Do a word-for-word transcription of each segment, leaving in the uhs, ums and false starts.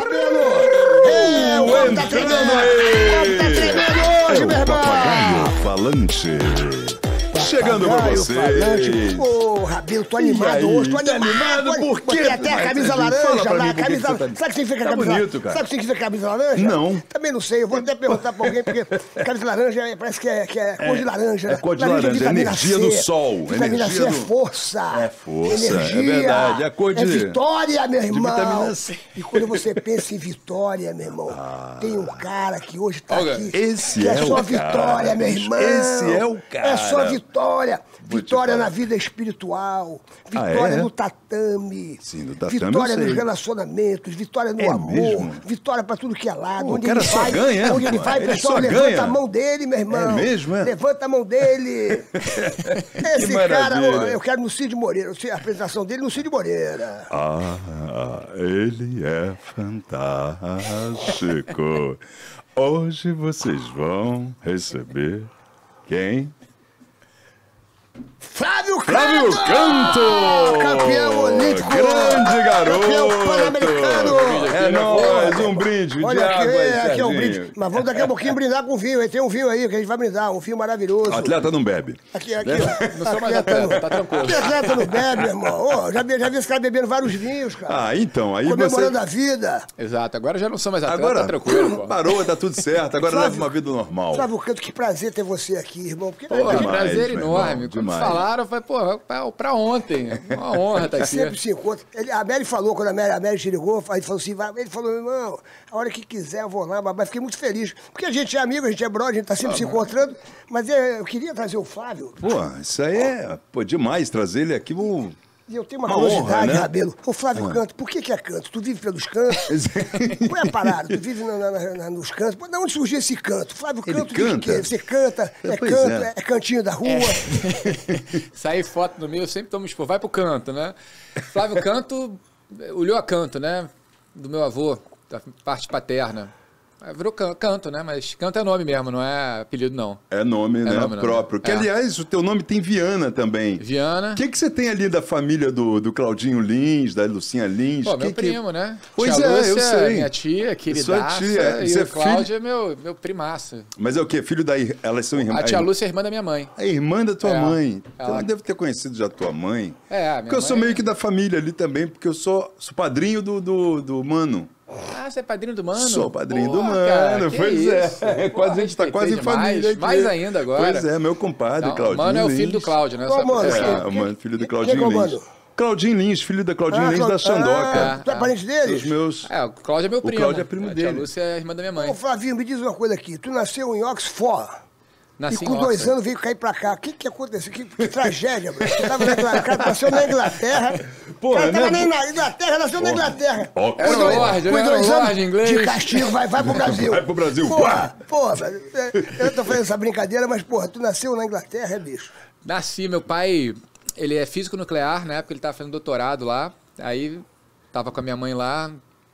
Rabelo! É, o homem tá tremendo! O homem tá tremendo hoje, meu irmão! Papagaio falante. Chegando pra você. Ô, oh, Rabelo, tô animado hoje, tô animado. animado por quê? Botei até a camisa laranja lá, a camisa... Tá... Sabe o que significa tá camisa laranja? bonito, cara. Sabe o que significa camisa laranja? Não. Também não sei, eu vou até perguntar pra alguém, porque camisa laranja parece que é, que é cor de laranja. É cor de laranja, laranja. energia do sol. Vitamina C é força. É força, energia, é verdade. É a cor de... É vitória, meu irmão. Vitamina C. E quando você pensa em vitória, meu irmão, ah. tem um cara que hoje tá Olha, aqui. Esse que é, é só o vitória, cara. meu irmão. Esse é o cara. É só vitória. Vitória na vida espiritual, vitória ah, é? no tatame, Sim, no tatame vitória nos relacionamentos, vitória no é amor, mesmo? vitória pra tudo que é lado. Pô, onde o cara ele só vai, ganha, onde ele vai, ele pessoal, só levanta ganha. a mão dele, meu irmão. É mesmo, é? Levanta a mão dele. Esse cara, ó, eu quero no Cid Moreira, a apresentação dele no Cid Moreira. Ah, ele é fantástico. Hoje vocês vão receber quem? Flávio Canto! Flávio Canto! Campeão olímpico! Grande garoto! Campeão pan-americano! É nóis, um brinde de Olha água aqui, aí, aqui é um Serginho. brinde. Mas vamos daqui a pouquinho brindar com vinho. Tem um vinho aí que a gente vai brindar, um vinho maravilhoso. O atleta não bebe. Aqui, aqui, ó. Não sou mais atleta, não, tá tranquilo. Aqui atleta não bebe, meu irmão. Oh, já, vi, já vi esse cara bebendo vários vinhos, cara. Ah, então, aí Comemorando você... a vida. Exato, agora já não sou mais atleta, Agora, tá tranquilo, pô. parou, tá tudo certo. Agora Flávio, leva uma vida normal. Flávio Canto, que prazer ter você aqui, irmão. Porque Pô, demais, que prazer meu enorme. irmão, Quando demais. falaram, eu falei, pô, pra, pra ontem. Uma honra estar aqui. sempre se encontra. Ele, a Mary falou, quando a Mary, a Mary te ligou, ele falou assim, vai, ele falou, irmão, a hora que quiser eu vou lá, mas fiquei muito feliz. Porque a gente é amigo, a gente é brother, a gente tá sempre ah, se encontrando. Mas é, eu queria trazer o Flávio. Pô, isso aí é pô, demais, trazer ele aqui. Vou... E eu tenho uma, uma curiosidade, honra, né? Rabelo. Ô, Flávio ah. Canto, por que que é canto? Tu vive pelos cantos? Qual é a parada? Tu vive na, na, na, nos cantos? Pô, de onde surgiu esse canto? Flávio Ele Canto, canta? de quê? Você canta, é Pois canto, é. é. é cantinho da rua. É. Sair foto no meio, eu sempre tomo expor. Vai pro canto, né? Flávio Canto, olhou a canto, né? Do meu avô, da parte paterna. Virou canto, né? Mas canto é nome mesmo, não é apelido, não. É nome, é né? Nome, próprio. Não. Que, é. aliás, o teu nome tem Viana também. Viana. O que, que você tem ali da família do, do Claudinho Lins, da Lucinha Lins? Pô, que meu que... primo, né? Pois tia é, Lúcia, eu sei. Minha tia, queridaça. Tia. E Você o é Cláudio filho... é meu, meu primaço. Mas é o quê? Filho da... Elas são irmãs? A tia Lúcia é irmã da minha mãe. A irmã da tua é, mãe. Então ela... eu devo ter conhecido já tua mãe. É, a minha Porque eu mãe... sou meio que da família ali também, porque eu sou, sou padrinho do, do, do Mano. Ah, você é padrinho do Mano? Sou padrinho Porra, do Mano, cara, pois isso? é. Porra, quase, a gente tá quase em família aqui. Mais ainda agora. Pois é, meu compadre, Não, Claudinho Mano é o filho Lins. do Cláudio, né? Qual Mano? É, o mano, filho do Claudinho quem, quem Lins. é Claudinho Lins, filho da Claudinho ah, Lins Cla... da Xandoca. Ah, tu é parente deles? Os meus... É, o Cláudio é meu primo. O Cláudio é primo a dele. A tia Lúcia é irmã da minha mãe. Ô, Flavinho, me diz uma coisa aqui. Tu nasceu em Oxford. Nasci e com em dois Oxford. anos veio cair pra cá. O que que aconteceu? Que, que tragédia, bro. Você tava na Inglaterra, o cara nasceu na Inglaterra. Porra, o cara tava né? na Inglaterra, nasceu Porra. na Inglaterra. Ó, Era Com dois- Lorde, com né? dois Era anos Lorde inglês. de castigo, vai, vai pro Brasil. Vai pro Brasil. Porra, porra, eu tô fazendo essa brincadeira, mas, porra, tu nasceu na Inglaterra, é bicho. Nasci, meu pai, ele é físico nuclear, na época ele tava fazendo doutorado lá, aí tava com a minha mãe lá,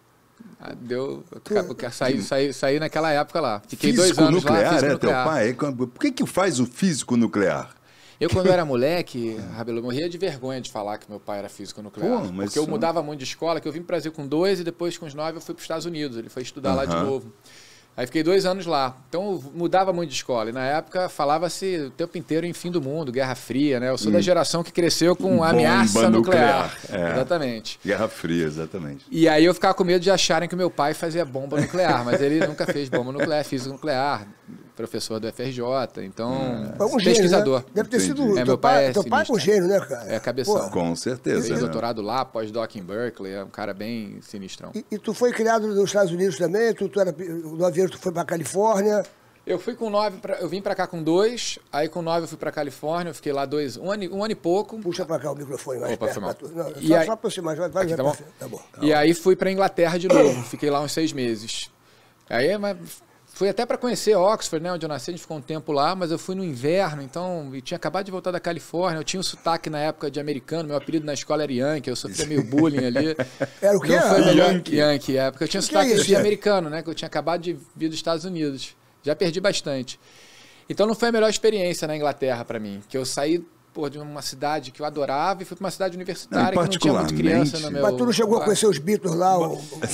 deu, saí, saí, saí naquela época lá. Fiquei Físico dois anos nuclear, lá, físico é nuclear. teu pai? Por que que faz o físico nuclear? Eu, quando eu era moleque, Rabelo, eu morria de vergonha de falar que meu pai era físico nuclear. Pô, mas porque eu só- mudava muito de escola, que eu vim pro Brasil com dois e depois com os nove eu fui para os Estados Unidos. Ele foi estudar lá de Aham. novo. Aí fiquei dois anos lá. Então eu mudava muito de escola. E na época falava-se o tempo inteiro em fim do mundo, Guerra Fria, né? Eu sou da geração que cresceu com Bomba ameaça nuclear. nuclear, é. Exatamente. Guerra Fria, exatamente. E aí eu ficava com medo de acharem que meu pai fazia bomba nuclear, mas ele nunca fez bomba nuclear, físico nuclear, professor do F R J, então É um gênio, pesquisador. né? Deve ter Entendi. sido... É, teu meu pai é teu pai é um sinistro. gênio, né, cara? É cabeção. Porra. Com certeza. Fez né? doutorado lá, pós-doc em Berkeley, é um cara bem sinistrão. E, e tu foi criado nos Estados Unidos também? Tu, tu era, no avião tu foi pra Califórnia? Eu fui com nove, pra, eu vim pra cá com dois, aí com nove eu fui pra Califórnia, eu fiquei lá dois, um ano, um ano e pouco. Puxa pra cá o microfone mais Opa, perto. foi mal. pra tu. Não, E só, aí- só aproximar, vai, vai, Aqui, vai tá pra bom? frente, tá bom. E aí fui pra Inglaterra de novo, fiquei lá uns seis meses. Aí, mas fui até para conhecer Oxford, né, onde eu nasci, a gente ficou um tempo lá, mas eu fui no inverno, então, e tinha acabado de voltar da Califórnia, eu tinha um sotaque na época de americano, meu apelido na escola era Yankee, eu sofria meio bullying ali. Era o quê? Não foi melhor Yankee. Yankee, é, porque eu tinha Que sotaque que é isso, de Yankee? americano, né, que eu tinha acabado de vir dos Estados Unidos. Já perdi bastante. Então não foi a melhor experiência na Inglaterra para mim, que eu saí pô, de uma cidade que eu adorava e fui para uma cidade universitária Não, que não tinha muito criança no meu... Mas tu não chegou a conhecer os Beatles lá? O, o,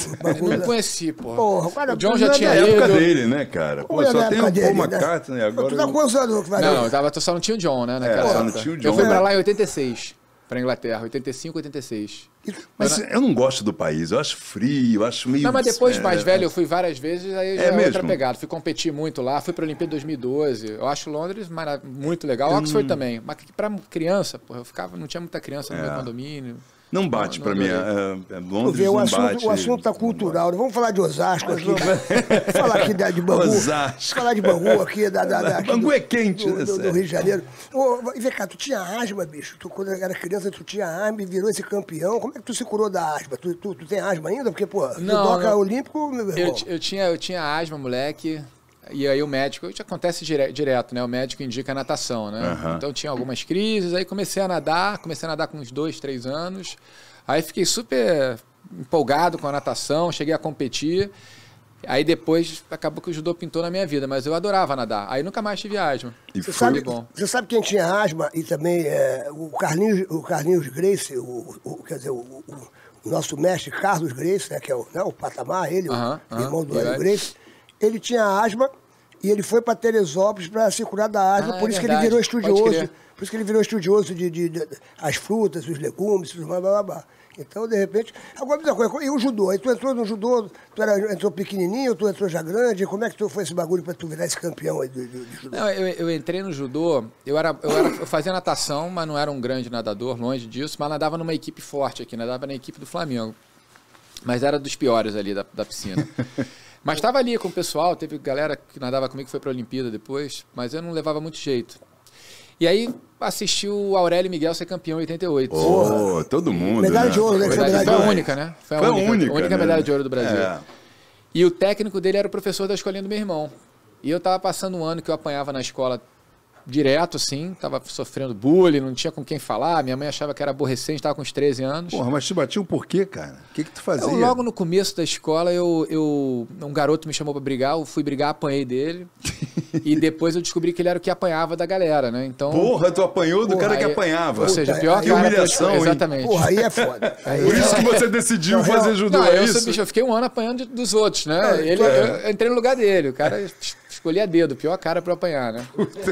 o não conheci, pô. Porra, cara, o John já tinha É a época ido. dele, né, cara? Pô, só tem o Paul McCartney, né? Agora... Tu tá quantos anos que vai Não, eu tava, só não tinha o John, né, naquela É, só não época. tinha o John. Eu fui pra É. lá em oitenta e seis, pra Inglaterra, oitenta e cinco, oitenta e seis. Mas eu não gosto do país, eu acho frio, eu acho meio... Não, mas depois, é, mais velho, eu fui várias vezes, aí já É é outra mesmo? pegada. Fui competir muito lá, fui pra Olimpíada dois mil e doze. Eu acho Londres mara- muito legal. Oxford também. Mas pra criança, porra, eu ficava, não tinha muita criança no É. meu condomínio. Não bate Não, pra não mim, adorei. é, é, Tu Londres vê, o não assunto, bate. o assunto tá cultural. Vamos falar de Osasco aqui. Vamos falar aqui da- de Bangu. Osasco. Vamos falar de Bangu aqui. Da, da, da, aqui Bangu do- é quente, do, né, do, do sério? Rio de Janeiro. Ô, e vem cá, tu tinha asma, bicho? Tu, quando era criança, tu tinha asma e virou esse campeão. Como é que tu se curou da asma? Tu, tu, tu tem asma ainda? Porque, pô, Não, judoca não. olímpico, meu Eu, irmão. ti- eu, tinha, eu tinha asma, moleque. E aí o médico, isso acontece dire- direto, né? O médico indica a natação, né? Aham. Então tinha algumas crises, aí comecei a nadar, comecei a nadar com uns dois, três anos. Aí fiquei super empolgado com a natação, cheguei a competir. Aí depois acabou que o judô pintou na minha vida, mas eu adorava nadar. Aí nunca mais tive asma. E Você foi sabe, bom. você sabe quem tinha asma e também é, o, Carlinhos, o Carlinhos Grace, o, o- quer dizer, o, o- o nosso mestre Carlos Grace, né, que é o, né, o patamar, ele, Aham, o aham, irmão do e Hélio vai. Grace, ele tinha asma e ele foi para Teresópolis para se curar da asma, Ah, por é isso verdade, que ele virou pode estudioso, crer. por isso que ele virou estudioso de, de- de- as frutas, os legumes, tudo mais, blá, blá, blá. Então, de repente... Agora, me diz uma coisa, e o judô? Aí tu entrou no judô, tu era, entrou pequenininho, tu entrou já grande, como é que tu foi esse bagulho para tu virar esse campeão aí de, de, de judô? Não, eu, eu entrei no judô, eu, era, eu, era, eu fazia natação, mas não era um grande nadador, longe disso, mas nadava numa equipe forte aqui, nadava na equipe do Flamengo. Mas era dos piores ali da, da piscina. Mas estava ali com o pessoal, teve galera que nadava comigo que foi para a Olimpíada depois, mas eu não levava muito jeito. E aí assisti o Aurélio Miguel ser campeão em oitenta e oito. Pô, todo mundo, Medalha né? de ouro, né? Foi, medalha de foi a ouro. única, né? Foi a Foi a única, única, a única né? medalha de ouro do Brasil. É. E o técnico dele era o professor da escolinha do meu irmão. E eu tava passando um ano que eu apanhava na escola direto, assim, tava sofrendo bullying, não tinha com quem falar, minha mãe achava que era aborrecente, tava com uns treze anos. Porra, mas te batiam por quê, cara? O que que tu fazia? Eu, logo no começo da escola, eu, eu, um garoto me chamou pra brigar, eu fui brigar, apanhei dele. E depois eu descobri que ele era o que apanhava da galera, né? Então, Porra, tu apanhou do Porra, cara que aí- apanhava. ou seja, o pior que cara... humilhação, hein? Exatamente. Porra, aí é foda. Aí Por é- isso que você decidiu fazer judô, Não, é eu, isso? sou, bicho, eu fiquei um ano apanhando de- dos outros, né? Não, Ele, é. eu entrei no lugar dele, o cara es- escolhia a dedo, o pior cara pra eu apanhar, né?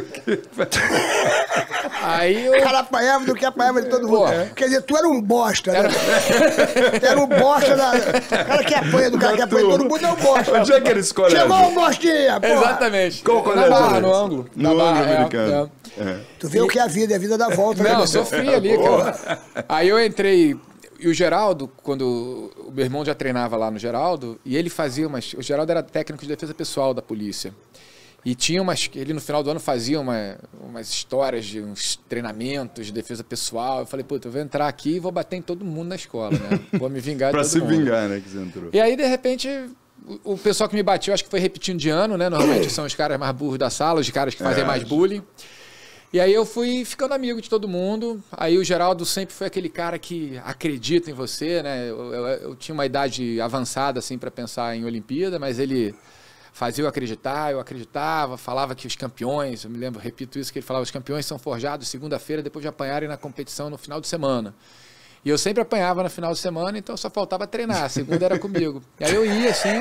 Aí eu... O cara apanhava do que apanhava de todo mundo. Porra. Quer dizer, tu era um bosta, né? Tu era um bosta. Da... O cara que apanha do cara que apanha de todo mundo é um bosta. Onde é que eles colégio? Chegou um bostinha, porra. Exatamente. Qual Na colégio Barra, era no esse? ângulo. No Na ângulo Barra, é, americano. é. É. Tu vê o que é a vida, e a vida dá volta. né, Não, eu meu sofri ali, cara. Aí eu entrei... E o Geraldo, quando o meu irmão já treinava lá no Geraldo, e ele fazia umas... O Geraldo era técnico de defesa pessoal da polícia. E tinha umas... Ele no final do ano fazia uma, umas histórias de uns treinamentos de defesa pessoal. Eu falei, puta, eu vou entrar aqui e vou bater em todo mundo na escola, né? Vou me vingar de Pra todo se mundo. vingar, né, que você entrou. E aí, de repente, o o pessoal que me bateu, acho que foi repetindo de ano, né? Normalmente são os caras mais burros da sala, os caras que fazem É, mais bullying. E aí eu fui ficando amigo de todo mundo. Aí o Geraldo sempre foi aquele cara que acredita em você, né? Eu, eu- eu tinha uma idade avançada, assim, para pensar em Olimpíada, mas ele fazia eu acreditar, eu acreditava, falava que os campeões, eu me lembro, repito isso, que ele falava, os campeões são forjados segunda-feira depois de apanharem na competição no final de semana. E eu sempre apanhava no final de semana, então só faltava treinar, a segunda era comigo. E aí eu ia, assim...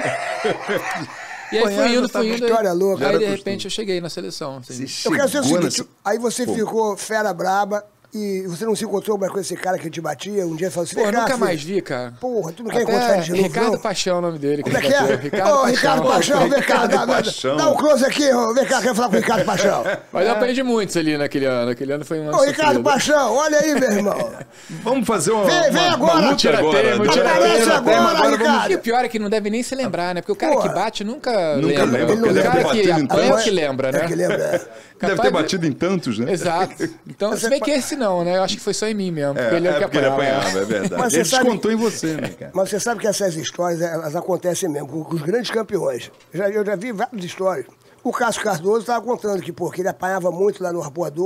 E aí fui indo, fui indo. História louca. Aí era de costume. repente eu cheguei na seleção. assim. Você Eu quero saber o chegou seguinte, nessa- aí você Pô. ficou fera braba e você não se encontrou mais com esse cara que te batia? Um dia falou assim, Pô, eu "Vem cá, nunca filho." mais vi, cara. Porra, tu não quer Até encontrar ele de novo, Ricardo não? Paixão é o nome dele. Como é que bateu. é? Ricardo Ô, Paixão. Ricardo Paixão, vem cá, Ricardo dá, dá, Paixão. dá um close aqui, ô, vem cá, quero falar com o Ricardo Paixão. Mas eu aprendi muitos ali naquele ano. Aquele ano foi um ano Ô, Ricardo sofrido. Paixão, olha aí, meu irmão. Vamos fazer uma, Vem, vem uma, agora. uma luta Tira agora. tema, né? tira Aparece tema, agora, tema, agora Ricardo. E o pior é que não deve nem se lembrar, né? Porque o cara Porra. que bate nunca, Nunca lembra. lembra, O porque cara deve ter que batido em apanha é o tantos. que lembra, né? É que lembra, é. Deve Capaz ter de- batido em tantos, né? Exato. Então, se bem que esse não, né? Eu acho que foi só em mim mesmo. Porque É, ele é o é que porque ele apanhava. apanhava, é verdade. Mas você Ele sabe- descontou em você, né, cara? Mas você sabe que essas histórias, elas acontecem mesmo, com, com os grandes campeões. Já, eu já vi várias histórias. O Cássio Cardoso estava contando que, porque ele apanhava muito lá no Arpoador,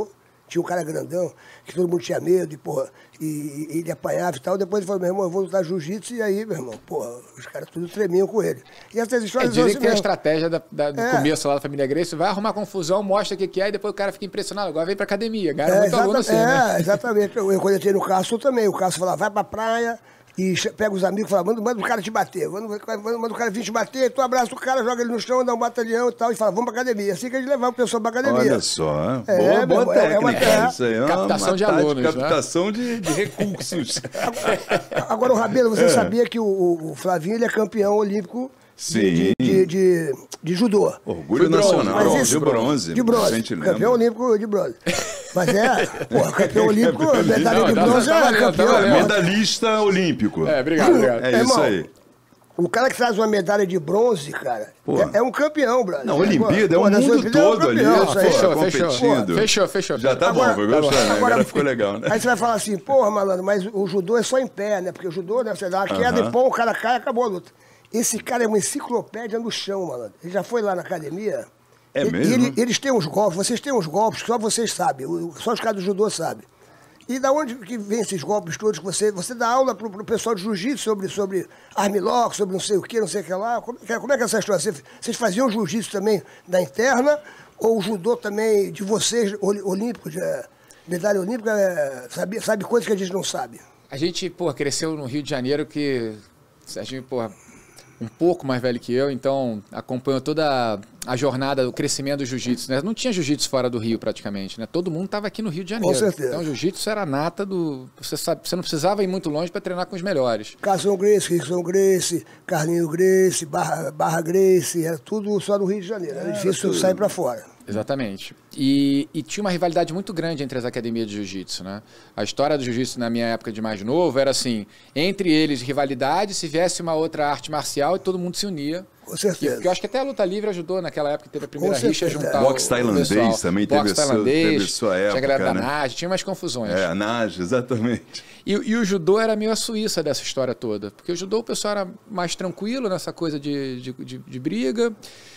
tinha um cara grandão, que todo mundo tinha medo, e, porra, e, e ele apanhava e tal. Depois ele falou, meu irmão, eu vou lutar jiu-jitsu, e aí, meu irmão, porra, os caras tudo tremiam com ele. E essas É, histórias... dizem assim que tem a mesmo. estratégia da, da- do É. começo lá da família Gracie, vai arrumar confusão, mostra o que, que é, e depois o cara fica impressionado. Agora vem pra academia. Ganha É, muito aluno assim, exata- né? é, exatamente. Eu, eu, quando eu entrei no Cássio também, o Cássio falava, vai pra praia e che- pega os amigos e fala, manda, manda o cara te bater, manda, manda, manda o cara vir te bater, tu abraça o cara, joga ele no chão, dá um batalhão e tal, e fala, vamos pra academia. Assim que a gente levava o pessoal pra academia. Olha só, É, boa, meu boa irmão, é- é uma- técnica. é- Isso aí é uma- Captação uma de tática, alunos, né? Captação de, de recursos. Agora, o Rabelo, É. você sabia que o, o- o Flavinho ele é campeão olímpico de, Sim. de, de, de- de judô. Orgulho Foi bronze, nacional, Mas de esse- bronze. De a bronze. gente Campeão lembra. olímpico de bronze. Mas é, porra, campeão olímpico, medalha Não, de tá- bronze tá é valendo, tá campeão. valendo. porra. Medalhista olímpico. É, obrigado, obrigado. É isso Irmão, aí. O cara que traz uma medalha de bronze, cara, Pô. é, é um campeão, brother. Não, Olimpíada é Pô, o nas mundo Olimpíadas é um todo ali. campeão, ó, isso aí. fechou, competindo. fechou. Fechou, fechou. Já tá Agora- bom, foi gostando, né? Agora- Agora ficou legal, né? Aí você vai falar assim, porra, malandro, mas o judô é só em pé, né? Porque o judô, né, você dá uma queda Aham. e pô, o cara cai e acabou a luta. Esse cara é uma enciclopédia no chão, malandro. Ele já foi lá na academia. É Ele- mesmo? ele- eles têm uns golpes, vocês têm uns golpes que só vocês sabem, o- só os caras do judô sabem. E da onde que vem esses golpes todos que você... Você dá aula pro, pro pessoal de jiu-jitsu sobre, sobre armlock, sobre não sei o que, não sei o que lá. Como, é que é- como é que é essa história? Vocês, vocês faziam jiu-jitsu também da interna? Ou o judô também de vocês, ol- olímpico, de, eh, medalha olímpica, é, sabe, sabe coisas que a gente não sabe? A gente, pô, cresceu no Rio de Janeiro que o Serginho, pô, um pouco mais velho que eu, então acompanhou toda a, a jornada, o crescimento do jiu-jitsu, né? Não tinha jiu-jitsu fora do Rio praticamente, né? Todo mundo estava aqui no Rio de Janeiro. Com certeza. Então o jiu-jitsu era a nata do... Você, sabe, você não precisava ir muito longe para treinar com os melhores. Casão Grace, Rickson Grace, Carlinho Grace, Barra, Barra Grace, era tudo só no Rio de Janeiro. Era difícil sair pra fora. Exatamente. E, e tinha uma rivalidade muito grande entre as academias de jiu-jitsu, né? A história do jiu-jitsu na minha época de mais novo era assim, entre eles rivalidade, se viesse uma outra arte marcial e todo mundo se unia. Com E, certeza. porque eu acho que até a luta livre ajudou naquela época, teve a primeira Com rixa certeza. juntar Boxe o- o tailandês pessoal. também teve Boxe a sua- tailandês, teve a sua tinha a galera época, da né? N A J, tinha umas confusões. É, a Nage, exatamente. E, e o judô era meio a Suíça dessa história toda. Porque o judô o pessoal era mais tranquilo nessa coisa de, de, de, de briga.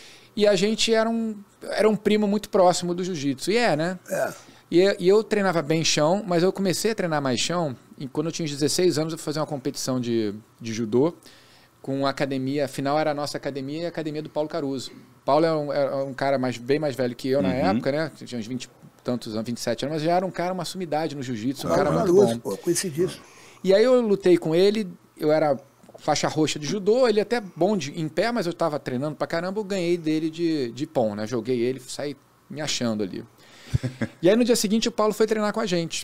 E a gente era um, era um primo muito próximo do jiu-jitsu. E é, né? É. E, e eu treinava bem chão, mas eu comecei a treinar mais chão. E quando eu tinha uns dezesseis anos, eu fui fazer uma competição de, de judô com a academia. Afinal, era a nossa academia e a academia do Paulo Caruso. Paulo é um, é um cara mais, bem mais velho que eu na Uhum. época, né? Tinha uns vinte e tantos anos, vinte e sete anos, mas já era um cara, uma sumidade no jiu-jitsu, um cara muito Caruso, bom. pô, conheci disso. E aí eu lutei com ele, eu era faixa roxa de judô, ele até bom de, em pé, mas eu tava treinando pra caramba, eu ganhei dele de, de pom, né? Joguei ele, saí me achando ali. E aí no dia seguinte o Paulo foi treinar com a gente.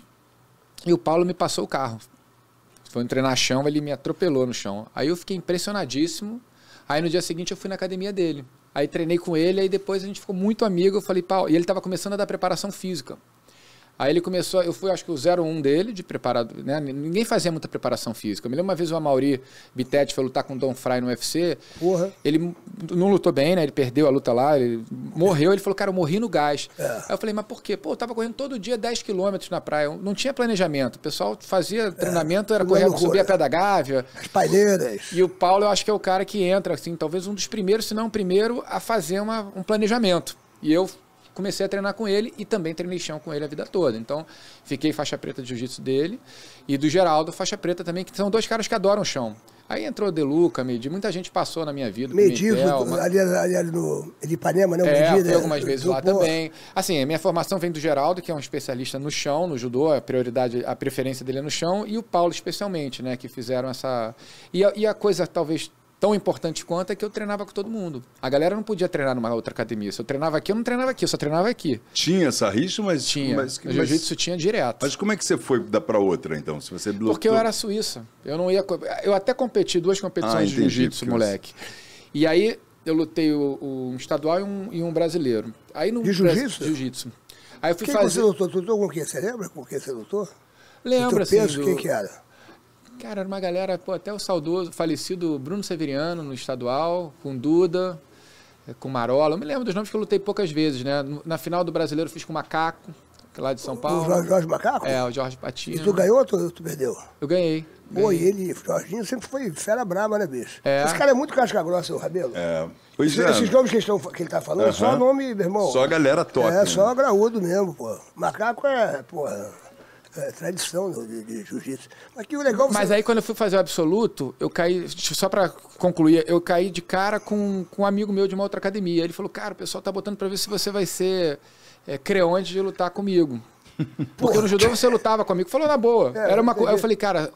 E o Paulo me passou o carro. Foi treinar chão, ele me atropelou no chão. Aí eu fiquei impressionadíssimo. Aí no dia seguinte eu fui na academia dele. Aí treinei com ele, aí depois a gente ficou muito amigo. Eu falei, Paulo, e ele tava começando a dar preparação física. Aí ele começou, eu fui acho que o zero um dele, de preparado, né? Ninguém fazia muita preparação física. Eu me lembro uma vez o Amaury Bittetti foi lutar com o Don Fry no U F C. Porra. Ele não lutou bem, né? Ele perdeu a luta lá, ele morreu. Ele falou, cara, eu morri no gás. É. Aí eu falei, mas por quê? Pô, eu tava correndo todo dia dez quilômetros na praia. Não tinha planejamento. O pessoal fazia treinamento, era tudo correr, loucura. subir a pé da Gávea. As paineiras. E o Paulo, eu acho que é o cara que entra, assim, talvez um dos primeiros, se não o primeiro, a fazer uma, um planejamento. E eu comecei a treinar com ele e também treinei chão com ele a vida toda. Então, fiquei faixa preta de jiu-jitsu dele e do Geraldo, faixa preta também, que são dois caras que adoram chão. Aí entrou Deluca, Medi, muita gente passou na minha vida. Medido, Pimentel, ma- ali, ali, ali no de Ipanema, né? o é, Medido, fui é, algumas vezes do- lá pô, também. Assim, a minha formação vem do Geraldo, que é um especialista no chão, no judô, a prioridade, a preferência dele é no chão, e o Paulo especialmente, né, que fizeram essa... E a, e a coisa talvez tão importante quanto é que eu treinava com todo mundo. A galera não podia treinar numa outra academia. Se eu treinava aqui, eu não treinava aqui, eu só treinava aqui. Tinha essa rixa, mas... Tinha. Mas, No jiu-jitsu tinha direto. mas como é que você foi da pra outra, então? Se você lutou... Porque eu era suíça. Eu não ia. co- Eu até competi duas competições Ah, de entendi, jiu-jitsu, porque moleque. E aí eu lutei o, o- um estadual e um, e um brasileiro. Aí no De jiu-jitsu? Bras- Jiu-jitsu. Aí eu fui Quem que fazer. você lutou? Tu lutou com quem? Você lembra com quem você lutou? Lembra, O teu assim. peso, do- quem que era? Cara, era uma galera, pô, até o saudoso, falecido Bruno Severiano no estadual, com Duda, eh, com Marola. Eu me lembro dos nomes que eu lutei poucas vezes, né? No- Na final do brasileiro eu fiz com o Macaco, lá de São O Paulo. Jorge, Jorge Macaco? É, o Jorge E Patinho. tu ganhou ou tu, tu perdeu? Eu ganhei. Pô, e ele, Jorginho, sempre foi fera brava, né, bicho? É. Esse cara é muito casca grossa, o Rabelo. É. Pois Esses, é. esses nomes que, estão, que ele tá falando, Aham. só nome, meu irmão. Só a galera top. É, né? só graúdo mesmo, pô. Macaco é, pô, é tradição de, de jiu-jitsu. Mas que o legal... Mas você... aí quando eu fui fazer o absoluto, eu caí, só pra concluir, eu caí de cara com, com um amigo meu de uma outra academia. Ele falou, cara, o pessoal tá botando pra ver se você vai ser é, creonte de lutar comigo. Porque no judô você lutava comigo. Falou na boa. É, era uma entendi. Aí eu falei, cara...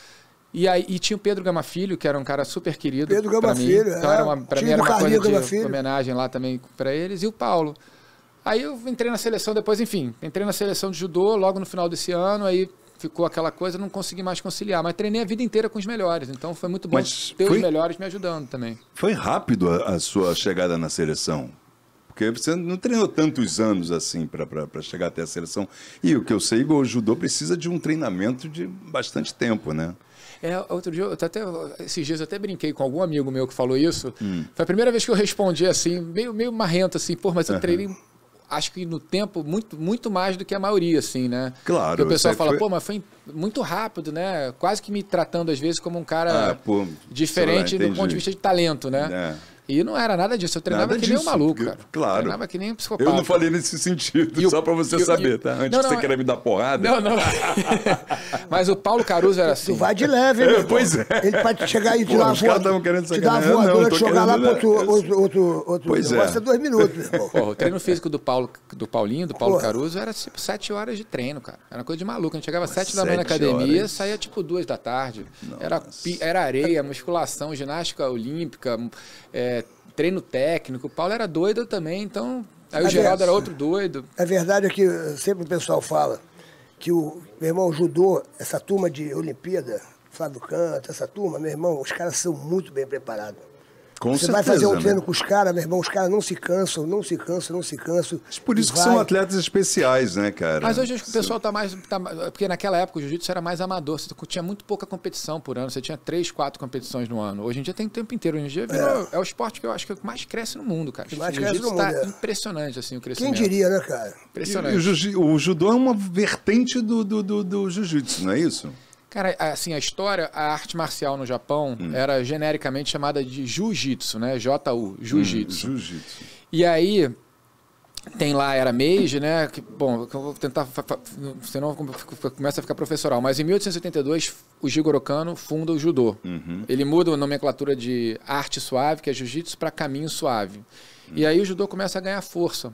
E aí e tinha o Pedro Gama Filho, que era um cara super querido Pedro Gama pra mim. Filho, Então é. era uma, pra Time mim era do uma Carlinhos coisa Gama de Filho. homenagem lá também pra eles. E o Paulo. Aí eu entrei na seleção depois, enfim, entrei na seleção de judô logo no final desse ano, aí ficou aquela coisa, não consegui mais conciliar. Mas treinei a vida inteira com os melhores, então foi muito bom Mas ter foi- os melhores me ajudando também. Foi rápido a, a sua chegada na seleção? Porque você não treinou tantos anos assim para chegar até a seleção. E o que eu sei, o judô precisa de um treinamento de bastante tempo, né? É, outro dia, eu até, esses dias eu até brinquei com algum amigo meu que falou isso. Foi a primeira vez que eu respondi assim, meio, meio marrento, assim, pô, mas eu treinei, acho que no tempo, muito, muito mais do que a maioria, assim, né? Claro, Porque o pessoal você fala, foi- pô, mas foi muito rápido, né? Quase que me tratando, às vezes, como um cara Ah, pô, diferente sei lá, do ponto de entendi. vista de talento, né? É. E não era nada disso, eu treinava Nada que nem um disso, maluco, porque- cara. claro. Treinava que nem um psicopata. Eu não falei nesse sentido, E o- só para você e o- saber, e- tá? Antes Não, de você não, querer me dar porrada. Não, não. Mas o Paulo Caruso era assim. Tu vai de leve, hein, É, meu irmão? pois é. Ele pode chegar aí e te Pô, dar uma os caras voadora, tavam querendo te dar uma sacanear. Eu voadora, não, te tô jogar lá querendo- pro outro, outro, outro, outro Pois é. negócio, é dois minutos, meu irmão. Porra, o treino físico do Paulo, do Paulinho, do Paulo Porra. Caruso, era tipo sete horas de treino, cara. Era uma coisa de maluco. A gente chegava às sete da manhã na sete academia, horas. saía tipo duas da tarde. Era, pi- era areia, musculação, ginástica olímpica, é, treino técnico. O Paulo era doido também, então. Aí o Mas é- Geraldo era outro doido. A verdade é que sempre o pessoal fala que o meu irmão judô, essa turma de Olimpíada, Flávio Canto, essa turma, meu irmão, os caras são muito bem preparados. Com Você certeza, vai fazer um né? treino com os caras, meu irmão, os caras não se cansam, não se cansam, não se cansam. Mas por isso E que vai. são atletas especiais, né, cara? Mas hoje acho que o pessoal tá mais. Tá, porque naquela época o jiu-jitsu era mais amador. Você tinha muito pouca competição por ano. Você tinha três, quatro competições no ano. Hoje em dia tem o tempo inteiro. Hoje em dia virou- é. o esporte que eu acho que mais cresce no mundo, cara. mais o cresce jiu-jitsu no tá mundo, é. impressionante, assim, o Quem crescimento. diria, né, cara? E, Impressionante. e o, jiu- o judô é uma vertente do, do, do, do jiu-jitsu, não é isso? Cara, assim, a história, a arte marcial no Japão era genericamente chamada de jiu-jitsu, né? J U, jiu-jitsu. Hum, jiu-jitsu. E aí, tem lá, era Meiji, né? Que, bom, eu vou tentar, fa- fa- senão começa a ficar professoral. Mas em mil oitocentos e oitenta e dois, o Jigoro Kano funda o judô. Ele muda a nomenclatura de arte suave, que é jiu-jitsu, para caminho suave. E aí o judô começa a ganhar força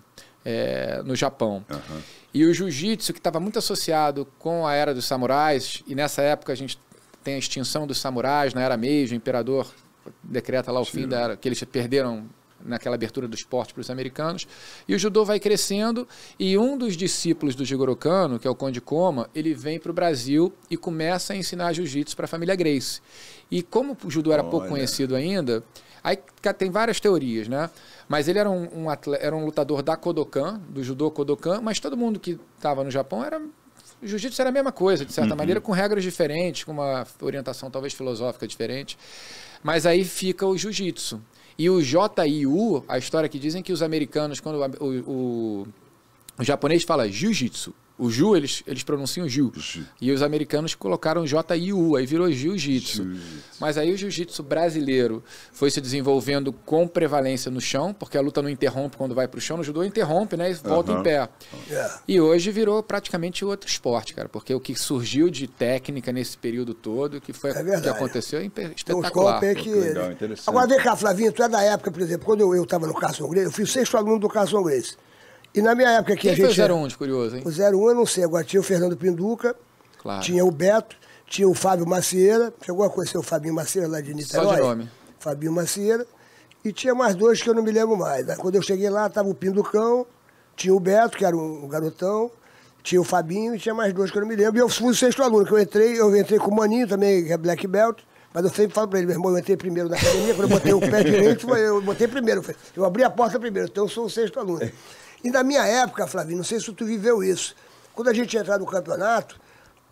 é, no Japão. E o jiu-jitsu, que estava muito associado com a era dos samurais, e nessa época a gente tem a extinção dos samurais, na era Meiji, o imperador decreta lá o fim da era, que eles perderam naquela abertura do esporte para os americanos, e o judô vai crescendo, e um dos discípulos do Jigoro Kano, que é o Conde Koma, ele vem para o Brasil e começa a ensinar jiu-jitsu para a família Gracie. E como o judô era pouco Olha. conhecido ainda, aí tem várias teorias, né? Mas ele era um, um, atle- era um lutador da Kodokan, do judô Kodokan, mas todo mundo que estava no Japão era... O jiu-jitsu era a mesma coisa, de certa maneira, com regras diferentes, com uma orientação talvez filosófica diferente. Mas aí fica o jiu-jitsu. E o J I U, a história que dizem que os americanos, quando o, o, o japonês fala jiu-jitsu, o ju, eles, eles pronunciam ju. Ju. E os americanos colocaram J I U, aí virou jiu-jitsu. Jiu-jitsu. Mas aí o jiu-jitsu brasileiro foi se desenvolvendo com prevalência no chão, porque a luta não interrompe quando vai para o chão, no judô interrompe, né, e volta Aham. em pé. É. E hoje virou praticamente outro esporte, cara, porque o que surgiu de técnica nesse período todo, que foi É que verdade. aconteceu, é Tem uns espetacular. golpes aí que... Que legal, interessante. Agora vem cá, Flavinho, tu é da época, por exemplo, quando eu estava no Carson Grace, eu fui o sexto aluno do Carson Grace. E na minha época que Quem a foi gente... o zero um de curioso, hein? O zero um eu não sei, agora tinha o Fernando Pinduca, Claro. tinha o Beto, tinha o Fábio Macieira, chegou a conhecer o Fabinho Macieira lá de Niterói? de nome. Fabinho Macieira, e tinha mais dois que eu não me lembro mais. Aí, quando eu cheguei lá, estava o Pinducão, tinha o Beto, que era um garotão, tinha o Fabinho e tinha mais dois que eu não me lembro. E eu fui o sexto aluno, que eu entrei, eu entrei com o Maninho também, que é Black Belt, mas eu sempre falo para ele, meu irmão, eu entrei primeiro na academia, quando eu botei o pé direito, foi- eu botei primeiro, eu abri a porta primeiro, então eu sou o sexto aluno. E na minha época, Flavinho, não sei se tu viveu isso, quando a gente ia entrar no campeonato,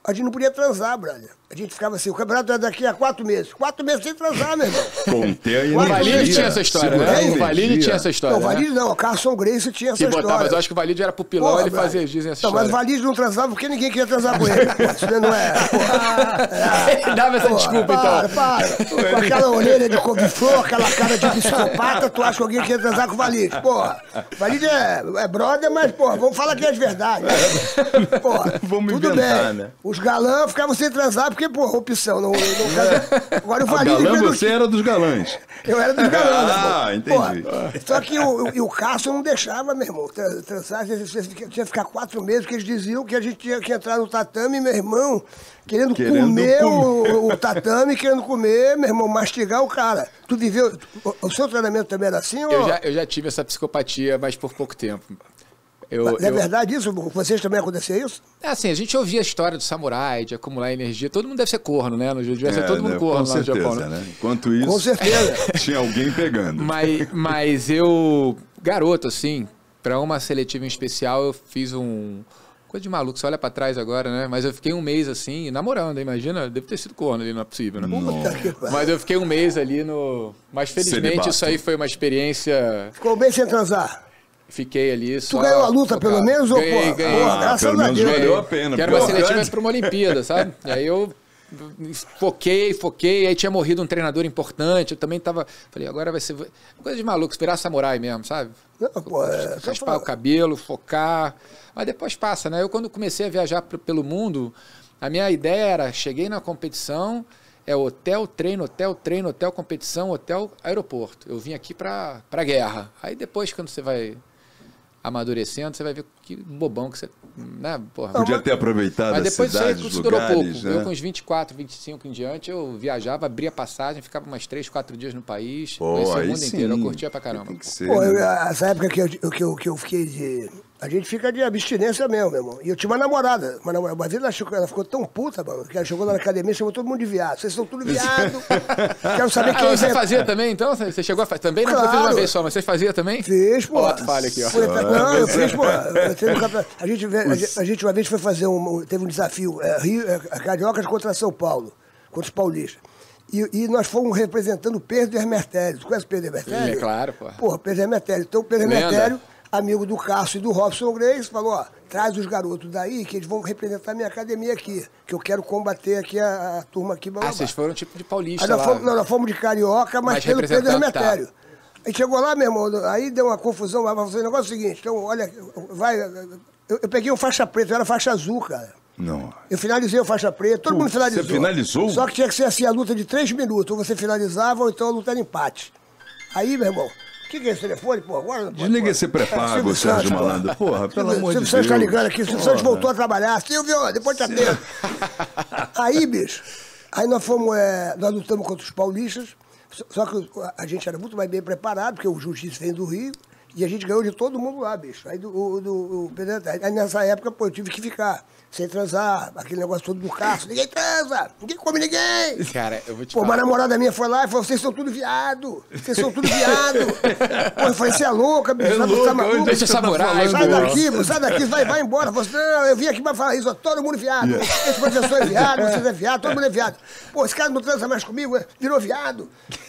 a gente não podia transar, brother. A gente ficava assim, o campeonato é daqui a quatro meses. Quatro meses sem transar, meu irmão. Conter a O Valide energia, tinha essa história, segurar né? a O Valide energia. tinha essa história. Não, o né? Valide não, o Carson Grace tinha essa Que história. botava, mas eu acho que o Valide era pupilão, Porra, ele brother. fazia, dizem essa Não, mas o história. Valide não transava porque ninguém queria transar com ele. Pô, isso não é. Ele dava essa Pô, desculpa, para, então. para. Com aquela orelha de couve-flor, aquela cara de psicopata, tu acha que alguém quer transar com o Valide? Porra, o Valide é, é brother, mas, porra, vamos falar aqui as verdades. Porra, Vamos tudo inventar, bem. né? Os galãs ficavam sem transar porque, porra, opção. Não, não, agora o O Valide... galã, não- você era dos galãs. Eu era dos galãs, Ah, pô. entendi. Porra, só que o, o, e o Cássio não deixava, meu irmão, tra- transar. Você você tinha que ficar quatro meses, porque eles diziam que a gente tinha que entrar no tatame, meu irmão, querendo, Querendo comer comer. O, o tatame, querendo comer, meu irmão, mastigar o cara. Tu viveu... O, o seu treinamento também era assim? Eu ou... já, eu já tive essa psicopatia, mas por pouco tempo. Eu, Não é eu- verdade isso? Com vocês também acontecia isso? É assim, a gente ouvia a história do samurai, de acumular energia. Todo mundo deve ser corno, né? No Devia ser É, todo mundo né? corno Com lá no certeza, Japão, né? né? Enquanto isso, Com certeza. tinha alguém pegando. Mas, mas eu, garoto, assim, pra uma seletiva em especial, eu fiz um... Coisa de maluco, você olha pra trás agora, né? Mas eu fiquei um mês assim, namorando, imagina, deve ter sido corno ali, não é possível, né? Puta que pariu. Mas eu fiquei um mês ali no... Mas felizmente Celibato. isso aí foi uma experiência... Ficou bem sem transar? Fiquei ali só... Tu ganhou a luta, focado. pelo menos? Ou, Ganhei, porra, ganhei. porra, Ah, graças pelo a menos Deus. valeu a pena. Que era uma Pô, seletiva grande. para uma Olimpíada, sabe? E aí eu foquei, foquei, aí tinha morrido um treinador importante, eu também tava... Falei, agora vai ser... Coisa de maluco, virar samurai mesmo, sabe? Não, pô, é, só Raspar pra- o cabelo, focar... Mas depois passa, né? Eu quando comecei a viajar p- pelo mundo, a minha ideia era, cheguei na competição, é hotel, treino, hotel, treino, hotel, competição, hotel, aeroporto. Eu vim aqui pra, pra guerra. Aí depois, quando você vai amadurecendo, você vai ver que bobão que você... Né? Porra, Podia ter aproveitado mas as depois isso aí cidades, isso durou pouco. lugares, né? Eu com uns vinte e quatro, vinte e cinco em diante, eu viajava, abria passagem, ficava umas três, quatro dias no país, Pô, conhecia o aí mundo sim. inteiro, eu curtia pra caramba. Tem que ser, Pô, eu, né? essa época que eu, que, eu, que eu fiquei de... A gente fica de abstinência mesmo, meu irmão. E eu tinha uma namorada. Uma, namorada, uma vez ela, ficou, ela ficou tão puta, mano, que ela chegou lá na academia e chamou todo mundo de viado. Vocês são tudo viado. Quero saber Ah, quem você inventa- fazia também, então? Você chegou a fazer? Também não, eu fiz Claro. uma vez só, mas você fazia também? Fiz, pô. Ó, tu falha aqui, ó. Foi, não, eu fiz, pô. Eu entrei no campeonato. A gente, a, gente, a gente uma vez foi fazer um... Teve um desafio, é, Rio, é, Cariocas contra São Paulo, contra os paulistas. E, e nós fomos representando o Pedro Hermetério. Tu conhece o Pedro Hermetério? É, claro, pô. Pô, Pedro Hermetério. Então, o Pedro Lenda. Hermetério, amigo do Cássio e do Robson Grace, falou, ó, traz os garotos daí que eles vão representar minha academia aqui, que eu quero combater aqui a, a turma aqui. Blá, blá, Ah, blá. vocês foram tipo de paulista Aí nós lá. fomos, não, nós fomos de Carioca, mas, Mas pelo Pedro representando, tá. Hermetério. Aí chegou lá, meu irmão, aí deu uma confusão, mas falou, o negócio é o seguinte, então, olha, vai... Eu, eu peguei um faixa preta, eu era faixa azul, cara. Não. Eu finalizei o faixa preta, todo mundo finalizou. Você finalizou? Só que tinha que ser assim, a luta de três minutos. Ou você finalizava, ou então a luta era empate. Aí, meu irmão, o que, que é esse telefone, pô? Agora não pode, Desliga pô. esse pré-pago, Silvio Sérgio Santos, pô. Malandro. Porra, pelo amor de Silvio Deus. Santos tá ligando aqui, o Silvio Santos Porra. voltou a trabalhar. Silvio, depois tá tendo. Aí, bicho, aí nós fomos, é, nós lutamos contra os paulistas, só- só que a gente era muito mais bem preparado, porque o jiu-jitsu vem do Rio, e a gente ganhou de todo mundo lá, bicho. Aí, do, o- do, o Pedro Hermetério. Aí nessa época, pô, eu tive que ficar sem transar, aquele negócio todo do Cássio. Ninguém transa, ninguém come ninguém. Cara, eu vou te Pô, uma falar. namorada minha foi lá e falou, vocês são tudo viado, vocês são tudo viado. Pô, eu falei, você é louca, bicho, É sabe, louca, você tá maluco? onde é que Deixa você tá samurai, falando? Sai pô. daqui, pô, sai daqui, vai, vai embora. Eu falei, não, eu vim aqui pra falar isso, ó, todo mundo viado. Esse professor é viado, vocês é viado, todo mundo é viado. Pô, esse cara não transa mais comigo, é, virou viado.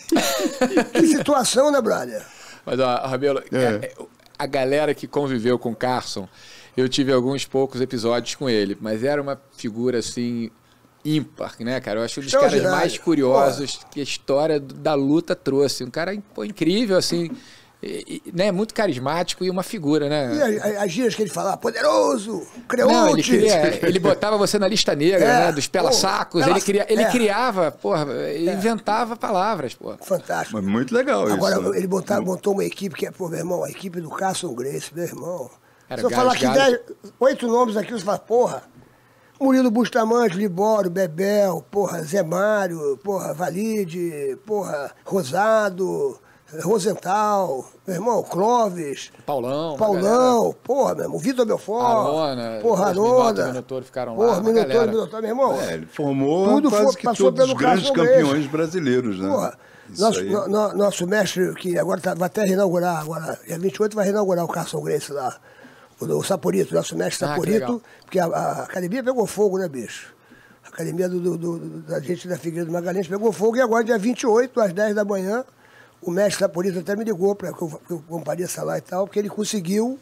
Que situação, né, brother? Mas, ó, Rabelo, é, a galera que conviveu com o Carson, eu tive alguns poucos episódios com ele, mas era uma figura, assim, ímpar, né, cara? Eu acho um dos caras Extraordinário. mais curiosos que a história do- da luta trouxe. Um cara pô, incrível, assim, e- e, né, muito carismático e uma figura, E né? as, as gírias que ele falava, poderoso, creonte. Não, ele, queria, ele botava você na lista negra, É, né, dos pela-sacos, pô, ele, cria, ele é. criava, porra, ele inventava palavras, porra. Fantástico. Mas muito legal Agora, isso. né? ele botar, montou uma equipe que é, pô, meu irmão, a equipe do Carson Grace, meu irmão. Era Se eu falar que gasgado. dez, oito nomes aqui, você fala, porra, Murilo Bustamante, Libório, Bebel, porra, Zé Mário, porra, Valide, porra, Rosado, Rosental, meu irmão, Clóvis, Paulão, uma Paulão, porra, meu irmão, Vitor Belfort, Arona, porra, depois Minota, Arona, Minotouro ficaram lá, porra, uma Minotouro, galera. Minotouro, meu irmão. É, ele formou Tudo quase foi- que passou todos os pelo grandes Carson Grace. campeões brasileiros, né? Porra, Isso nosso, aí. no- no- nosso mestre, que agora tá, vai até reinaugurar, agora, dia vinte e oito vai reinaugurar o Carson Grace lá. O, o Saporito, nosso mestre Ah, que Saporito, legal. porque a, a academia pegou fogo, né, bicho? academia do, do, do, da gente da Figueiredo Magalhães pegou fogo e agora, dia vinte e oito, às dez da manhã, o mestre da polícia até me ligou para que eu, que eu compareça lá e tal, porque ele conseguiu,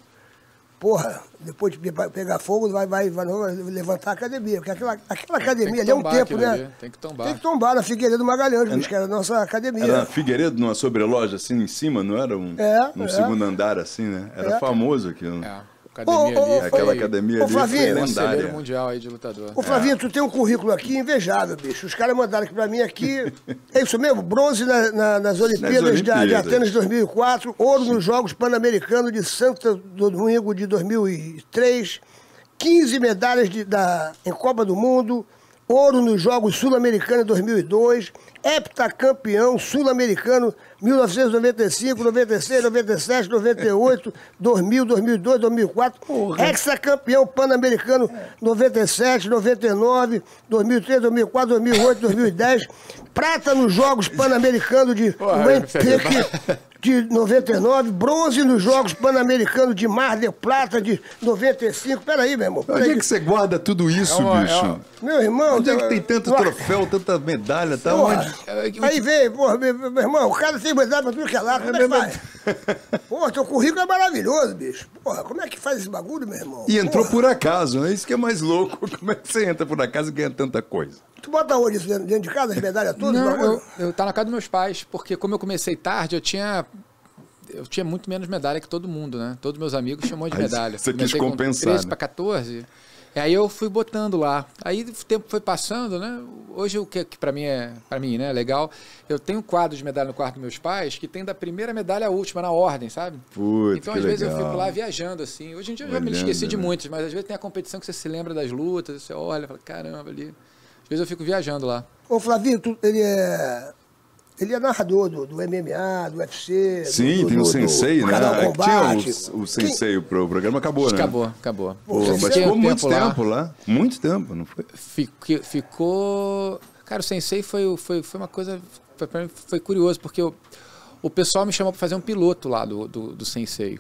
porra, depois de pegar fogo, vai, vai, vai levantar a academia. Porque aquela, aquela academia ali é um tempo, né? Ali. Tem que tombar. Tem que tombar na Figueiredo Magalhães, é, bicho, que era a nossa academia. Era na Figueiredo, numa sobreloja assim em cima, não era um, é, um é. segundo andar assim, né? Era é. famoso aquilo. É. Academia ô, ali, ô, foi... Aquela academia ô, ali Flavinho, foi lendária. Conselheiro mundial aí de lutador. Ô, Flavinho, é. tu tem um currículo aqui invejável, bicho. Os caras mandaram aqui pra mim aqui. É isso mesmo? Bronze na, na, nas Olimpíadas, nas Olimpíadas. De, de Atenas de dois mil e quatro, ouro nos Jogos Pan-Americanos de Santo Domingo de dois mil e três, quinze medalhas de, da, em Copa do Mundo, ouro nos Jogos Sul-Americanos de dois mil e dois, heptacampeão sul-americano mil novecentos e noventa e cinco, noventa e seis, noventa e sete, noventa e oito, dois mil, dois mil e dois, dois mil e quatro, hexacampeão pan-americano noventa e sete, noventa e nove, dois mil e três, dois mil e quatro, dois mil e oito, dois mil e dez, prata nos Jogos Pan-Americanos de Winnipeg de noventa e nove, bronze nos Jogos Pan-Americanos de Mar del Plata de noventa e cinco. Peraí, meu irmão. Onde é que você guarda tudo isso, é uma, bicho? é uma... Meu irmão... Onde é que tem tanto troféu, tanta medalha? Tá porra, onde? Aí vem, porra, meu, meu irmão, o cara tem medalha pra tudo que é lado, como é que faz? Porra, teu currículo é maravilhoso, bicho. Porra, como é que faz esse bagulho, meu irmão? E entrou porra. por acaso, né? Isso que é mais louco. Como é que você entra por acaso e ganha tanta coisa? Tu bota onde isso dentro de casa, as medalhas todas? Não, eu, eu tá na casa dos meus pais, porque como eu comecei tarde, eu tinha... Eu tinha muito menos medalha que todo mundo, né? Todos meus amigos tinham um monte de medalha. Você quis Comecei compensar, com treze né? para quatorze. E aí eu fui botando lá. Aí o tempo foi passando, né? Hoje o que, que para mim é, para mim, né, legal, eu tenho um quadro de medalha no quarto dos meus pais que tem da primeira medalha à última, na ordem, sabe? Putz, então, que às vezes, legal. eu fico lá viajando, assim. Hoje em dia eu já me Olhando, esqueci de né? muitos, mas às vezes tem a competição que você se lembra das lutas, você olha e fala, caramba, ali. Às vezes eu fico viajando lá. Ô, Flavinho, tu, ele é... Ele é narrador do, do M M A, do U F C. Sim, do, tem do, o Sensei, do né? Canal Tinha Combate. o, o Sensei, o pro- o programa acabou, né? Acabou, acabou. Pô, Pô, mas Sensei ficou um muito tempo lá. tempo lá. Muito tempo, não foi? Fique- Ficou... Cara, o Sensei foi, foi, foi uma coisa... Foi, pra mim foi curioso, porque o, o pessoal me chamou para fazer um piloto lá do, do, do Sensei.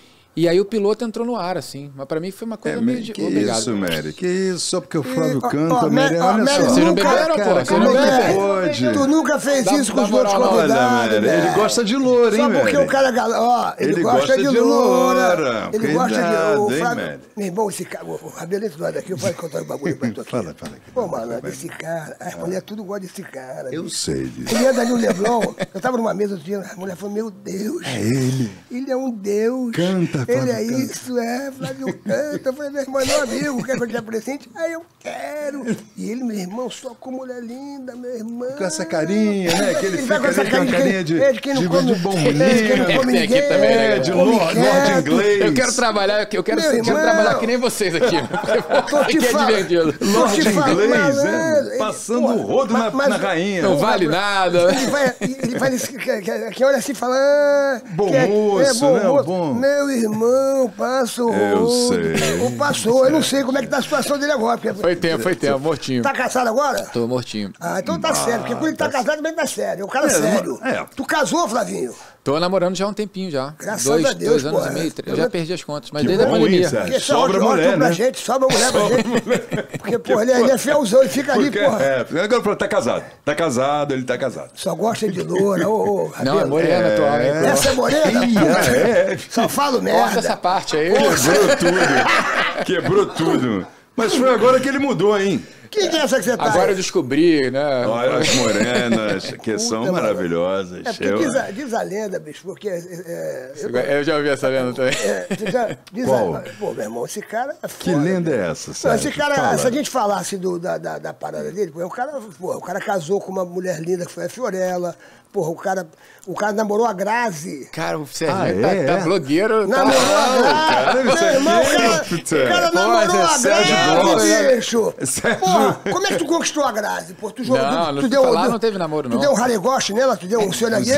E aí o piloto entrou no ar, assim. Mas para mim foi uma coisa É, meio Mary, de... que Obrigado. isso, Mary? Que isso? Só porque o Flávio ó, canta, ó, Mary, ó, olha Mary, só. Vocês não nunca- beberam, pô? Cara, Vocês como não é que beberam. pode? Tu nunca fez Dá- isso com dá os outros moral, não. Olha, convidados, Mary, ele velho. gosta de louro, hein, Só porque Mary? o cara... gal- Ó, ele, Ele gosta, gosta de de loura. loura. Ele gosta de... Cuidado, O hein, Flávio, Mary? meu irmão, esse cara... O Rabelito do lado daqui, eu vou contar um bagulho pra tu aqui. Fala, fala aqui. Pô, mano, esse cara... As mulheres tudo gostam desse cara. Eu bicho. sei disso. Ele anda no Leblon. Eu tava numa mesa outro dia, a mulher falou, meu Deus. É ele. Ele é um deus. Canta, Ele Flávio, é canta. isso, é, Flávio canta. Eu falei, meu irmão, é meu amigo, quer que eu te presente? Aí eu quero. E ele, meu irmão, só com mulher linda, meu irmão. Com essa carinha, né? Que ele vai fica ali com a carinha de, é, de quem não de, come, de bom é, de quem não menino. come Tem aqui ninguém, também, né? É, de come lord, quieto. lord inglês. Eu quero trabalhar, eu quero, Meu eu quero irmão. trabalhar que nem vocês aqui. Tô te Que é falando. divertido. Tô Lorde te falando, inglês, malandro. né? Ele- Passando porra, o rodo na, mas- na rainha. Não vale nada. Ele vai, ele vai nesse, que, que, que olha assim e fala. Ah, Bom que é- moço, é bom né? moço. Bom. Meu irmão, passa o Eu rodo. sei. Ou passou, eu não sei como é que tá a situação dele agora. Porque... Foi tempo, foi tempo, mortinho. Tá casado agora? Tô mortinho. Ah, então tá sério, porque quando ele tá casado também tá sério. É um cara É, sério. é. Tu casou, Flavinho? Tô namorando já há um tempinho já. Graças dois, a Deus, dois anos pô. e meio, três. Eu Eu- já perdi as contas, mas Que desde a bom, hein, pandemia. Sérgio? Porque Sobra ótimo mulher, pra né? gente, sobra mulher pra gente. Porque, porra, ele, é- ele é fielzão, ele fica ali, Porque, porra. é, agora falou, tá casado. Tá casado, ele tá casado. Só gosta de loura, ô, ô, Não, é Rabelo. morena atual, hein? Essa é morena? Ih, é, é. Só falo Corta merda. essa parte aí. Quebrou tudo. Quebrou tudo. Mas foi agora que ele mudou, hein? Quem que é essa que você tá? Agora eu descobri, né? Olha as morenas, que são Puta, mano. maravilhosas. É porque Eu- diz a, diz a lenda, bicho, porque... É, é, eu, Eu já ouvi essa lenda também. é, tu já- diz Qual? a, pô, meu irmão, esse cara é Que foda. lenda é essa, Não, Sérgio? esse cara, Fala. se a gente falasse do, da, da, da parada dele, pô, o cara, pô, o cara casou com uma mulher linda que foi a Fiorella, porra, o cara, o cara namorou a Grazi. Cara, o Sérgio Ah, tá, é, tá é? blogueiro. Tá... Namorou a Grazi. cara, isso Meu irmão, o aqui, cara, puta. o cara Pô, namorou é a Sérgio Grazi, Grosso. bicho. Sérgio- Porra, como é que tu conquistou a Grazi? Pô, tu jogou, Não, tu, não tu fui deu, falar, tu- não teve namoro, Tu não. deu um ralegoste nela? Tu deu um sonaguê?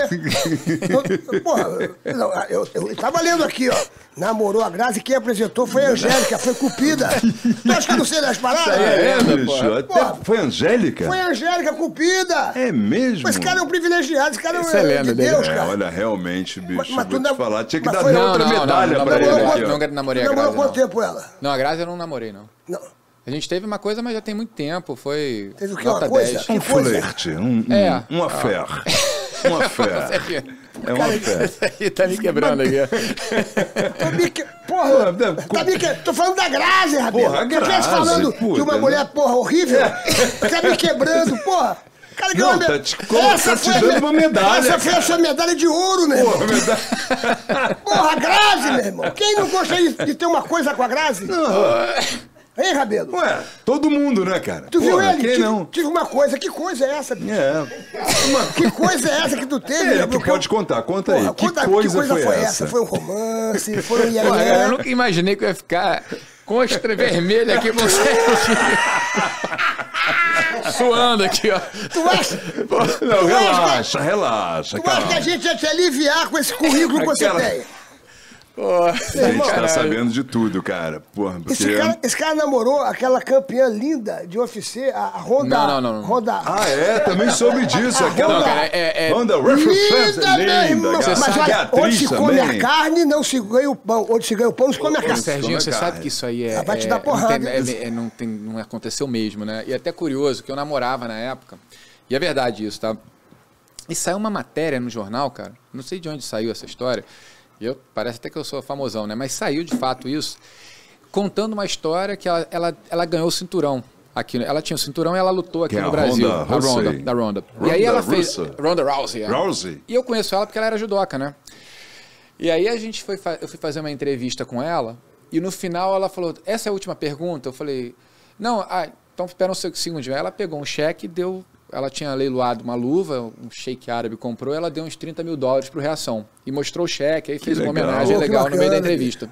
Porra, não, eu, eu, eu tava lendo aqui, ó. Namorou a Grazi, quem apresentou foi a Angélica, foi Cupida. Tu acha que eu não sei das paradas? É, É, lenda, bicho. pô. Até Porra. foi Angélica? Foi a Angélica Cupida. É mesmo? Mas esse cara é um privilegiado, esse cara Isso é, é lenda de dele. Deus, É, cara. olha, realmente, bicho, Mas- mas vou tu te nam- falar, tinha que mas dar foi- outra Não, não, medalha não, pra não, ele não, aqui, não, ó. não namorei a Namorou Grazi, quanto não. tempo ela? Não, a Grazi eu não namorei, não. Não. A gente teve uma coisa, mas já tem muito tempo. Foi Teve o quê? nota Uma coisa? dez. Um Que coisa? flerte, um, um, É. um affair. Um affair. É um affair. Esse aí tá me quebrando aqui. Tô me que... Porra, Pô, tá me que... tô falando da Grazi, Rabelo. Porra, a Se eu estivesse Grazi, falando puta, de uma né? mulher, porra, horrível, tá me quebrando, porra. Cara, que Não, uma me- tá te colo- tá te dando uma medalha, Essa foi a sua medalha de ouro, meu irmão. Porra, a Grazi, meu irmão. Quem não gostaria de, de ter uma coisa com a Grazi? Hein, Rabelo? Ué, todo mundo, né, cara? Tu viu Porra, ele? Quem Tive, não? tive uma coisa. Que coisa é essa, bicho? É. Que coisa é essa que tu teve? Ele meu? que Porque pode eu- contar, conta Porra, aí. Que conta- coisa foi essa? Foi um romance, foi um Pô, cara, eu iaié. nunca imaginei que eu ia ficar com a ostra vermelha aqui, você suando aqui, ó. Tu acha, Não, Tu acha relaxa, relaxa, tu acha que a calma. gente ia te aliviar com esse currículo que você Aquela- tem? Pô, A gente tá caralho. sabendo de tudo, cara. Porra, porque... Esse cara, esse cara namorou aquela campeã linda de U F C, a a Ronda. Não, não, não, não. Ronda. Ah, é? Também soube disso. Aquela... Não, cara, é- é- Honda Linda, Reference, meu linda, irmão. cara. Mas Que olha, onde atriz se come também. a carne, não se ganha o pão. Onde se ganha o pão, não se come a carne. Serginho, você Toma, sabe cara. que isso aí é. Ela vai te é- dar porrada, Não, tem, isso. é- é- não, tem- não aconteceu mesmo, né? E até curioso que eu namorava na época. E é verdade isso, tá? E saiu uma matéria no jornal, cara. Não sei de onde saiu essa história. E eu, parece até que eu sou famosão, né? Mas saiu de fato isso, contando uma história que ela, ela, ela ganhou o cinturão. Aqui, ela tinha o cinturão e ela lutou aqui Que é no a Brasil. Ronda a Rousey. Ronda, da Ronda. E Ronda aí ela fez. Rousey. Ronda Rousey. é. Rousey. E eu conheço ela porque ela era judoca, né? E aí a gente foi, fa- eu fui fazer uma entrevista com ela e no final ela falou, essa é a última pergunta? Eu falei, não, ah, então espera um segundo. Aí ela pegou um cheque e deu, ela tinha leiloado uma luva, um sheik árabe comprou, ela deu uns trinta mil dólares pro Reação. E mostrou o cheque, aí fez uma legal. homenagem Pô, que legal no meio da bacana, entrevista.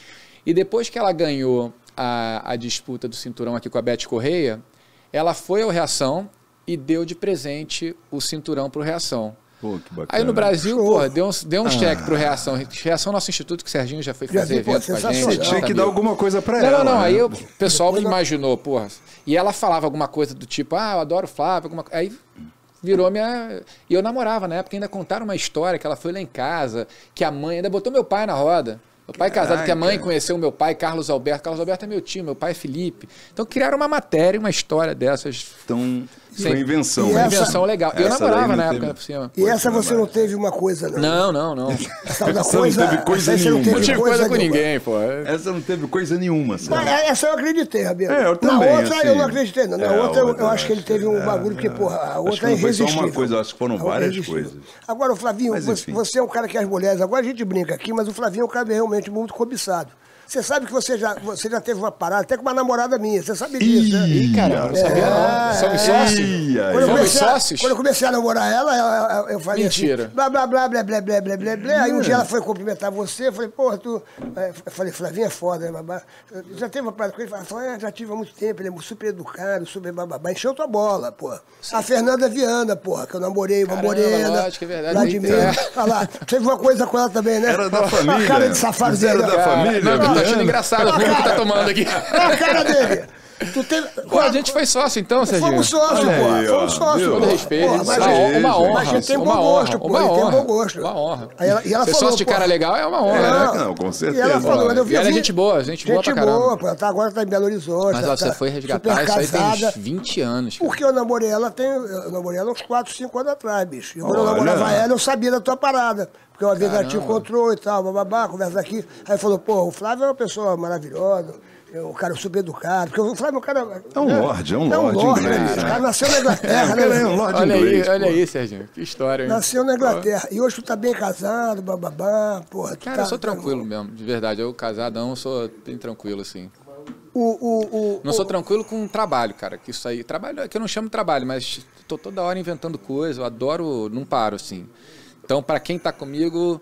E depois que ela ganhou a, a disputa do cinturão aqui com a Beth Correia, ela foi ao Reação e deu de presente o cinturão pro Reação. Pô, que bacana. Aí no Brasil, Show. porra, deu um, deu um cheque pro Reação. Reação é nosso instituto, que o Serginho já foi Já fazer vi, pô, evento com a gente. sensacional. Você tinha que Tá dar amigo. alguma coisa pra Não, ela. não, não. né? Aí o pessoal Depois eu- imaginou, porra. E ela falava alguma coisa do tipo, ah, eu adoro o Flávio, alguma coisa. Aí virou minha. E eu namorava na época, ainda contaram uma história que ela foi lá em casa, que a mãe ainda botou meu pai na roda. Meu pai é casado, que a mãe Caraca. conheceu o meu pai, Carlos Alberto. Carlos Alberto é meu tio, meu pai é Felipe. Então criaram uma matéria, uma história dessas. Então, Sim. foi invenção. E Uma essa- invenção legal. Eu essa namorava daí não na teve- época, por cima. E essa Pois você não, não teve uma coisa, não. Não, não, não. Essa da Essa não teve coisa essa aí você nenhuma. Não tive coisa com nenhuma. ninguém, pô. Essa não teve coisa nenhuma, sabe? Mas essa eu acreditei, Rabelo. É, eu Na também, outra assim. eu não acreditei, não. Na É, a outra eu- outra eu eu acho que ele acho teve um que- bagulho, porque, porra, a outra que é não foi só uma irresistível. coisa, acho que foram A outra é várias irresistível. coisas. Agora, o Flavinho, Mas, você, enfim. você é um cara que as mulheres, agora a gente brinca aqui, mas o Flavinho é um cara realmente muito cobiçado. Você sabe que você já, você já teve uma parada, até com uma namorada minha, você sabe disso, né? Ih, cara, eu não sabia não. Somos sócios? Ih, aí. Quando eu, Somos comecei a, sócios? quando eu comecei a namorar ela, eu, eu, eu falei Mentira. assim, blá, blá, blá, blá, blá, blá, blá, blá, blá. Aí um dia ela foi cumprimentar você, eu falei, porra, tu... é, Eu falei, Flavinho é foda, né, babá? Eu já teve uma parada com ele, ela falou, é, já tive há muito tempo, ele é super educado, super bababá. Encheu tua bola, porra. A Fernanda Viana, porra, que eu namorei, uma Caramba, morena, lógico, é verdade. lá de Eita. Minas. Olha lá, teve uma coisa com ela também, né? Era da Olha família. a cara de safado Mas dele. era da ó. família, Não, eu tô achando Viana. engraçado o rumo que tá tomando aqui. Olha a cara dele. Tu teve... Pô, a gente foi sócio então, Serginho. Fomos sócios, Olha pô. aí, ó, Fomos sócios. viu? pô. Todo respeito, Pô, uma, mas, aí, uma gente. honra. mas ele tem uma bom honra, gosto, pô. uma Ele tem honra, bom gosto. Uma honra. Aí ela- e ela Ser falou, sócio de pô, cara legal é uma honra, É, né? não, com E certeza. ela falou, eu vi, E ela é eu vi- gente boa, gente boa pra caramba. boa, pô. Tá, agora tá em Belo Horizonte. Mas tá, ó, você tá foi resgatar super isso aí tem casada. uns vinte anos. cara. Porque eu namorei ela, tem, eu namorei ela uns quatro, cinco anos atrás, bicho. E quando eu Olha. namorava ela, eu sabia da tua parada. Porque uma vez ela te Caramba. encontrou e tal, bababá, conversa aqui. Aí falou, pô, o Flávio é uma pessoa maravilhosa. É um cara super educado. Porque o Flávio é um cara... É um né? lorde, é um É um lorde lorde, inglês, né? né? O cara nasceu na Inglaterra, É, o cara é né? um lorde Olha inglês, aí, olha pô. aí, Serginho. Que história, hein? Nasceu na Inglaterra. E hoje tu tá bem casado, bababá, porra. Tu Cara, tá, eu sou tá- tranquilo mesmo, de verdade. Eu casadão, sou bem tranquilo, assim. O, o, o, Não sou tranquilo com o trabalho, cara. Que isso aí. Trabalho é que eu não chamo de trabalho, mas tô toda hora inventando coisa. Eu adoro, não paro, assim. Então, pra quem tá comigo,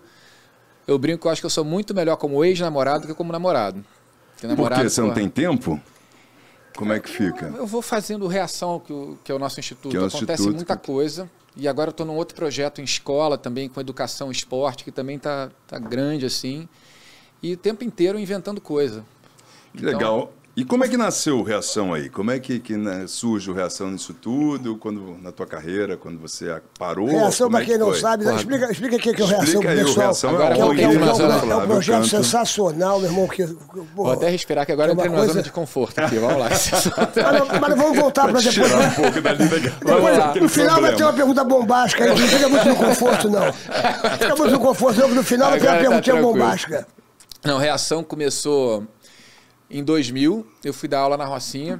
eu brinco que eu acho que eu sou muito melhor como ex-namorado do que como namorado. Porque Por namorado, quê? Você não pô, tem tempo? Como é que fica? Eu vou fazendo reação, que, o, que é o nosso instituto. Que é o Acontece instituto, muita que- coisa. E agora eu estou num outro projeto em escola também, com educação e esporte, que também tá, tá grande, assim. E o tempo inteiro inventando coisa. Que Então, legal. E como é que nasceu o Reação aí? Como é que, que né, surge o Reação nisso tudo? Quando, na tua carreira, quando você parou? Reação, para é quem que não foi? sabe, né? explica, explica o que é o Reação, Explica aí, o pessoal. Reação Agora é Que é, um um- que é um- que é um- Flávio é um projeto canto. sensacional, meu irmão. Que, Vou até respirar, que agora é eu entrei uma numa coisa- zona de conforto aqui. Vamos lá. Mas, mas vamos voltar para depois. Tirar um pouco dali daqui. Depois, lá. no final vai ter uma pergunta bombástica aí, não fica muito no conforto, não. Fica muito no conforto, não, que no final vai ter uma Agora tá perguntinha tranquilo. bombástica. Não, Reação começou em dois mil. Eu fui dar aula na Rocinha.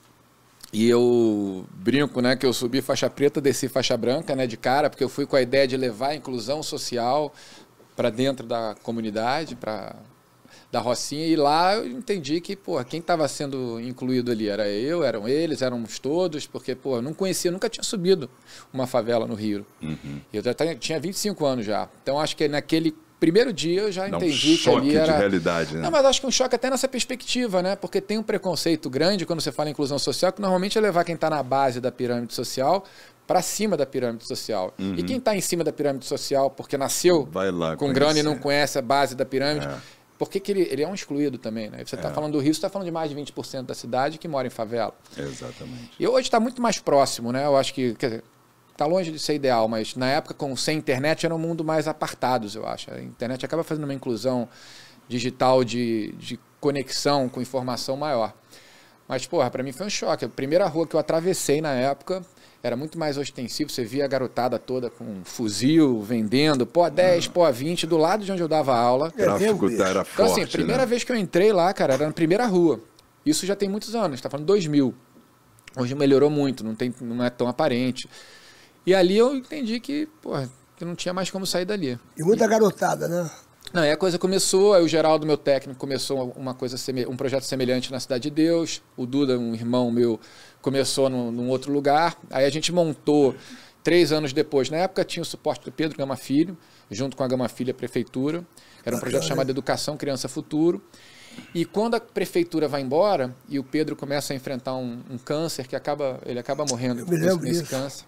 E eu brinco, né, que eu subi faixa preta, desci faixa branca, né, de cara, porque eu fui com a ideia de levar a inclusão social para dentro da comunidade, para da Rocinha, e lá eu entendi que, pô, quem estava sendo incluído ali era eu, eram eles, éramos todos, porque, pô, eu não conhecia, nunca tinha subido uma favela no Rio. Uhum. Eu já tinha vinte e cinco anos já. Então acho que naquele primeiro dia eu já Dá um entendi que choque ali de era... realidade, né? Não, mas acho que um choque até nessa perspectiva, né? Porque tem um preconceito grande quando você fala em inclusão social, que normalmente é levar quem está na base da pirâmide social para cima da pirâmide social. Uhum. E quem está em cima da pirâmide social porque nasceu Vai lá com conhecer. grana e não conhece a base da pirâmide, É. por que que ele, ele é um excluído também, né? Você está falando do Rio, você está falando de mais de vinte por cento da cidade que mora em favela. Exatamente. E hoje está muito mais próximo, né? Eu acho que, quer dizer, está longe de ser ideal, mas na época, com, sem internet, era um mundo mais apartados, eu acho. A internet acaba fazendo uma inclusão digital de, de conexão com informação maior. Mas, porra, para mim foi um choque. A primeira rua que eu atravessei na época era muito mais ostensivo. Você via a garotada toda com um fuzil, vendendo, pô, dez, pô, vinte, do lado de onde eu dava aula. O tráfico mesmo, era Então, forte, assim, a primeira né? vez que eu entrei lá, cara, era na primeira rua. Isso já tem muitos anos, está falando dois mil. Hoje melhorou muito, não, tem, não é tão aparente. E ali eu entendi que, porra, que não tinha mais como sair dali. E muita garotada, né? Não, aí a coisa começou, aí o Geraldo, meu técnico, começou uma coisa, seme- um projeto semelhante na Cidade de Deus. O Duda, um irmão meu, começou num, num outro lugar. Aí a gente montou, três anos depois, na época tinha o suporte do Pedro Gama Filho, junto com a Gama Filho, a prefeitura. Era um projeto chamado Educação Criança Futuro. E quando a prefeitura vai embora e o Pedro começa a enfrentar um, um câncer, que acaba, ele acaba morrendo Eu me nesse, lembro nesse disso. câncer.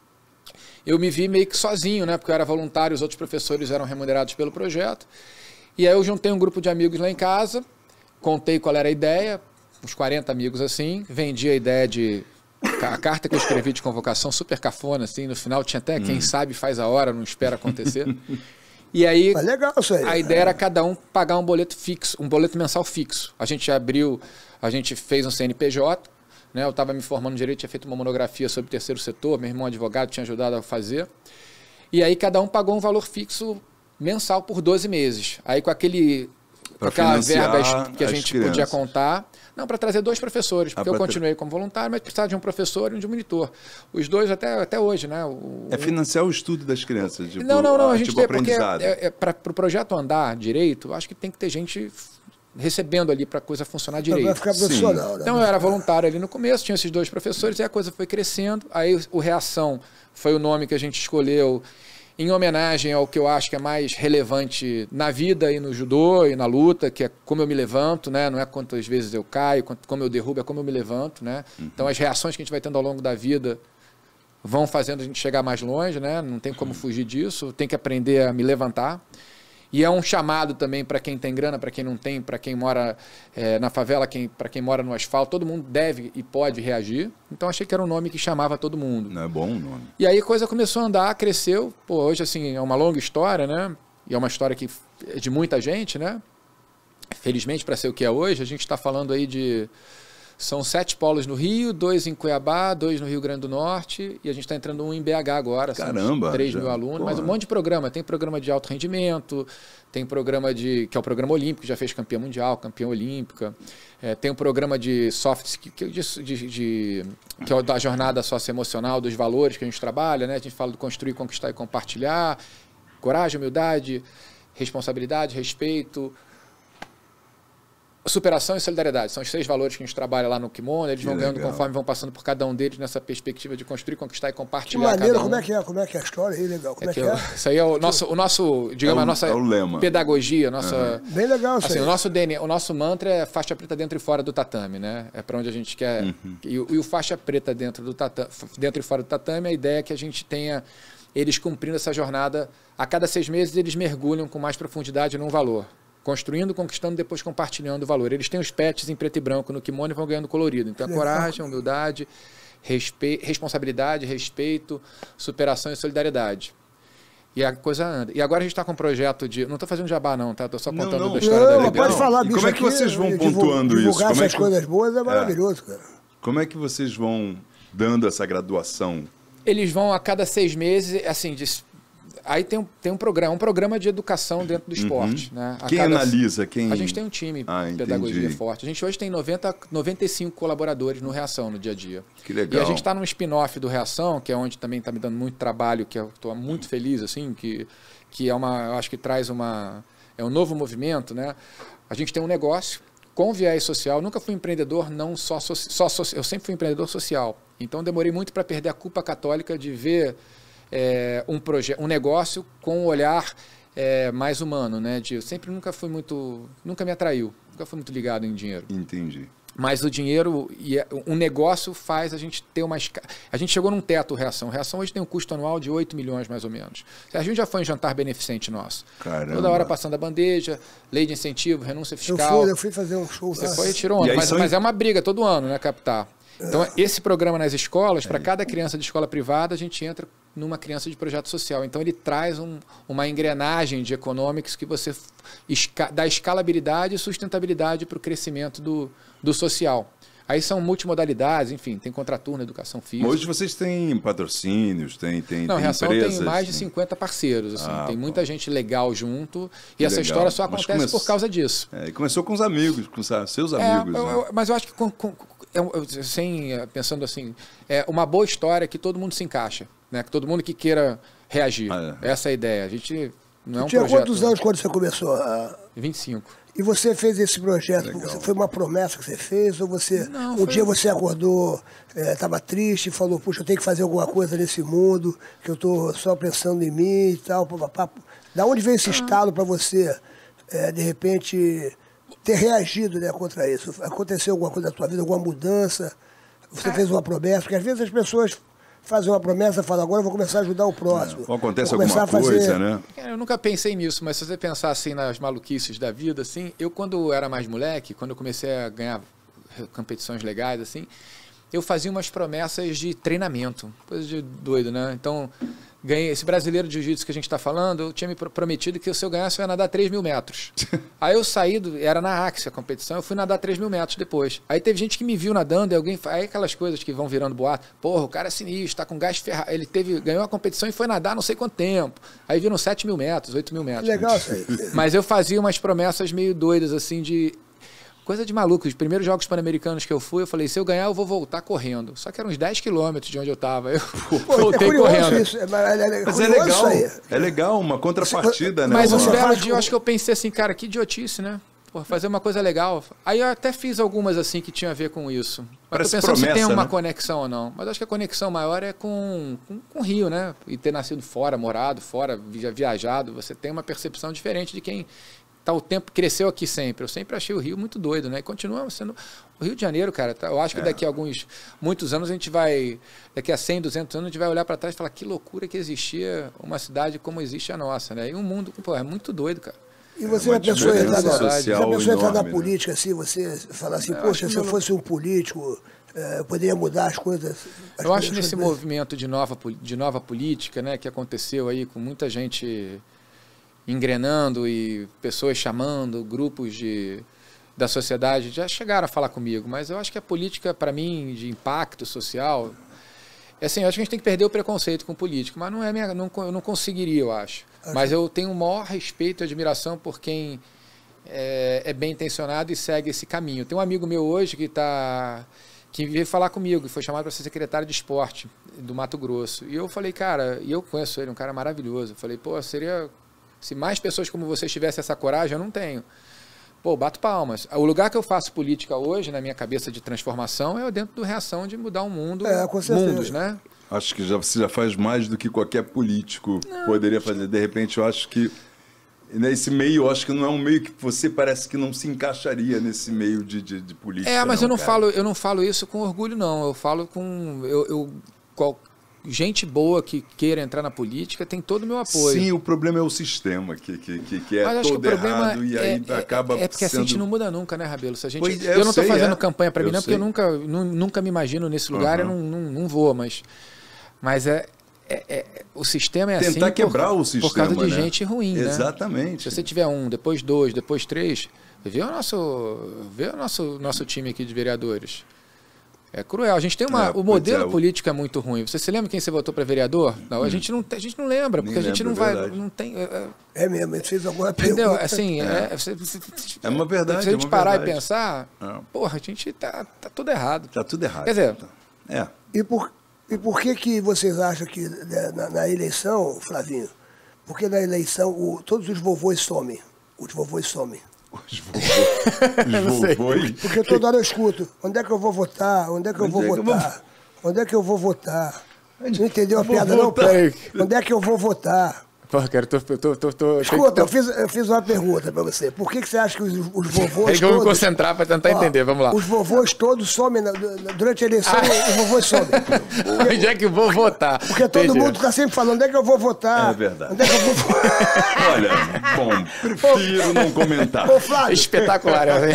Eu me vi meio que sozinho, né? Porque eu era voluntário, os outros professores eram remunerados pelo projeto. E aí eu juntei um grupo de amigos lá em casa, contei qual era a ideia, uns quarenta amigos assim, vendi a ideia de... A carta que eu escrevi de convocação, super cafona, assim, no final tinha até quem sabe faz a hora, não espera acontecer. E aí, Mas legal isso aí. a ideia era cada um pagar um boleto fixo, um boleto mensal fixo. A gente abriu, a gente fez um C N P J, né? Eu estava me formando em Direito, tinha feito uma monografia sobre o terceiro setor, meu irmão advogado tinha ajudado a fazer. E aí cada um pagou um valor fixo mensal por doze meses. Aí com aquele... Com Pra aquela financiar verba que a as gente crianças. podia contar. Não, para trazer dois professores, porque Ah, eu pra ter- continuei como voluntário, mas precisava de um professor e de um monitor. Os dois até, até hoje, né? O, É financiar o estudo das crianças. Tipo, não, não, não. A ah, gente tipo tem, porque aprendizado. é, é, para o projeto andar direito, acho que tem que ter gente recebendo ali para a coisa funcionar Vai direito. ficar profissional, né? Então eu era voluntário ali no começo, tinha esses dois professores, e a coisa foi crescendo. Aí o Reação foi o nome que a gente escolheu em homenagem ao que eu acho que é mais relevante na vida e no judô e na luta, que é como eu me levanto, né? Não é quantas vezes eu caio, quanto- como eu derrubo, é como eu me levanto, né? Então as reações que a gente vai tendo ao longo da vida vão fazendo a gente chegar mais longe, né? Não tem como fugir disso, tem que aprender a me levantar. E é um chamado também para quem tem grana, para quem não tem, para quem mora eh, na favela, quem, para quem mora no asfalto, todo mundo deve e pode reagir. Então achei que era um nome que chamava todo mundo. Não é bom o nome. E aí a coisa começou a andar, cresceu. Pô, hoje assim é uma longa história, né? E é uma história que é de muita gente, né? Felizmente para ser o que é hoje, a gente está falando aí de... São sete polos no Rio, dois em Cuiabá, dois no Rio Grande do Norte, e a gente está entrando um em B H agora. São uns Caramba, três já, mil alunos, mas um porra. monte de programa. Tem programa de alto rendimento, tem programa de... que é o programa olímpico, que já fez campeã mundial, campeã olímpica. É, tem um programa de soft skill, que, de, de, de, que é o da jornada socioemocional, dos valores que a gente trabalha, né? A gente fala do construir, conquistar e compartilhar, coragem, humildade, responsabilidade, respeito, superação e solidariedade. São os seis valores que a gente trabalha lá no Kimono. Eles Que vão ganhando legal. conforme vão passando por cada um deles nessa perspectiva de construir, conquistar e Que compartilhar. maneiro, cada um. como é que é? Como é que é a história aí, legal? Como é, É que que eu- é? Isso aí é o nosso, o nosso digamos, É o- a nossa é o lema. pedagogia, a nossa... Bem legal isso Assim, aí. o nosso D N A, o nosso mantra é faixa preta dentro e fora do tatame, né? É para onde a gente quer. Uhum. E, o- e o faixa preta dentro do tatame, dentro e fora do tatame, a ideia é que a gente tenha eles cumprindo essa jornada. A cada seis meses eles mergulham com mais profundidade num valor. Construindo, conquistando, depois compartilhando o valor. Eles têm os pets em preto e branco no kimono e vão ganhando colorido. Então, a coragem, a humildade, respe... responsabilidade, respeito, superação e solidariedade. E a coisa anda. E agora a gente está com um projeto de... Não estou fazendo jabá, não, tá? Estou só contando não, não. da história não, da não, pode falar, bicho. Como é que aqui, vocês vão divulgar, pontuando divulgar isso? Como essas é que... coisas boas é maravilhoso, é. cara. Como é que vocês vão dando essa graduação? Eles vão a cada seis meses, assim, de... aí tem um, tem um programa, um programa de educação dentro do esporte. Uhum. Né? A Quem cada... analisa? Quem... A gente tem um time ah, de pedagogia forte. A gente hoje tem noventa, noventa e cinco colaboradores no Reação, no dia a dia. Que legal. E a gente está num spin-off do Reação, que é onde também está me dando muito trabalho, que eu estou muito feliz, assim, que, que é uma, eu acho que traz uma... é um novo movimento, né? A gente tem um negócio com viés social. Nunca fui empreendedor, não só, so, só so, eu sempre fui empreendedor social. Então demorei muito para perder a culpa católica de ver é, um projeto, um negócio com um olhar é, mais humano, né? De, eu sempre nunca fui muito, nunca me atraiu, nunca fui muito ligado em dinheiro. Entendi. Mas o dinheiro e um negócio faz a gente ter uma... A gente chegou num teto Reação. Reação hoje tem um custo anual de oito milhões, mais ou menos. A gente já foi em jantar beneficente nosso. Caramba. Toda hora passando a bandeja, lei de incentivo, renúncia fiscal. Eu fui, eu fui fazer um show. Você foi e tirou onda. Mas, mas é uma briga todo ano, né, captar? Então, esse programa nas escolas, para cada criança de escola privada, a gente entra numa criança de projeto social. Então, ele traz um, uma engrenagem de economics que você esca, dá escalabilidade e sustentabilidade para o crescimento do, do social. Aí são multimodalidades, enfim, tem contraturno, educação física. Hoje vocês têm patrocínios, tem, tem, Não, tem Reação empresas, tem mais de tem... cinquenta parceiros, assim, ah, tem muita gente legal junto. E que essa legal. história só Mas acontece come... por causa disso. É, começou com os amigos, com seus É, amigos. eu, né? eu, mas eu acho que, com, com, eu, eu, sem, pensando assim, é uma boa história que todo mundo se encaixa, né? Que todo mundo que queira reagir. Ah, é. Essa é a ideia. A gente não é um tinha projeto... quantos anos quando você começou? A... vinte e cinco. E você fez esse projeto, você, foi uma promessa que você fez? Ou você, não, um foi... dia você acordou, estava é, triste e falou, puxa, eu tenho que fazer alguma coisa nesse mundo, que eu estou só pensando em mim e tal, papapá. Da onde veio esse ah. estalo para você, é, de repente, ter reagido, né, contra isso? Aconteceu alguma coisa na sua vida, alguma mudança? Você ah. fez uma promessa? Porque às vezes as pessoas... fazer uma promessa e falar, agora eu vou começar a ajudar o próximo. Ou acontece alguma fazer... coisa, né? Eu nunca pensei nisso, mas se você pensar assim nas maluquices da vida, assim, eu quando era mais moleque, quando eu comecei a ganhar competições legais, assim, eu fazia umas promessas de treinamento, coisa de doido, né? Então, ganhei esse brasileiro de jiu-jitsu que a gente está falando, eu tinha me prometido que se eu ganhasse eu ia nadar três mil metros. Aí eu saí, do, era na Axia a competição, eu fui nadar três mil metros depois. Aí teve gente que me viu nadando, e alguém, aí aquelas coisas que vão virando boato, porra, o cara é sinistro, tá com gás ferrado, ele teve, ganhou a competição e foi nadar não sei quanto tempo. Aí viram sete mil metros, oito mil metros. Legal isso aí. Mas eu fazia umas promessas meio doidas, assim, de... coisa de maluco. Os primeiros Jogos Pan-Americanos que eu fui, eu falei, se eu ganhar, eu vou voltar correndo. Só que eram uns dez quilômetros de onde eu estava. Eu Pô, voltei é correndo. Isso. É, mas é, mas é legal. É legal, uma contrapartida, né? Mas um você belo faz... dia eu acho que eu pensei assim, cara, que idiotice, né? Pô, fazer uma coisa legal. Aí eu até fiz algumas assim que tinha a ver com isso. Mas parece tô pensando promessa, se tem uma né? conexão ou não. Mas acho que a conexão maior é com, com, com o Rio, né? E ter nascido fora, morado fora, viajado. Você tem uma percepção diferente de quem... tá o tempo, cresceu aqui sempre. Eu sempre achei o Rio muito doido, né? E continua sendo... O Rio de Janeiro, cara, tá, eu acho que é. daqui a alguns, muitos anos a gente vai... Daqui a cem, duzentos anos a gente vai olhar para trás e falar que loucura que existia uma cidade como existe a nossa, né? E um mundo, pô, é muito doido, cara. E você é uma pessoa entrar na, na né? política, assim, você falar assim, eu poxa, se eu fosse um político, eh, eu poderia mudar as coisas... As eu acho que nesse coisas... movimento de nova, de nova política, né, que aconteceu aí com muita gente... engrenando e pessoas chamando, grupos de, da sociedade já chegaram a falar comigo, mas eu acho que a política, para mim, de impacto social, é assim, eu acho que a gente tem que perder o preconceito com político, mas não é minha, não, eu não conseguiria, eu acho. acho. Mas eu tenho o maior respeito e admiração por quem é, é bem intencionado e segue esse caminho. Tem um amigo meu hoje que tá, que veio falar comigo, que foi chamado para ser secretário de esporte do Mato Grosso. E eu falei, cara, e eu conheço ele, um cara maravilhoso. Eu falei, pô, seria... Se mais pessoas como você tivessem essa coragem, eu não tenho. Pô, bato palmas. O lugar que eu faço política hoje, na minha cabeça de transformação, é dentro do Reação de mudar o mundo, é, com certeza. mundos, né? Acho que já, você já faz mais do que qualquer político não. poderia fazer. De repente, eu acho que nesse meio, eu acho que não é um meio que você parece que não se encaixaria nesse meio de, de, de política. É, mas não, eu, não cara. falo, eu não falo isso com orgulho, não. Eu falo com... Eu, eu, qual, gente boa que queira entrar na política tem todo o meu apoio. Sim, o problema é o sistema, que, que, que, que é Mas acho todo que o problema errado e aí é, acaba é, é porque sendo... a gente não muda nunca, né, Rabelo? Se a gente, Pois é, eu, eu não estou sei, fazendo é. campanha para mim, Eu não, porque eu sei. nunca, nu- nunca me imagino nesse lugar, Uhum. eu não, não, não vou, mas, mas é, é, é- o sistema é assim Tentar quebrar por, o sistema, por causa de né? gente ruim, né? Exatamente. Se você tiver um, depois dois, depois três, vê o nosso, vê o nosso, nosso time aqui de vereadores. É cruel. A gente tem uma. É, o pois modelo é, o- político é muito ruim. Você se lembra quem você votou para vereador? Não, a gente não, a gente não lembra, Nem porque a gente lembro, não é vai. verdade. Não tem. É, é, É mesmo, ele fez alguma entendeu? pergunta. Assim, é, você- você- É uma verdade, se a gente é uma parar verdade. e pensar, É. porra, a gente tá, tá tudo errado. Tá tudo errado. Quer dizer, É. E por, e por que que vocês acham que né, na, na eleição, Flavinho, porque na eleição o- todos os vovôs somem, os vovôs somem. Os vovôs. Os vovôs. Porque toda hora eu escuto, onde é que eu vou votar, onde é que eu Onde vou é que eu vou- votar, onde é que eu vou votar. Não entendeu a Vou piada não, votar. Pedro? Onde é que eu vou votar? porra, cara, eu tô. tô, tô, tô Escuta, tô, eu fiz, eu fiz uma pergunta pra você. Por que, que você acha que os, os vovôs é que eu vou me todos... concentrar para tentar Ó, entender, vamos lá. Os vovôs todos somem, na- na- durante a eleição, os vovôs somem. Onde é que eu vou votar? Porque todo Entendi. mundo está sempre falando, onde é que eu vou votar? É verdade. Onde é que eu vou votar? Olha, bom, prefiro não comentar. Ô, Flávio, Espetacular, né?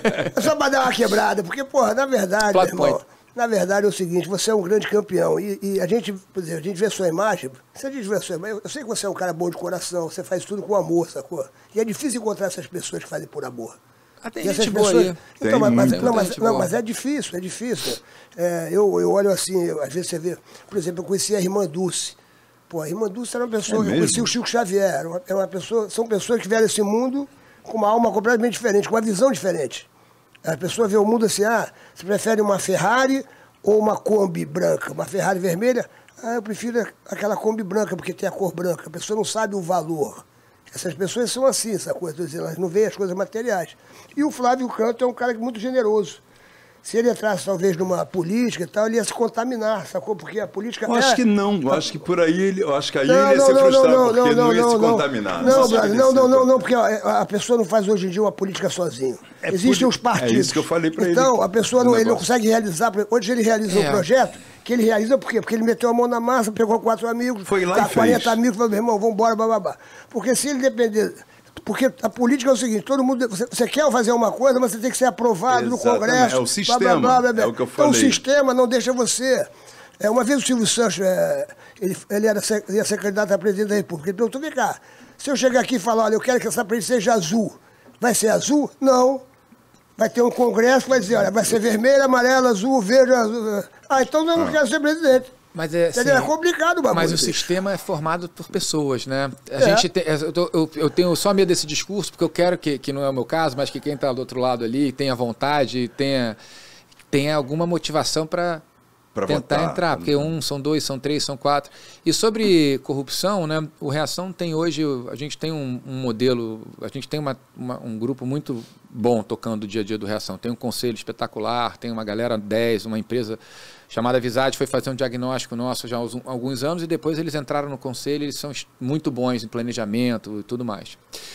é só pra dar uma quebrada, porque, porra, na verdade, Plot meu irmão, point. na verdade é o seguinte, você é um grande campeão. E, e a gente, por exemplo, a gente vê sua imagem, se a gente vê sua imagem, eu sei que você é um cara bom de coração, você faz tudo com amor, sacou? E é difícil encontrar essas pessoas que fazem por amor. Ah, tem E essas gente boa pessoas- aí. Então, Tem mas, mas- muita não, mas, gente não, boa. mas é difícil, é difícil. É, eu, eu olho assim, eu- às vezes você vê, por exemplo, eu conheci a irmã Dulce. Pô, a irmã Dulce era uma pessoa, É eu conheci mesmo? o Chico Xavier, era uma, era uma pessoa, são pessoas que vieram esse mundo com uma alma completamente diferente, com uma visão diferente. A pessoa vê o mundo assim, ah, você prefere uma Ferrari ou uma Kombi branca? Uma Ferrari vermelha? Ah, eu prefiro aquela Kombi branca, porque tem a cor branca. A pessoa não sabe o valor. Essas pessoas são assim, essa coisa, elas não veem as coisas materiais. E o Flávio Canto é um cara muito generoso. Se ele entrasse, talvez, numa política e tal, ele ia se contaminar, sacou? Porque a política Eu acho é... que não, eu acho que por aí ele, eu acho que aí Não, ele ia não, se não, frustrar, não, porque não, não, não, ia se não, contaminar. Não, sei se Brás, ele não, se não, não, contam- não, porque a, a pessoa não faz hoje em dia uma política sozinho. É Existem por- os partidos. é isso que eu falei pra ele. Então, a pessoa não, O ele não negócio. consegue realizar. Hoje ele realiza É. um projeto, que ele realiza por quê? Porque ele meteu a mão na massa, pegou quatro amigos, Foi lá tá, e quarenta fez. amigos, falou, meu irmão, vamos embora, bababá. Porque se ele depender... Porque a política é o seguinte, todo mundo... Você, você quer fazer uma coisa, mas você tem que ser aprovado no Exatamente, Congresso. é o sistema, blá, blá, blá, blá. é o que eu Então o falei. sistema não deixa você... É, uma vez o Silvio Santos, é, ele, ele era ser, ia ser candidato a presidente da República. Ele perguntou, vem cá, se eu chegar aqui e falar, olha, eu quero que essa presidente seja azul, vai ser azul? Não. Vai ter um congresso que vai dizer, olha, vai ser vermelho, amarelo, azul, verde, azul. Ah, então eu não Ah. quero ser presidente. Mas é, Entendeu? assim, É complicado o bagulho. Mas o bicho. sistema é formado por pessoas, né? A É. gente tem, eu, tô- eu- eu tenho só medo desse discurso, porque eu quero que, que não é o meu caso, mas que quem está do outro lado ali tenha vontade, tenha, tenha alguma motivação para Pra tentar votar. entrar, porque um, são dois, são três, são quatro. E sobre corrupção, né? O Reação tem hoje, a gente tem um, um modelo, a gente tem uma, uma- um grupo muito bom tocando o dia a dia do Reação. Tem um conselho espetacular, tem uma galera dez, uma empresa chamada Visade foi fazer um diagnóstico nosso já há uns- alguns anos e depois eles entraram no conselho, eles são muito bons em planejamento e tudo mais.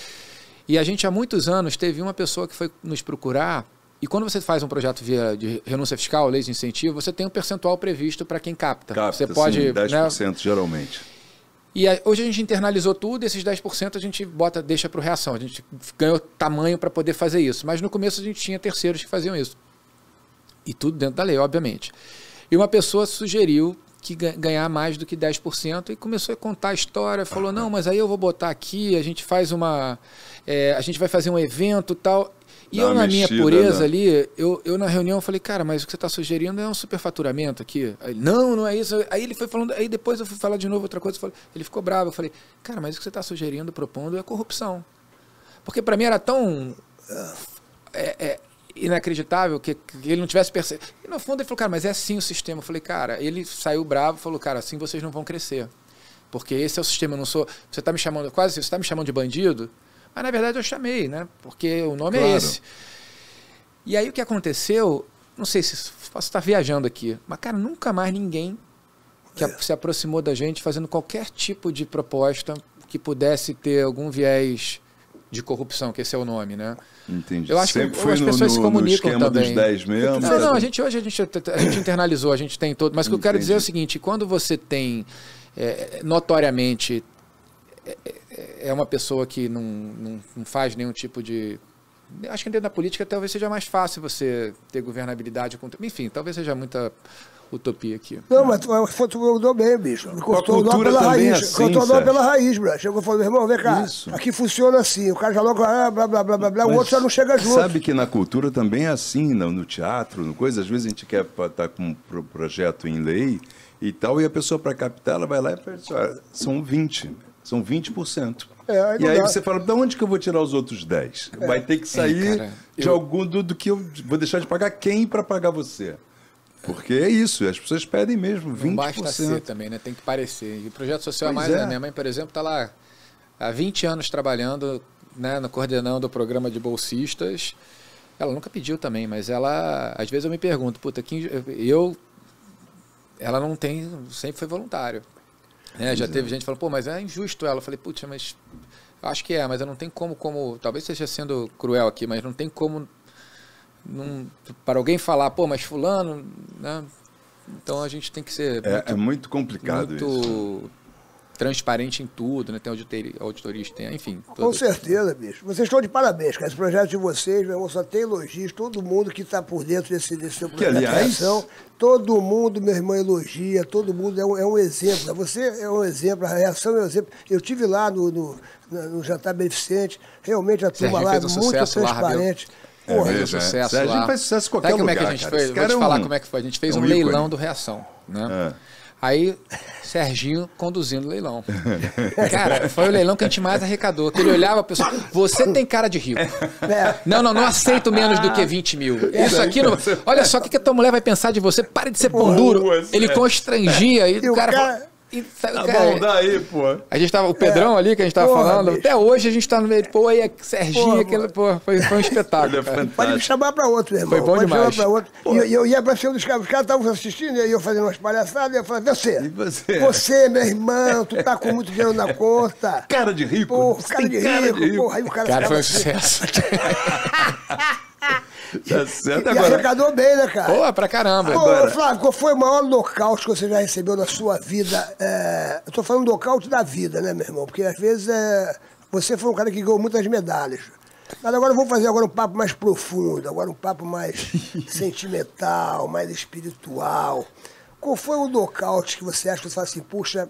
E a gente há muitos anos teve uma pessoa que foi nos procurar. E quando você faz um projeto via de renúncia fiscal, leis de incentivo, você tem um percentual previsto para quem capta. Capta, você pode, sim, dez por cento né? geralmente. E a, hoje a gente internalizou tudo, esses dez por cento a gente bota, deixa para o Reação. A gente ganhou tamanho para poder fazer isso. Mas no começo a gente tinha terceiros que faziam isso. E tudo dentro da lei, obviamente. E uma pessoa sugeriu que ga- ganhar mais do que dez por cento e começou a contar a história, falou, não, mas aí eu vou botar aqui, a gente faz uma... é, a gente vai fazer um evento e tal... E Dá eu, uma na minha mexida, pureza né? ali, eu, eu na reunião falei, cara, mas o que você está sugerindo é um superfaturamento aqui. Aí ele, não, não é isso. Aí ele foi falando, aí depois eu fui falar de novo outra coisa, eu falei- ele ficou bravo. Eu falei, cara, mas o que você está sugerindo, propondo é corrupção. Porque para mim era tão é, é, inacreditável que, que ele não tivesse percebido. E no fundo ele falou, cara, mas é assim o sistema. Eu falei, cara, ele saiu bravo e falou, cara, assim vocês não vão crescer. Porque esse é o sistema, eu não sou... Você está me chamando, quase, você está me chamando de bandido? Mas, na verdade, eu chamei, né? Porque o nome Claro. é esse. E aí, o que aconteceu... Não sei se posso estar viajando aqui, mas, cara, nunca mais ninguém que a- se aproximou da gente fazendo qualquer tipo de proposta que pudesse ter algum viés de corrupção, que esse é o nome, né? Entendi. Eu acho Sempre que foi as no, pessoas no, se comunicam no esquema também. dos dez mesmo. Não, não, a gente, hoje a gente, a gente internalizou, a gente tem todo. Mas o que eu quero Entendi. dizer é o seguinte: quando você tem é, notoriamente é, é uma pessoa que não, não, não faz nenhum tipo de. Acho que dentro da política talvez seja mais fácil você ter governabilidade. Enfim, talvez seja muita utopia aqui. Não, mas tu, tu mudou bem, bicho. Cortou o nó cultura pela também raiz. é assim, Cortou o nó Sérgio. pela raiz, bro. Chegou e falou, meu irmão, vem cá. Isso. Aqui funciona assim. O cara já logo, ah, blá, blá, blá, blá, blá. O Mas outro já não chega junto. Sabe que na cultura também é assim, no, no teatro, no coisa, às vezes a gente quer estar com um pro- projeto em lei e tal, e a pessoa para captar, ela vai lá e fala assim, "Ah, são vinte, são vinte por cento. É, aí e não aí dá. você fala, de onde que eu vou tirar os outros dez? Vai ter que sair cara, de eu- algum do, do que eu vou deixar de pagar quem para pagar você. Porque é isso, as pessoas pedem mesmo vinte Não por basta ser cento. também, né? Tem que parecer. E o projeto social é Pois mais, é. né? Minha mãe, por exemplo, está lá há vinte anos trabalhando, né, no, coordenando o programa de bolsistas. Ela nunca pediu também, mas ela, às vezes eu me pergunto, puta, quem, eu, ela não tem, sempre foi voluntário. Né? Já teve gente falando, pô, mas é injusto ela. Eu falei, putz, mas eu acho que é, mas eu não tenho como, como, talvez esteja sendo cruel aqui, mas não tem como, não, para alguém falar, pô, mas fulano, né? Então a gente tem que ser É, muito, é muito complicado muito isso. transparente em tudo, né? Tem auditoria, auditoria tem, enfim. Com tudo. certeza, bicho. Vocês estão de parabéns, cara. Esse projeto de vocês, meu irmão, só tem elogios. Todo mundo que está por dentro desse, desse seu projeto de aliás- ação, todo mundo, meu irmão, elogia. Todo mundo é um, é um exemplo. Você é um exemplo, a reação é um exemplo. Eu tive lá no, no, na- no jantar beneficente. Realmente a turma Serginho lá é fez um muito sucesso lá, transparente. É Porra, Fez um mesmo, é. sucesso Serginho lá. faz sucesso em qualquer Sabe como é que lugar, a gente cara. fez? Esse Vou cara te é falar um- como é que foi. A gente fez é um, um ícone. leilão do Reação, né? É. Aí, Serginho conduzindo o leilão. Cara, foi o leilão que a gente mais arrecadou. Que ele olhava a pessoa, você tem cara de rico. É. Não, não, não aceito menos do que vinte mil. Isso aqui, não... olha só, o que que a tua mulher vai pensar de você? Pare de ser pão duro. você- Ele constrangia e, E o o cara... cara- fala- e, sabe, Tá cara, bom, daí, pô. a gente tava, o Pedrão ali que a gente tava Porra, falando, bicho. até hoje a gente tá no meio, pô, aí, Serginho, Porra, aquele, pô, foi, foi um espetáculo. Ele é cara. fantástico. Pode me chamar pra outro, meu irmão. Foi bom Pode demais. chamar pra outro. E eu, eu ia pra cima dos caras, os caras estavam assistindo e eu fazendo umas palhaçadas, e eu falei, você, E você? você, meu irmão, tu tá com muito dinheiro na conta. Cara de rico. Porra, Você cara tem de cara rico, de rico. porra, aí o cara, Cara, foi ficava um assim. sucesso. Tá certo E agora. arrecadou bem, né, cara? Pô, pra caramba. Ô, Agora- Flávio, qual foi o maior nocaute que você já recebeu na sua vida? É, eu tô falando nocaute da vida, né, meu irmão? Porque às vezes é, você foi um cara que ganhou muitas medalhas. Mas agora vamos fazer agora um papo mais profundo, agora um papo mais sentimental, mais espiritual. Qual foi o nocaute que você acha que você fala assim, puxa,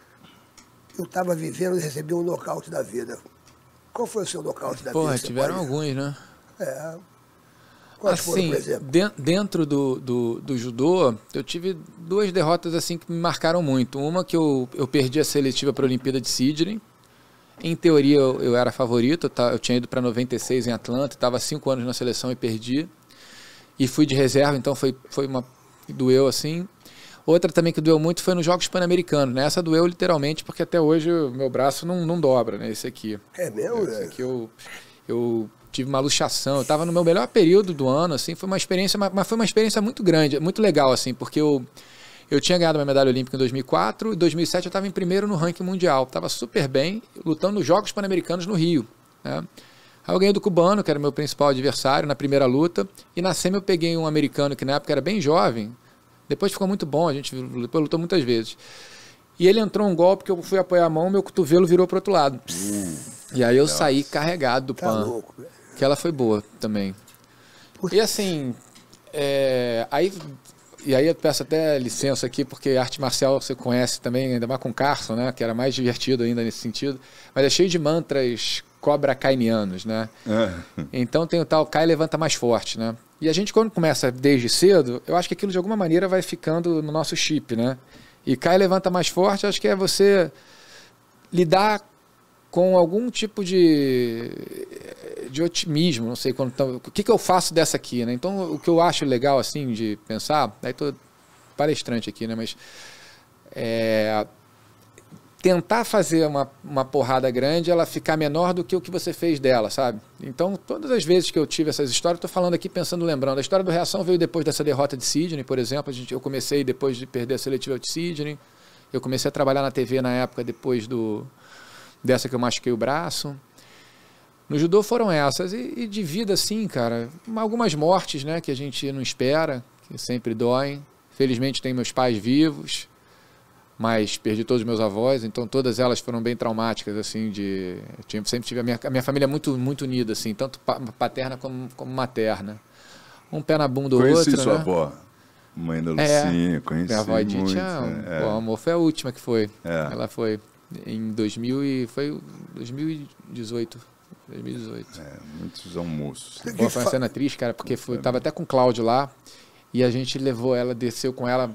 eu estava vivendo e recebi um nocaute da vida? Qual foi o seu nocaute da Porra, vida? Você tiveram pode- alguns, né? É. Quais foram, Assim, por exemplo? den- dentro do, do, do judô, eu tive duas derrotas assim que me marcaram muito. Uma que eu, eu perdi a seletiva para a Olimpíada de Sydney. Em teoria, eu, eu era favorito. Eu, ta- eu tinha ido para noventa e seis em Atlanta, estava cinco anos na seleção e perdi. E fui de reserva, então foi, foi uma... doeu assim. Outra também que doeu muito foi nos Jogos Pan-Americanos, né? Essa doeu literalmente porque até hoje o meu braço não, não dobra, né? Esse aqui. É mesmo? Esse né? aqui eu, eu tive uma luxação. Eu estava no meu melhor período do ano, assim. Foi uma experiência, mas mas foi uma experiência muito grande, muito legal, assim, porque eu, eu tinha ganhado uma medalha olímpica em dois mil e quatro e em dois mil e sete eu estava em primeiro no ranking mundial. Estava super bem, lutando nos Jogos Pan-Americanos no Rio, né? Aí eu ganhei do cubano, que era o meu principal adversário, na primeira luta. E na semi eu peguei um americano que na época era bem jovem. Depois ficou muito bom, a gente depois lutou muitas vezes. E ele entrou um golpe que eu fui apoiar a mão, meu cotovelo virou pro outro lado. E aí eu saí carregado do Tá pan. louco, velho. Que ela foi boa também. E assim, é, aí, e aí eu peço até licença aqui, porque arte marcial você conhece também, ainda mais com o Carson, né? Que era mais divertido ainda nesse sentido. Mas é cheio de mantras cobra kainianos, né? É. Então tem o tal cai e levanta mais forte, né? E a gente quando começa desde cedo, eu acho que aquilo de alguma maneira vai ficando no nosso chip, né? E cai e levanta mais forte, acho que é você lidar com algum tipo de, de otimismo, não sei quando, então, o que, que eu faço dessa aqui, né? Então o que eu acho legal assim de pensar, aí tô palestrante aqui, né? Mas é, tentar fazer uma, uma porrada grande, ela ficar menor do que o que você fez dela, sabe? Então, todas as vezes que eu tive essas histórias, estou falando aqui pensando, lembrando. A história do Reação veio depois dessa derrota de Sydney, por exemplo. A gente, eu comecei depois de perder a seletiva de Sydney. Eu comecei a trabalhar na T V na época, depois do, dessa que eu machuquei o braço. No judô foram essas. E, e de vida, assim, cara, algumas mortes, né, que a gente não espera, que sempre doem. Felizmente tem meus pais vivos, mas perdi todos os meus avós, então todas elas foram bem traumáticas, assim, de... Eu tinha, sempre tive a minha, a minha família muito, muito unida, assim, tanto paterna como, como materna. Um pé na bunda do outro, Conheci sua né? avó, mãe da Lucinha, é, conheci minha avó Edith, muito. É, é. o amor foi a última que foi. É. Ela foi em dois mil e, foi dois mil e dezoito. dois mil e dezoito. É, muitos almoços. Pô, foi uma cena triste, cara, porque foi, tava até com o Cláudio lá e a gente levou ela, desceu com ela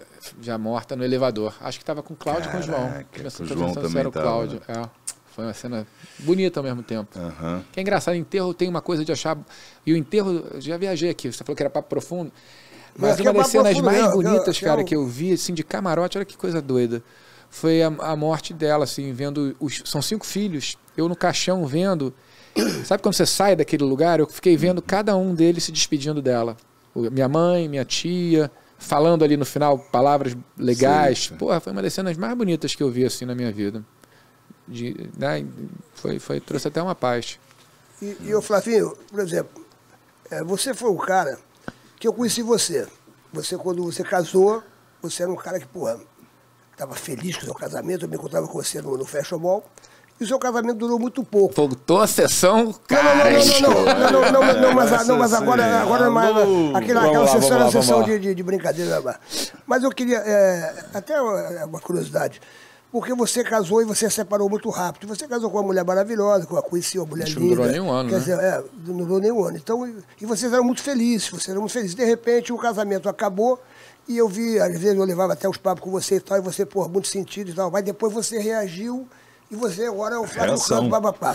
já morta no elevador. Acho que tava com o Cláudio e com o João. O João também era o Cláudio. tava, né? É. Foi uma cena bonita ao mesmo tempo. Uhum. Que é engraçado, enterro tem uma coisa de achar... E o enterro, já viajei aqui, você falou que era papo profundo, mas Mas uma das cenas profundo, mais não, bonitas, não, cara, não. que eu vi, assim, de camarote, olha que coisa doida, foi a, a morte dela, assim, vendo... Os, são cinco filhos, eu no caixão vendo... Sabe quando você sai daquele lugar? Eu fiquei vendo cada um deles se despedindo dela. O, minha mãe, minha tia... Falando ali no final palavras legais. Sim, porra, foi uma das cenas mais bonitas que eu vi assim na minha vida. De, né, foi, foi, trouxe até uma paz. E, e o Flavinho, por exemplo, é, você foi um cara que eu conheci você. Você, quando você casou, você era um cara que, porra, estava feliz com o seu casamento. Eu me encontrava com você no, no Fashion Mall. E o seu casamento durou muito pouco. Voltou a sessão, cara. Não, não, não, não, não, não, não, não, mas, não, mas agora, agora mais, aquela, aquela sessão era sessão de, de, de brincadeira. Mas eu queria, é, até uma curiosidade, porque você casou e você se separou muito rápido. Você casou com uma mulher maravilhosa, com uma conheci uma mulher Acho linda. Não durou nenhum ano, quer né? dizer, é, não durou nenhum ano. Então, e vocês eram muito felizes, vocês eram muito felizes. De repente, o casamento acabou e eu vi, às vezes eu levava até os papos com você e tal, e você, pô, muito sentido e tal, mas depois você reagiu. E você agora é o Flávio Campos, babapá.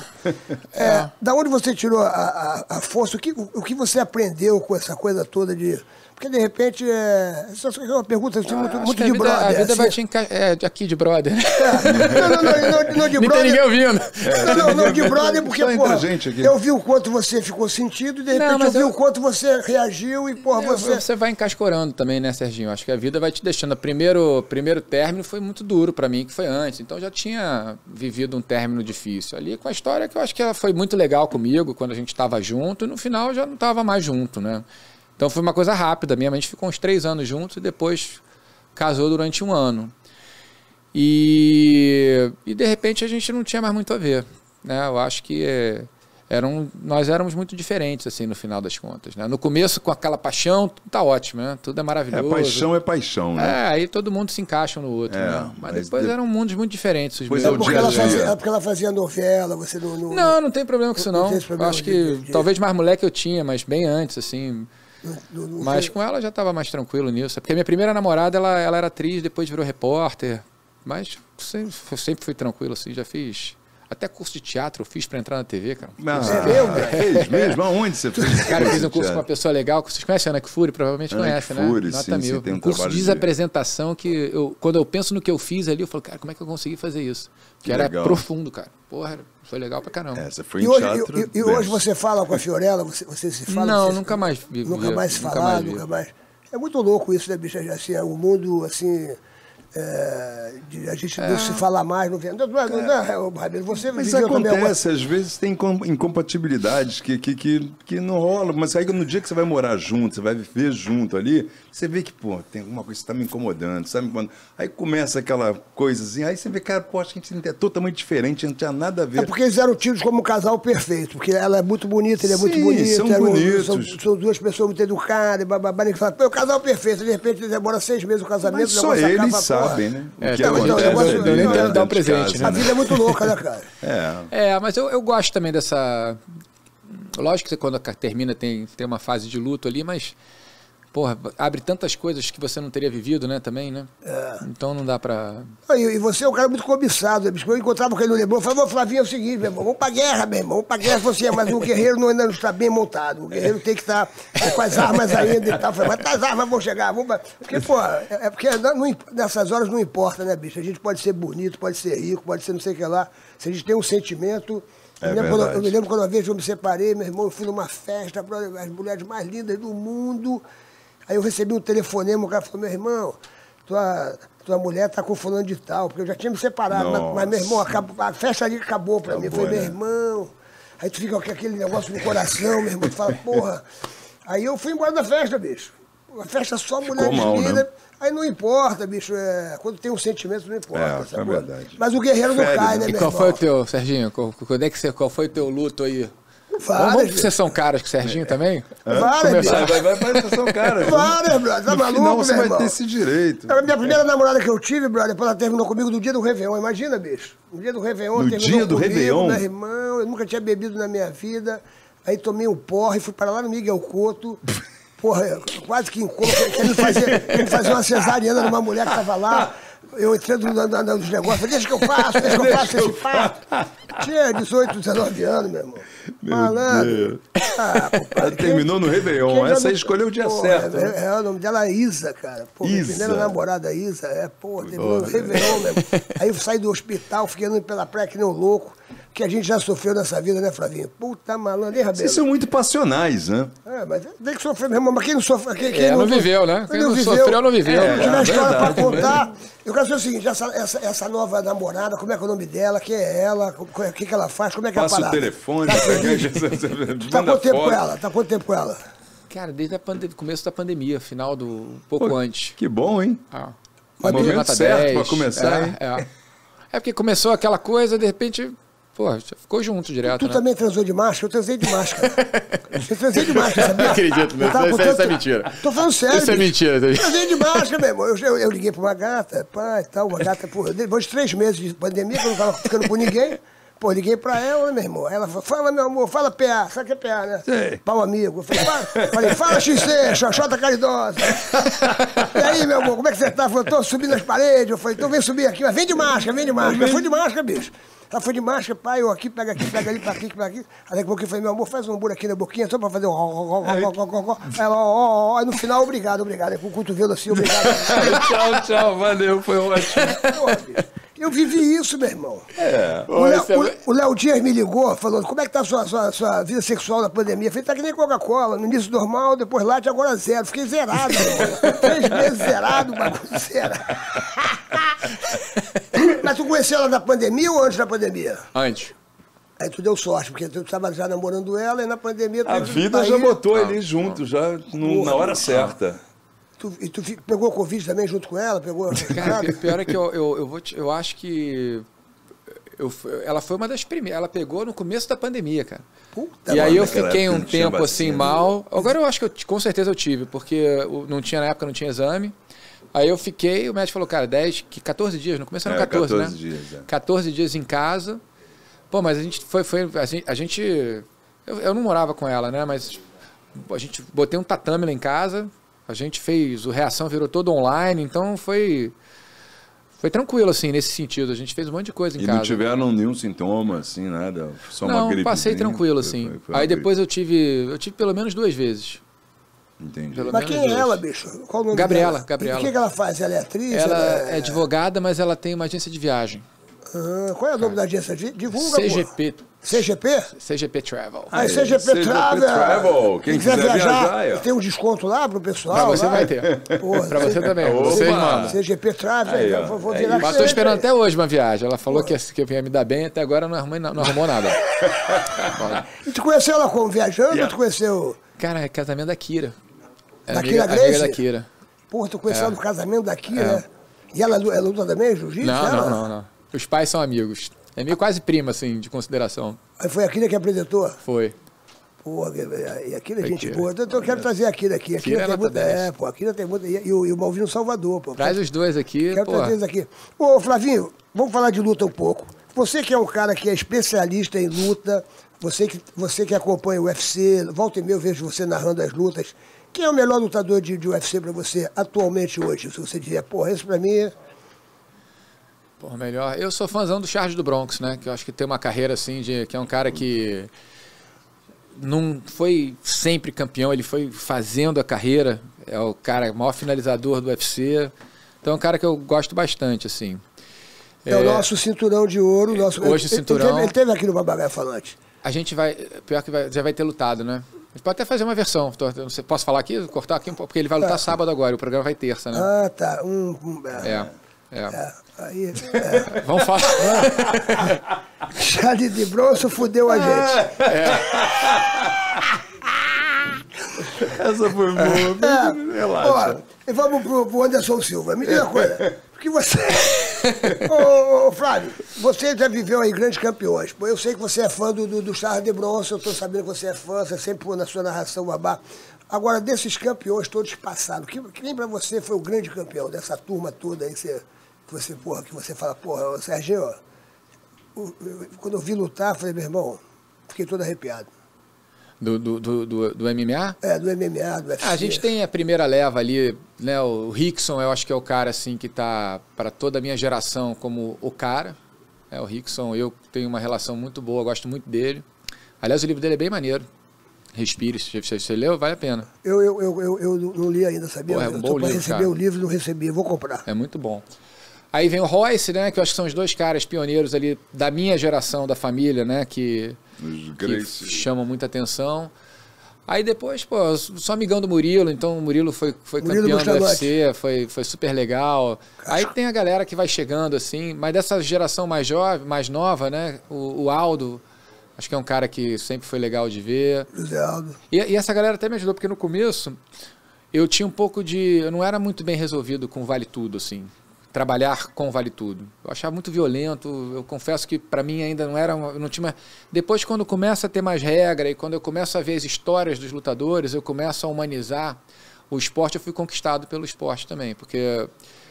É, da onde você tirou a, a, a força? O que, o, o que você aprendeu com essa coisa toda de... Porque, de repente, é, essa é uma pergunta assim, muito, muito de a vida, brother. A vida assim. vai te encaixar... É, aqui de brother. É. Não, não, não, não, não de brother. Não tem ninguém ouvindo. Não, não, não de brother, porque, Só entre porra, a gente aqui. eu vi o quanto você ficou sentido, e de repente Não, eu mas vi eu- o quanto você reagiu e, porra, É, você... Você vai encascorando também, né, Serginho? Acho que a vida vai te deixando. O primeiro, primeiro término foi muito duro pra mim, que foi antes. Então eu já tinha vivido um término difícil. Ali com a história que eu acho que ela foi muito legal comigo, quando a gente estava junto, e no final já não estava mais junto, né? Então foi uma coisa rápida mesmo. A gente ficou uns três anos juntos e depois casou durante um ano. E, e de repente a gente não tinha mais muito a ver, né? Eu acho que é, eram, nós éramos muito diferentes, assim, no final das contas, né? No começo, com aquela paixão, tá ótimo, né? Tudo é É, maravilhoso. paixão é paixão, né? É, aí todo mundo se encaixa um no outro, É, né? Mas, mas depois de- eram mundos muito diferentes. Os Pois meus. é, o porque, dia a ela dia. fazia, é porque ela fazia novela, você não... Não, Não, não tem problema com isso, Não não. tem esse problema Acho de- que de- de- talvez mais moleque eu tinha, mas bem antes, assim. não, não Mas sei. com ela eu já estava mais tranquilo nisso. Porque a minha primeira namorada, ela, ela era atriz, depois virou repórter. Mas sempre, eu sempre fui tranquilo, assim. Já fiz até curso de teatro, eu fiz para entrar na T V, cara. Ah, mesmo? fez mesmo? Aonde você fez? Cara, eu fiz um curso com teatro? uma pessoa legal. Vocês conhecem a Ana Kfouri? Provavelmente Ana conhecem, Kfouri, né? Nota sim, sim, mil. tem um um curso trabalho de de- apresentação que eu, quando eu penso no que eu fiz ali, eu falo, cara, como é que eu consegui fazer isso? Que Que era legal. profundo, cara. Porra, foi legal pra caramba. É, você foi E em hoje, teatro. e, e verso. hoje você fala com a Fiorella, você, você se fala? Não, você- nunca mais vi. Nunca vi- mais se nunca falar, mais vi. nunca mais. É muito louco isso, né, bicho? Assim, é um mundo, assim, é, de a gente não se falar mais, não vê. Não, não, não, não, Rabelo, você Mas viveu também alguma- acontece, às vezes tem incom- incompatibilidades que, que, que, que não rola, mas aí no dia que você vai morar junto, você vai viver junto ali, você vê que, pô, tem alguma coisa que está me incomodando, sabe? Quando... Aí começa aquela coisazinha, aí você vê, cara, pô, acho que a gente é totalmente diferente, não tinha nada a ver. É porque eles eram tidos como um casal perfeito, porque ela é muito bonita, ele é muito Sim, bonito. são eram- bonitos. São, são duas pessoas muito educadas, bababá, e fala, pô, é o casal perfeito, de repente demora seis meses o casamento, Mas o só negócio eles acaba, porra. sabem, né? O É, que então, acontece então, eu gosto- ali eu nem dentro quero dar um de presente, casa, A vida é muito louca, né, cara? É. É, mas eu, eu gosto também dessa... Lógico que quando termina tem, tem uma fase de luto ali, mas... Porra, abre tantas coisas que você não teria vivido, né, também, né? É. Então não dá pra... E, e você é um cara muito cobiçado, né, bicho? Eu encontrava com ele no Leblon, eu falava, ô Flavinho, é o seguinte, meu irmão, vamos pra guerra, meu irmão, vamos pra guerra, você, mas o guerreiro não, ainda não está bem montado, o guerreiro tem que estar com as armas ainda e tal. Eu falei, mas as armas vão chegar, vamos pra... Porque, pô, é, é porque não- não- nessas horas não importa, né, bicho? A gente pode ser bonito, pode ser rico, pode ser não sei o que lá, se a gente tem um sentimento... É eu, me lembro quando, verdade. eu me lembro quando uma vez eu me separei, meu irmão, eu fui numa festa, brother, as mulheres mais lindas do mundo. Aí eu recebi um telefonema, o cara falou, meu irmão, tua, tua mulher tá com fulano de tal, porque eu já tinha me separado, mas, mas, meu irmão, acabou- a festa ali acabou pra mim. Eu Acabou, falei, meu né? irmão, Aí tu fica com aquele negócio no coração, meu irmão, tu fala, porra. Aí eu fui embora da festa, bicho. A festa só mulher linda. Né? Aí não importa, bicho. É... Quando tem um sentimento, não importa. É, é verdade. Mas o guerreiro não Fere, cai, né, né? meu E qual irmão? foi o teu, Serginho? Qual, quando é que você, qual foi o teu luto aí? Várias, Vamos vocês são caras com o Serginho também? Várias, bicho. Vai, vai, vai, vai, vai, são caras. Várias, brother. Tá No maluco, final você meu vai irmão? ter esse direito. A minha primeira namorada que eu tive, brother, depois ela terminou comigo no dia do Réveillon. Imagina, bicho. No dia do Réveillon, No terminou dia do comigo, Réveillon? meu irmão. Eu nunca tinha bebido na minha vida. Aí tomei um porre, fui para lá no Miguel Couto. Porra, eu quase que encontro. Querendo fazer, querendo fazer uma cesariana numa mulher que tava lá. Eu entrando no- no- nos negócios, falei, deixa que eu faço, deixa que eu faço esse papo. Tinha dezoito, dezenove anos, meu irmão. Meu Malandro. Deus. Ah, Ela compadre, terminou no Réveillon. quem já Essa aí não- escolheu o dia Porra, certo. É, né? é, o nome dela é Isa, cara. Pô, minha Isa. primeira namorada, Isa, é, pô, terminou no Réveillon mesmo. Aí eu saí do hospital, fiquei andando pela praia que nem um louco, que a gente já sofreu nessa vida, né, Flavinho? Puta malandro, hein, Rabelo? Vocês são muito passionais, né? É, mas tem que sofrer mesmo, mas quem não sofre... Quem, quem É, não viveu, né? Quem não sofreu, não viveu. Se tiver É, história pra verdade, contar... Eu quero saber o seguinte, essa, essa, essa nova namorada, como é que é o nome dela, quem é ela, o que, que ela faz, como é que é a Passa o parada? telefone, Tá pega- feliz? Tá manda quanto tempo foto. com ela? Tá quanto tempo com ela? Cara, desde o pande- começo da pandemia, final do... um pouco Pô, antes. Que bom, hein? Ah. Mas Mandou momento nota certo dez. pra começar, hein? é, é. É porque começou aquela coisa, de repente, pô, já ficou junto direto, Tu né? também transou de máscara? Eu transei de máscara. Eu transei de máscara, sabia? Não acredito, né? Eu tava Isso- botando- isso é mentira. Tô falando sério. Isso é bicho. mentira. Eu transei de máscara, meu irmão. Eu, eu, eu liguei pra uma gata, pai, tal, uma gata, pô, depois de três meses de pandemia, que eu não tava ficando com ninguém, pô, liguei pra ela, meu irmão. Ela falou, fala, meu amor, fala P A. Sabe o que é P A, né? Sei. Pau amigo. Eu falei, fala, falei, fala X C, Xoxota Caridosa. E aí, meu amor, como é que você tá? Falou, tô subindo as paredes. Eu falei, então vem subir aqui, mas vem de máscara, vem de máscara. Eu fui de máscara, bicho. Ela foi de máscara, pai, eu aqui, pega aqui, pega ali, pra aqui, pra aqui. Aí daqui a pouco eu falei, meu amor, faz um buraquinho na boquinha, só pra fazer um... ó, ó, ó, ó, ó, ó. Aí ela, ó, ó, ó. Aí no final, obrigado, obrigado. Aí com o cotovelo assim, obrigado. Tchau, tchau, valeu, foi ótimo. Porra, bicho. Eu vivi isso, meu irmão. É. O Léo, Esse é- o- o Léo Dias me ligou, falou, como é que tá a sua, sua, sua vida sexual na pandemia? Eu falei, tá que nem Coca-Cola, no início normal, depois light, agora zero. Fiquei zerado, meu irmão. Três meses zerado, bagulho zerado. Mas tu conheceu ela na pandemia ou antes da pandemia? Antes. Aí tu deu sorte, porque tu estava já namorando ela e na pandemia... Tu A tu- vida aí, já botou ele junto, já no- Porra, na hora bicho. certa. Tu, e tu fi- pegou Covid também junto com ela? Pegou... Cara, pi- pior é que eu, eu, eu, vou te- eu acho que eu, ela foi uma das primeiras. Ela pegou no começo da pandemia, cara. Puta, E aí eu naquela fiquei época um não tinha tempo assim vacina. mal. Agora eu acho que eu, com certeza eu tive, porque o- não tinha na época, não tinha exame. Aí eu fiquei, o médico falou, cara, dez, que quatorze dias, no começo eram É, quatorze, quatorze né? dias, é. quatorze dias em casa. Pô, mas a gente foi, foi a gente, a gente eu, eu não morava com ela, né? Mas a gente botei um tatame lá em casa. A gente fez, o Reação virou todo online, então foi foi tranquilo assim nesse sentido. A gente fez um monte de coisa em E casa. não tiveram nenhum sintoma, assim, nada? Só uma Não, gripe. passei tranquilo assim. Aí depois eu tive, eu tive pelo menos duas vezes. Entendi. Pelo Mas menos quem é dois. ela, bicho? Qual o nome Gabriela, dela? Gabriela. E o que, que ela faz? Ela é atriz? Ela é advogada, mas ela tem uma agência de viagem. Ah, qual é o nome da agência? Di- Divulga, C G pô. P. C G P? C G P Travel. Ah, Aí, C G P C G P Travel. Travel. Quem quiser viajar, é. tem um desconto lá pro pessoal? Pra você lá? vai ter. Porra, Pra você C- também. Opa! Vocês mandam. C G P Travel, Aí, então ó. vou, vou É virar isso. Mas cliente tô esperando aí. até hoje uma viagem. Ela falou que ia, que ia me dar bem, até agora não, arrumei, não, não arrumou nada. E tu conheceu ela como viajando ou tu conheceu... Cara, é casamento da Kira. É Da amiga, Kira Grace? amiga da Kira. Porra, tu conheceu É. ela no casamento daqui, né? E ela, ela luta também, jiu-jitsu? Não, ela? não, não, não. Os pais são amigos. É meio quase prima, assim, de consideração. Aí foi a Kira que apresentou? Foi. Porra, e aquilo é Foi gente Kira. boa. Então eu quero trazer a Kira aqui. A Kira Kira é tem nota muita... dez. É, pô, a Kira tem muita... E o, e o Malvino Salvador, pô. Traz os dois aqui, Quero pô. trazer eles aqui. Ô, Flavinho, vamos falar de luta um pouco. Você que é um cara que é especialista em luta, você que, você que acompanha o U F C, volta e meia eu vejo você narrando as lutas. Quem é o melhor lutador de, de U F C pra você atualmente hoje? Se você dizer, porra, esse pra mim é... Pô, melhor. Eu sou fãzão do Charles do Bronx, né? Que eu acho que tem uma carreira assim, de, que é um cara que não foi sempre campeão, ele foi fazendo a carreira. É o cara, o maior finalizador do U F C. Então é um cara que eu gosto bastante, assim. É, o nosso cinturão de ouro. Nosso, Hoje ele, cinturão. Ele teve, ele teve aqui no Babagaio Falante. A gente vai, pior que vai, já vai ter lutado, né? A gente pode até fazer uma versão. Tô- não sei, posso falar aqui? Cortar aqui um pouco? Porque ele vai lutar Tá. sábado agora, o programa vai terça, né? Ah, tá. Um, um, É. É. É, aí, é. Vamos falar. Charlie de Bronson fudeu a gente. Essa foi boa. É. Relaxa. Ó, e vamos pro, pro Anderson Silva. Me diga uma coisa. Porque você. ô, ô, Flávio, você já viveu aí grandes campeões. Pô, eu sei que você é fã do, do, do Charles de Bronson, eu tô sabendo que você é fã, você sempre pô na sua narração babá. Agora, desses campeões todos passados, quem, quem pra você foi o grande campeão dessa turma toda aí que você, que você, porra, que você fala, porra, ô, Serginho, ó, eu, eu, quando eu vi lutar, eu falei, meu irmão, fiquei todo arrepiado. Do, do, do, do, do M M A? É, do M M A, do U F C. Ah, a gente tem a primeira leva ali, né? O Rickson, eu acho que é o cara assim que tá para toda a minha geração como o cara. É, o Rickson, eu tenho uma relação muito boa, gosto muito dele. Aliás, o livro dele é bem maneiro. Respire, se você, você leu, vale a pena. Eu, eu, eu, eu, eu não li ainda, sabia? Pô, é um eu bom tô pra livro, receber cara. o livro e não recebi, eu vou comprar. É muito bom. Aí vem o Royce, né? Que eu acho que são os dois caras pioneiros ali da minha geração, da família, né? Que, que chamam muita atenção. Aí depois, pô, sou amigão do Murilo, então o Murilo foi, foi Murilo campeão do U F C, foi, foi super legal. Aí tem a galera que vai chegando, assim, mas dessa geração mais jovem, mais nova, né? O, o Aldo, acho que é um cara que sempre foi legal de ver. José Aldo. E, e essa galera até me ajudou, porque no começo eu tinha um pouco de... Eu não era muito bem resolvido com Vale Tudo, assim. Trabalhar com Vale Tudo. Eu achava muito violento, eu confesso que para mim ainda não era... Eu não tinha... Depois, quando começa a ter mais regra e quando eu começo a ver as histórias dos lutadores, eu começo a humanizar o esporte, eu fui conquistado pelo esporte também, porque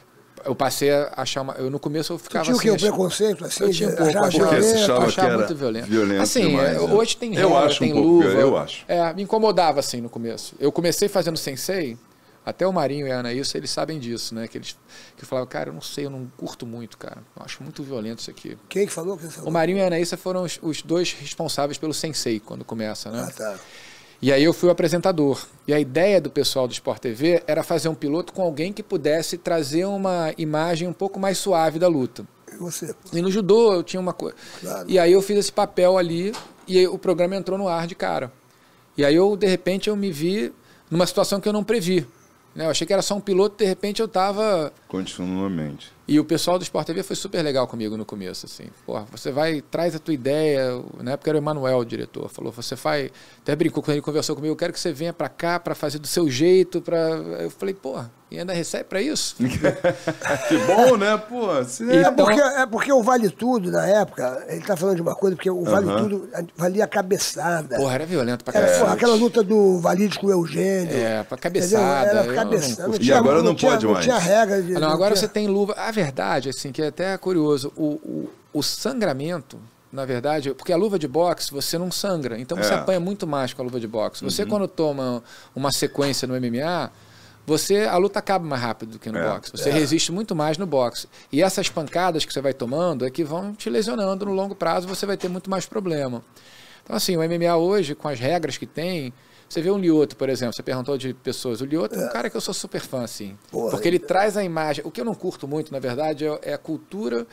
eu passei a achar... Uma... Eu, no começo eu ficava tu tinha assim... o quê? Um preconceito, assim? Eu tinha um pouco, achava achava, Porque você achava achava que era muito violento. violento assim, demais, né? hoje tem Eu regra, acho tem um pouco, luva. eu acho. É, me incomodava assim no começo. Eu comecei fazendo sensei, até o Marinho e a Anaísa, eles sabem disso, né? Que eles que falavam, cara, eu não sei, eu não curto muito, cara. Eu acho muito violento isso aqui. Quem que falou? Quem falou? O Marinho e a Anaísa foram os, os dois responsáveis pelo sensei, quando começa, né? Ah, tá. E aí eu fui o apresentador. E a ideia do pessoal do Sport T V era fazer um piloto com alguém que pudesse trazer uma imagem um pouco mais suave da luta. E você? E no judô eu tinha uma coisa. Claro. E aí eu fiz esse papel ali e aí o programa entrou no ar de cara. E aí eu, de repente, eu me vi numa situação que eu não previ. Né? Eu achei que era só um piloto, de repente eu estava... Continuamente. E o pessoal do Sport T V foi super legal comigo no começo, assim. Porra, você vai, traz a tua ideia. Na época era o Emanuel, o diretor. Falou, você vai... Até brincou quando ele conversou comigo, eu quero que você venha pra cá pra fazer do seu jeito, pra... Eu falei, porra, e ainda recebe pra isso? Que bom, né? Pô, você... É, Então- porque, é porque o Vale Tudo, na época, ele tá falando de uma coisa, porque o Vale Tudo valia a cabeçada. Porra, era violento pra Era, caralho. porra, aquela luta do Valide com o Eugênio. É, pra cabeçada. Entendeu? eu Era não cabeçada. curti. E agora não tinha, pode não mais. tinha regra de... Ah, não, agora tinha- você tem luva. A verdade, assim, que é até curioso, o, o, o sangramento, na verdade, porque a luva de boxe você não sangra, então você É. apanha muito mais com a luva de boxe. Você, quando toma uma sequência no M M A, você, a luta acaba mais rápido do que no É. boxe. Você resiste muito mais no boxe. E essas pancadas que você vai tomando é que vão te lesionando no longo prazo, você vai ter muito mais problema. Então, assim, o M M A hoje, com as regras que tem, você vê um Lyoto, por exemplo, você perguntou de pessoas. O Lyoto é um cara que eu sou super fã, assim. Porra, porque ele traz a imagem. O que eu não curto muito, na verdade, é, é a cultura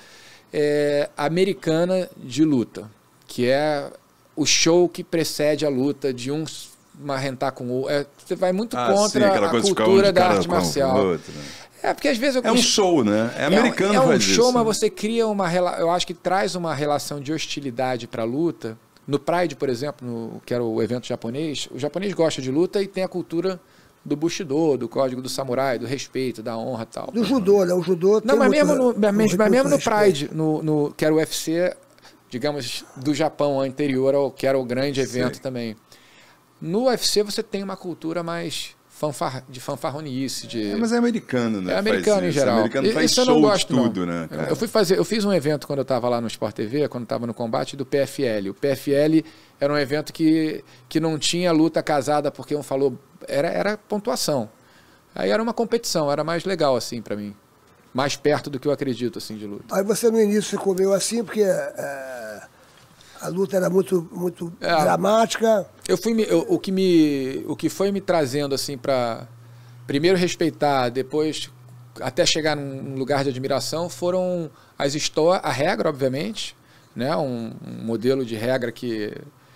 é, americana de luta, que é o show que precede a luta de um marrentar com o outro. É, você vai muito Ah, sim, contra aquela a coisa de ficar um cultura de da cara arte com o marcial. outro, né? É, porque às vezes eu É um show, né? É americano é um, é um faz show, isso. mas você cria uma rela... eu acho que traz uma relação de hostilidade para a luta. No Pride, por exemplo, no, que era o evento japonês, o japonês gosta de luta e tem a cultura do Bushido, do código do samurai, do respeito, da honra e tal. Do judô, né? O judô Não, tem mas muito- mesmo no, mas, muito mas mesmo no respeito. Pride, no, no, que era o U F C, digamos, do Japão anterior, ao, que era o grande evento Sei. também. No U F C você tem uma cultura mais fanfar, de fanfarronice, de... É, mas é americano, né? É Faz americano em isso. geral. Americano E- faz Isso eu show não gosto, de tudo, não. né? cara? Eu, fui fazer, eu fiz um evento quando eu estava lá no Sport T V, quando estava no combate, do P F L. O P F L era um evento que, que não tinha luta casada, porque um falou... Era, era pontuação. Aí era uma competição, era mais legal, assim, para mim. Mais perto do que eu acredito, assim, de luta. Aí você no início ficou meio assim, porque é, a luta era muito, muito É. dramática. Eu fui me- eu- o que me o que foi me trazendo assim para primeiro respeitar, depois até chegar num lugar de admiração foram as histórias, a regra obviamente, né, um, um modelo de regra que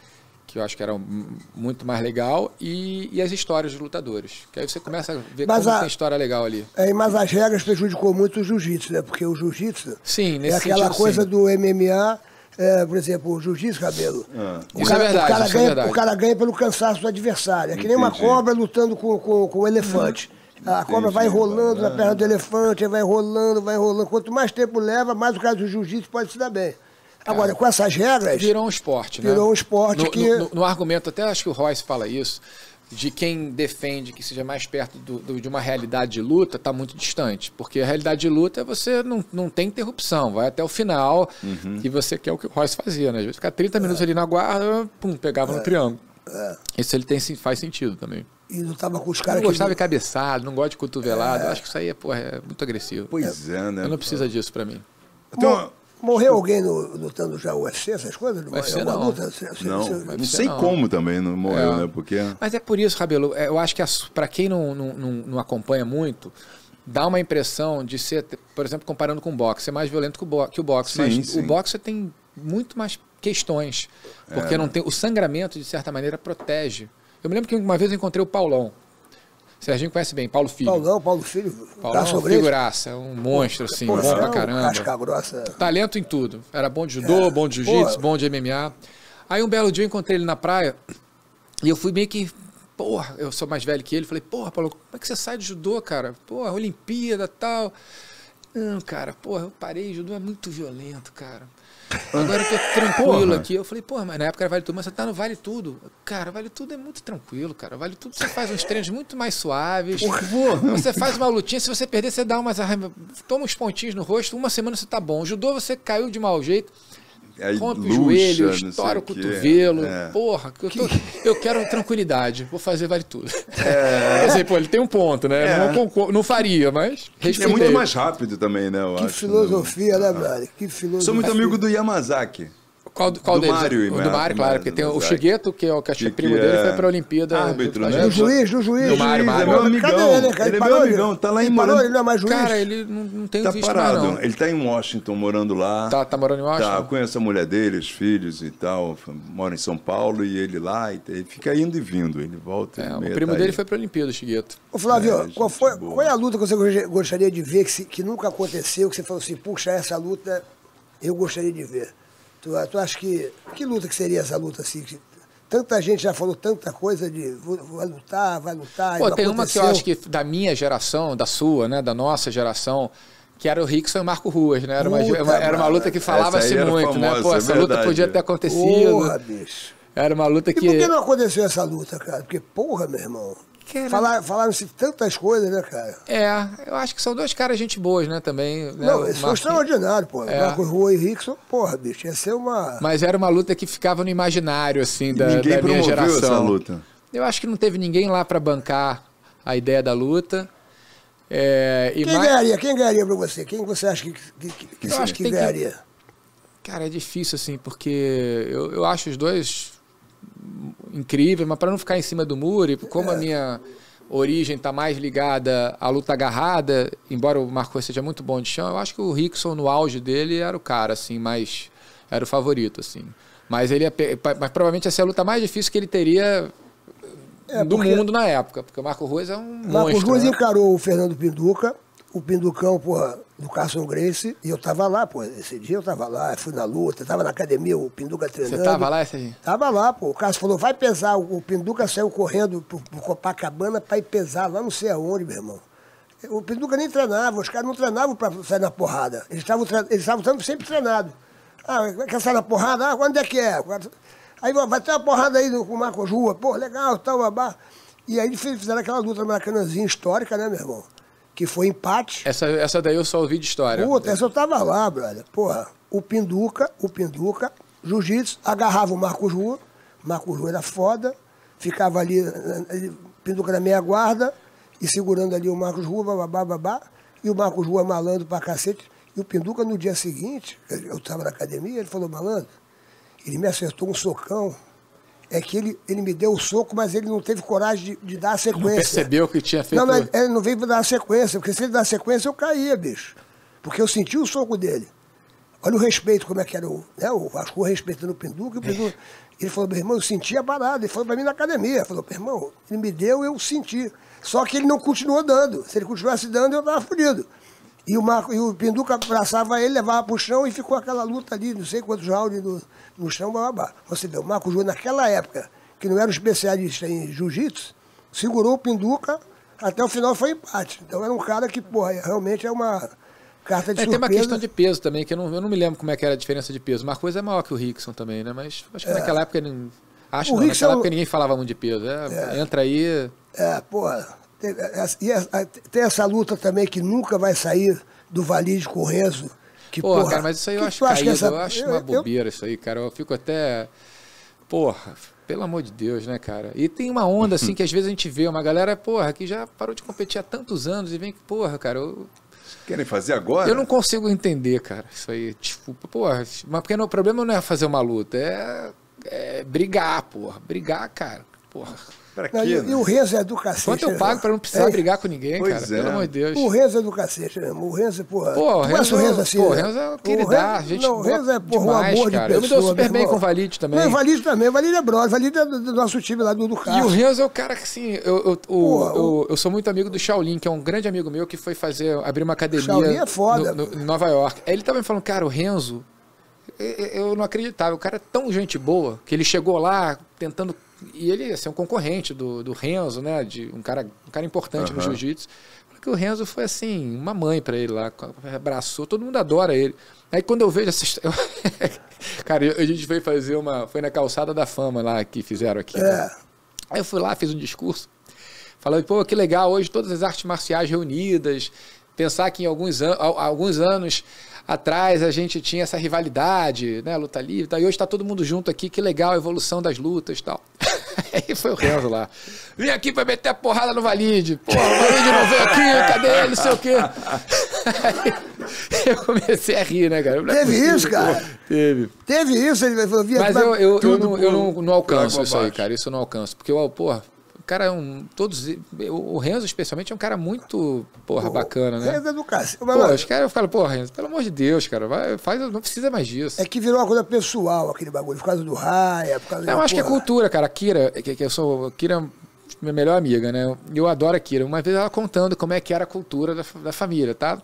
que eu acho que era muito mais legal, e, e as histórias dos lutadores. Que aí você começa a ver mas como a, tem história legal ali. É, mas as regras prejudicou muito o jiu-jitsu, né? Porque o jiu-jitsu Sim, nesse é aquela sentido, coisa sim. do M M A, é, por exemplo, o jiu-jitsu, Cabelo. Ah. O Isso cara, é verdade, o cara isso é ganha, verdade. O cara ganha pelo cansaço do adversário. É que nem uma Entendi. cobra lutando com, com, com um elefante. A cobra vai Entendi, rolando na vai. perna do elefante, vai rolando, vai rolando. Quanto mais tempo leva, mais o cara do jiu-jitsu pode se dar bem. Agora, com essas regras... Virou um esporte, né? Virou um esporte no, que... No, no, no argumento, até acho que o Royce fala isso, de quem defende que seja mais perto do, do, de uma realidade de luta, está muito distante. Porque a realidade de luta é você não, não tem interrupção, vai até o final, Uhum. e você quer o que o Royce fazia, né? Às vezes ficar trinta minutos ali na guarda, pum, pegava no triângulo. É. Isso ele tem, faz sentido também. E lutava com os Eu caras não que... gostava de cabeçado, não gosto de cotovelado. Eu acho que isso aí é, porra, é muito agressivo. Pois é, né? Eu não precisa disso pra mim. Então, Morreu alguém no, lutando já o U F C, essas coisas? U F C Alguma não. luta? Você- você- não, você- não ser sei não. como também não morreu, É. né? Porque... Mas é por isso, Rabelo, é, eu acho que para quem não, não, não, não acompanha muito, dá uma impressão de ser, por exemplo, comparando com o boxe, ser mais violento que o, bo que o boxe. Sim, Mas sim. o boxe você tem muito mais questões, porque É. não tem, o sangramento, de certa maneira, protege. Eu me lembro que uma vez eu encontrei o Paulão. Serginho conhece bem, Paulo Filho. Paulão, Paulo Filho, Paulão tá é uma sobre isso? figuraça, um monstro, assim, Pô, bom você pra é um caramba. casca grossa. Talento em tudo. Era bom de judô, É, bom de jiu-jitsu, pô. bom de M M A. Aí um belo dia eu encontrei ele na praia e eu fui meio que... Porra, eu sou mais velho que ele. Falei, porra, Paulo, como é que você sai de judô, cara? Porra, Olimpíada e tal. Não, cara, porra, eu parei, judô é muito violento, cara. Agora eu tô tranquilo Porra. aqui. Eu falei, porra, mas na época era Vale Tudo, mas você tá no Vale Tudo. Cara, Vale Tudo é muito tranquilo, cara. Vale Tudo você faz uns treinos muito mais suaves. Você faz uma lutinha, se você perder, você dá umas arrema- toma uns pontinhos no rosto, uma semana você tá bom. O judô você caiu de mau jeito, Aí rompe luxa, o joelho, não sei estoura o quê. cotovelo. É. Porra, eu, tô- eu quero tranquilidade, vou fazer Vale Tudo. Quer dizer, pô, ele tem um ponto, né? É. Não, concor- não faria, mas É respeitei. muito mais rápido também, né? Eu Que acho, filosofia, né? né, brother? Que filosofia. Sou muito amigo do Yamazaki. Qual, qual do deles? Mário, o né? do Mário, claro, Mário, porque tem o Yamazaki. Shigeto, que é o que acho que Que primo que dele, é foi pra Olimpíada. árbitro, junto com a né? Do gente. juiz, do juiz. Do Mário, Mário. É meu amigão. Cadê ele, cara? Ele é Parou, meu amigão, tá lá em ele parou, Morando. ele não é mais juiz. Cara, ele não, não tem Tá visto parado. mais, não. Ele tá em Washington, morando lá. Tá, tá morando em Washington? Tá, conheço a mulher dele, os filhos e tal. Mora em São Paulo e ele lá. E ele fica indo e vindo. Ele volta. É, e o meia primo tá dele aí. foi pra Olimpíada, o Shigeto. Ô, Flávio, É, qual, gente foi, boa. qual é a luta que você gost- gostaria de ver, que, se- que nunca aconteceu, que você falou assim, puxa, essa luta eu gostaria de ver? Tu, tu acha que... Que luta que seria essa luta, assim? Que tanta gente já falou tanta coisa de vou- vai lutar, vai lutar, e Pô, não tem uma que eu aconteceu. acho que da minha geração, da sua, né, da nossa geração, que era o Rickson e Marco Ruas, né? Era uma, Puta, uma- era uma mano. luta que falava-se Essa aí era muito, né? famosa, Pô, é essa luta verdade. podia ter acontecido. Porra, bicho. Era uma luta E que... por que não aconteceu essa luta, cara? Porque, porra, meu irmão, Cara. falar- falaram-se tantas coisas, né, cara? É, eu acho que são dois caras gente boas, né, também. Né? Não, O isso foi Marquinhos- extraordinário, pô. É. Marcos Rua e Rickson, porra, bicho, ia ser uma... Mas era uma luta que ficava no imaginário, assim, da, Ninguém da minha promoveu geração. essa luta. Eu acho que não teve ninguém lá para bancar a ideia da luta. É, e Quem mais- ganharia? Quem ganharia pra você? Quem você acha que, que, que, que, Eu você acho acha que que tem que- ganharia? Cara, é difícil, assim, porque eu, eu acho os dois incríveis, mas para não ficar em cima do muro, e como a minha origem está mais ligada à luta agarrada, embora o Marcos seja muito bom de chão, eu acho que o Rickson, no auge dele, era o cara, assim, mais... Era o favorito, assim. Mas ele ia pe- mas provavelmente ia ser a luta mais difícil que ele teria É, do porque- mundo na época, porque o Marco Ruas é um Marcos monstro, Ruas né? encarou o Fernando Pinduca, o Pinducão, porra, do Carson Gracie, e eu tava lá, pô, esse dia eu tava lá, fui na luta, tava na academia, o Pinduca treinando. Você tava lá, Serginho? Tava lá, pô. O Cássio falou, vai pesar. O Pinduca saiu correndo pro, pro Copacabana pra ir pesar lá não sei aonde, meu irmão. O Pinduca nem treinava, os caras não treinavam pra sair na porrada. Eles estavam tre- eles estavam sempre treinados. Ah, quer sair na porrada? Ah, quando é que é? Aí vai ter uma porrada aí com o Marcos Rua, pô, legal, tal, babá. E aí eles fizeram aquela luta maracanãzinha histórica, né, meu irmão? Que foi empate. Essa, essa daí eu só ouvi de história. Puta, essa eu tava lá, brother. Porra, o Pinduca, o Pinduca, jiu-jitsu, agarrava o Marcos Rua, Marcos Rua era foda, ficava ali, ali, Pinduca na meia guarda, e segurando ali o Marcos Rua, babá, babá, e o Marcos Rua malandro pra cacete. E o Pinduca, no dia seguinte, eu tava na academia, ele falou, malandro, ele me acertou um socão, é que ele, ele me deu o soco, mas ele não teve coragem de, de dar a sequência. Não percebeu que tinha feito... Não, não, ele não veio pra dar a sequência, porque se ele dar a sequência, eu caía, bicho. Porque eu senti o soco dele. Olha o respeito, como é que era o, né, o Vasco respeitando o Pinduca, e o Pinduca, ele falou, meu irmão, eu senti a parada, ele falou pra mim na academia, ele falou, meu irmão, ele me deu, eu senti. Só que ele não continuou dando, se ele continuasse dando, eu tava fudido. E o, Marco, e o Pinduca abraçava ele, levava pro chão e ficou aquela luta ali, não sei quantos rounds no, no chão, babá. Você vê, o Marco Júnior naquela época, que não era um especialista em jiu-jitsu, segurou o Pinduca, até o final foi empate. Então era um cara que, porra, realmente é uma carta de é, surpresa. Tem uma questão de peso também, que eu não, eu não me lembro como é que era a diferença de peso. Marcos é maior que o Rickson também, né? Mas acho que é. naquela época... Ele, acho o não, naquela é um... época ninguém falava muito de peso. É, é. Entra aí... É, porra... Tem, e tem essa luta também que nunca vai sair do Valide com o Renzo. Que, porra, porra, cara, mas isso aí eu acho caído. Essa... Eu acho uma bobeira eu... isso aí, cara. Eu fico até... Porra... Pelo amor de Deus, né, cara? E tem uma onda, assim, que às vezes a gente vê uma galera, porra, que já parou de competir há tantos anos e vem que, porra, cara, eu... Querem fazer agora? Eu não consigo entender, cara, isso aí. Tipo, porra, mas porque o problema não é fazer uma luta, é, é brigar, porra. Brigar, cara, porra. Pra não, quê, e, né? e o Renzo é do cacete. Quanto eu pago pra não precisar é. brigar com ninguém, pois cara? É. Pelo amor de Deus. O Renzo é do cacete, né? O Renzo, porra. Pô, o Renzo, o Renzo assim. Pô, o né? Renzo é o que ele dá. Gente, não, o Renzo é, porra, demais, um amor cara. de pessoa. Eu me dou super bem com o Valide também. Não, o Valide também. O Valide é brother. O Valide é do, do nosso time lá, do, do carro. E o Renzo é o cara que, assim, eu, eu, porra, eu, eu, eu sou muito amigo do Shaolin, que é um grande amigo meu, que foi fazer, abrir uma academia Shaolin é foda, no, no, em Nova York. Aí ele tava me falando, cara, o Renzo, eu não acreditava. O cara é tão gente boa, que ele chegou lá tentando... E ele assim, é um concorrente do, do Renzo, né? De um cara, um cara importante uhum. no jiu-jitsu. Porque o Renzo foi assim, uma mãe pra ele lá, abraçou, todo mundo adora ele. Aí quando eu vejo essa história. Cara, a gente veio fazer uma. Foi na Calçada da Fama lá que fizeram aqui. É. Né? Aí eu fui lá, fiz um discurso, falando, pô, que legal, hoje todas as artes marciais reunidas. Pensar que em alguns, an alguns anos atrás a gente tinha essa rivalidade, né, luta livre e tal, e hoje está todo mundo junto aqui, que legal a evolução das lutas e tal. Aí foi o Renzo lá. Vim aqui para meter a porrada no Valide. Pô, o Valide não veio aqui, cadê ele, não sei o quê. Aí eu comecei a rir, né, cara? Teve isso, cara? Pô, teve. Teve isso, ele falou, mas eu, eu, eu, não, eu não, não alcanço isso aí, cara, isso eu não alcanço, porque eu, porra, cara é um. Todos, o Renzo, especialmente, é um cara muito, porra, bacana, né? Renzo é do cacete. Pô, os caras falam, porra, Renzo, pelo amor de Deus, cara, vai, faz, não precisa mais disso. É que virou uma coisa pessoal aquele bagulho, por causa do Raia, por causa Eu da, acho porra. que é cultura, cara. A Kira, que, que eu sou. A Kira é minha melhor amiga, né? Eu adoro a Kira. Uma vez ela contando como é que era a cultura da, da família, tá?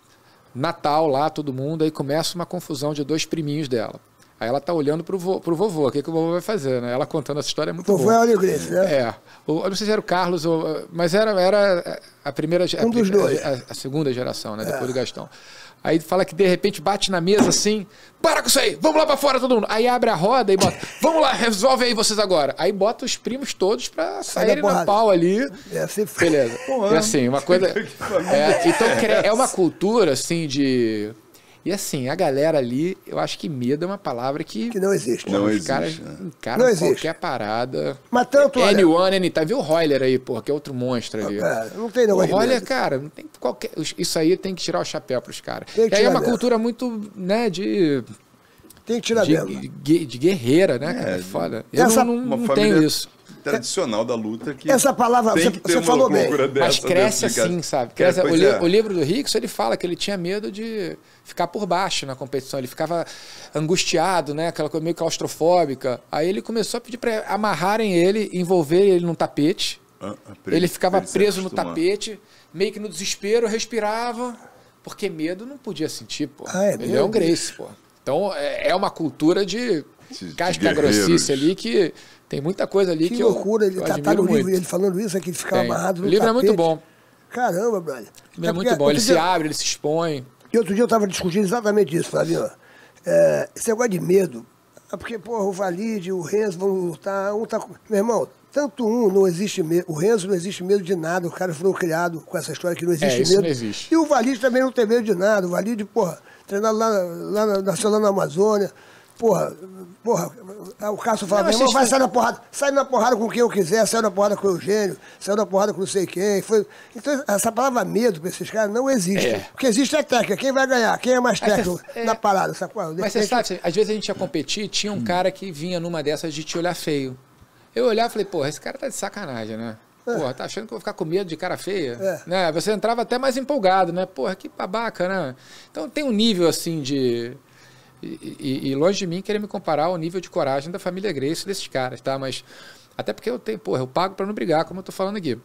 Natal lá, todo mundo, aí começa uma confusão de dois priminhos dela. Aí ela tá olhando pro, vo, pro vovô, o que, que o vovô vai fazer, né? Ela contando essa história é muito boa. O vovô é o Igreja, né? É. O, eu não sei se era o Carlos, ou, mas era, era a primeira... Um a, dos dois. A, a, a segunda geração, né? É. Depois do Gastão. Aí fala que de repente bate na mesa assim, para com isso aí, vamos lá pra fora todo mundo. Aí abre a roda e bota, vamos lá, resolve aí vocês agora. Aí bota os primos todos pra saírem na pau ali. É assim, beleza. Porra. E assim, uma coisa... É, então é uma cultura assim de... E assim, a galera ali, eu acho que medo é uma palavra que... Que não existe. Pô, não os existe. caras encaram não existe. qualquer parada. Mas tanto... Anyone, anytime. Viu o Royler aí, pô, que é outro monstro ali. É, não tem não. O Royler, cara, não tem qualquer... Isso aí tem que tirar o chapéu pros caras. Tem que e aí é uma mesmo. cultura muito, né, de... Tem que tirar de, mesmo. de, de guerreira, né, cara? É, Foda. Eu essa, não, não, não família... tenho isso. Tradicional da luta que essa palavra tem você, que ter você uma falou bem, mas cresce assim, sabe? Cresce, é, o, li é. o livro do Rickson, ele fala que ele tinha medo de ficar por baixo na competição, ele ficava angustiado, né? Aquela coisa meio claustrofóbica. Aí ele começou a pedir para amarrarem ele, envolverem ele num tapete. Ah, ele ficava ele preso no tapete, meio que no desespero, respirava, porque medo não podia sentir, pô. Ah, é, ele é um Gracie, pô. Então é uma cultura de, de casca grossice ali que tem muita coisa ali que, que eu loucura, ele eu tá, tá no muito. livro, ele falando isso, aqui ele ficava tem. amarrado no O livro tapete. é muito bom. Caramba, brother. O livro é, é muito bom, ele dia... se abre, ele se expõe. E outro dia eu tava discutindo exatamente isso, Flavinho. É, esse negócio de medo. É porque, porra, o Valide, o Renzo vão lutar, um tá... Meu irmão, tanto um não existe medo, o Renzo não existe medo de nada, o cara foi criado com essa história que não existe é, isso medo. Não existe. E o Valide também não tem medo de nada, o Valide, porra, treinado lá, lá na Nacional na Amazônia. Porra, porra, o Cássio fala, meu irmão, vai sair na porrada, sai na porrada com quem eu quiser, saiu na porrada com o Eugênio, saiu na porrada com não sei quem. Foi... Então, essa palavra medo para esses caras não existe. É. O que existe é técnica, quem vai ganhar, quem é mais técnico é... na parada, sacou? Mas você sabe, às vezes a gente ia competir, tinha um hum. cara que vinha numa dessas de te olhar feio. Eu olhava e falei, porra, esse cara tá de sacanagem, né? É. Porra, tá achando que eu vou ficar com medo de cara feia? É. Né? Você entrava até mais empolgado, né? Porra, que babaca, né? Então tem um nível assim de... E, e, e longe de mim querer me comparar ao nível de coragem da família Gracie desses caras, tá? Mas até porque eu tenho, porra, eu pago para não brigar, como eu tô falando aqui.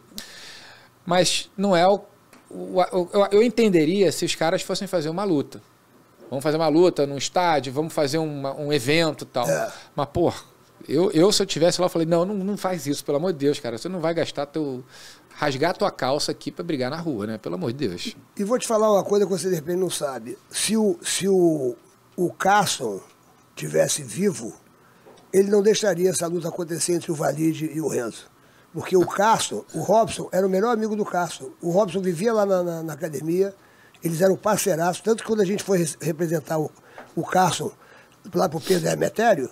Mas não é o, o, o eu, eu entenderia se os caras fossem fazer uma luta. Vamos fazer uma luta num estádio, vamos fazer uma, um evento e tal. É. Mas, porra, eu, eu se eu tivesse lá, eu falei, não, não, não faz isso, pelo amor de Deus, cara. Você não vai gastar teu... rasgar tua calça aqui para brigar na rua, né? Pelo amor de Deus. E vou te falar uma coisa que você de repente não sabe. Se o, se o, o Carson tivesse vivo, ele não deixaria essa luta acontecer entre o Valide e o Renzo. Porque o Carson, o Robson, era o melhor amigo do Carson. O Robson vivia lá na, na, na academia, eles eram parceiraços, tanto que quando a gente foi representar o, o Carson lá pro Pedro Hermetério,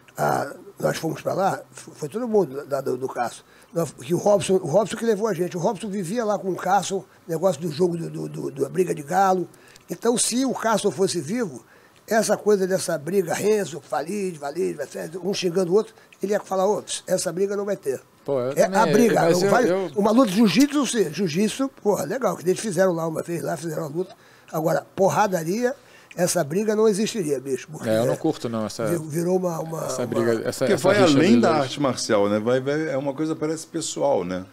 a, nós fomos para lá, foi todo mundo da, do, do Carson. Que o Robson, o Robson que levou a gente. O Robson vivia lá com o Carson, negócio do jogo do, do, do, da briga de galo. Então, se o Carson fosse vivo, essa coisa dessa briga, Renzo, Valide, Valide, um xingando o outro, ele ia falar, ops, essa briga não vai ter. Pô, eu é também, a briga. eu, vai, eu... Uma luta de jiu-jitsu, jiu-jitsu, porra, legal, que eles fizeram lá uma vez, lá fizeram uma luta. Agora, porradaria, essa briga não existiria, bicho. É, eu não curto, não, essa... Virou uma... uma essa briga... Uma... Essa, porque essa vai além da deles. arte marcial, né? Vai, vai, é uma coisa, parece pessoal, né?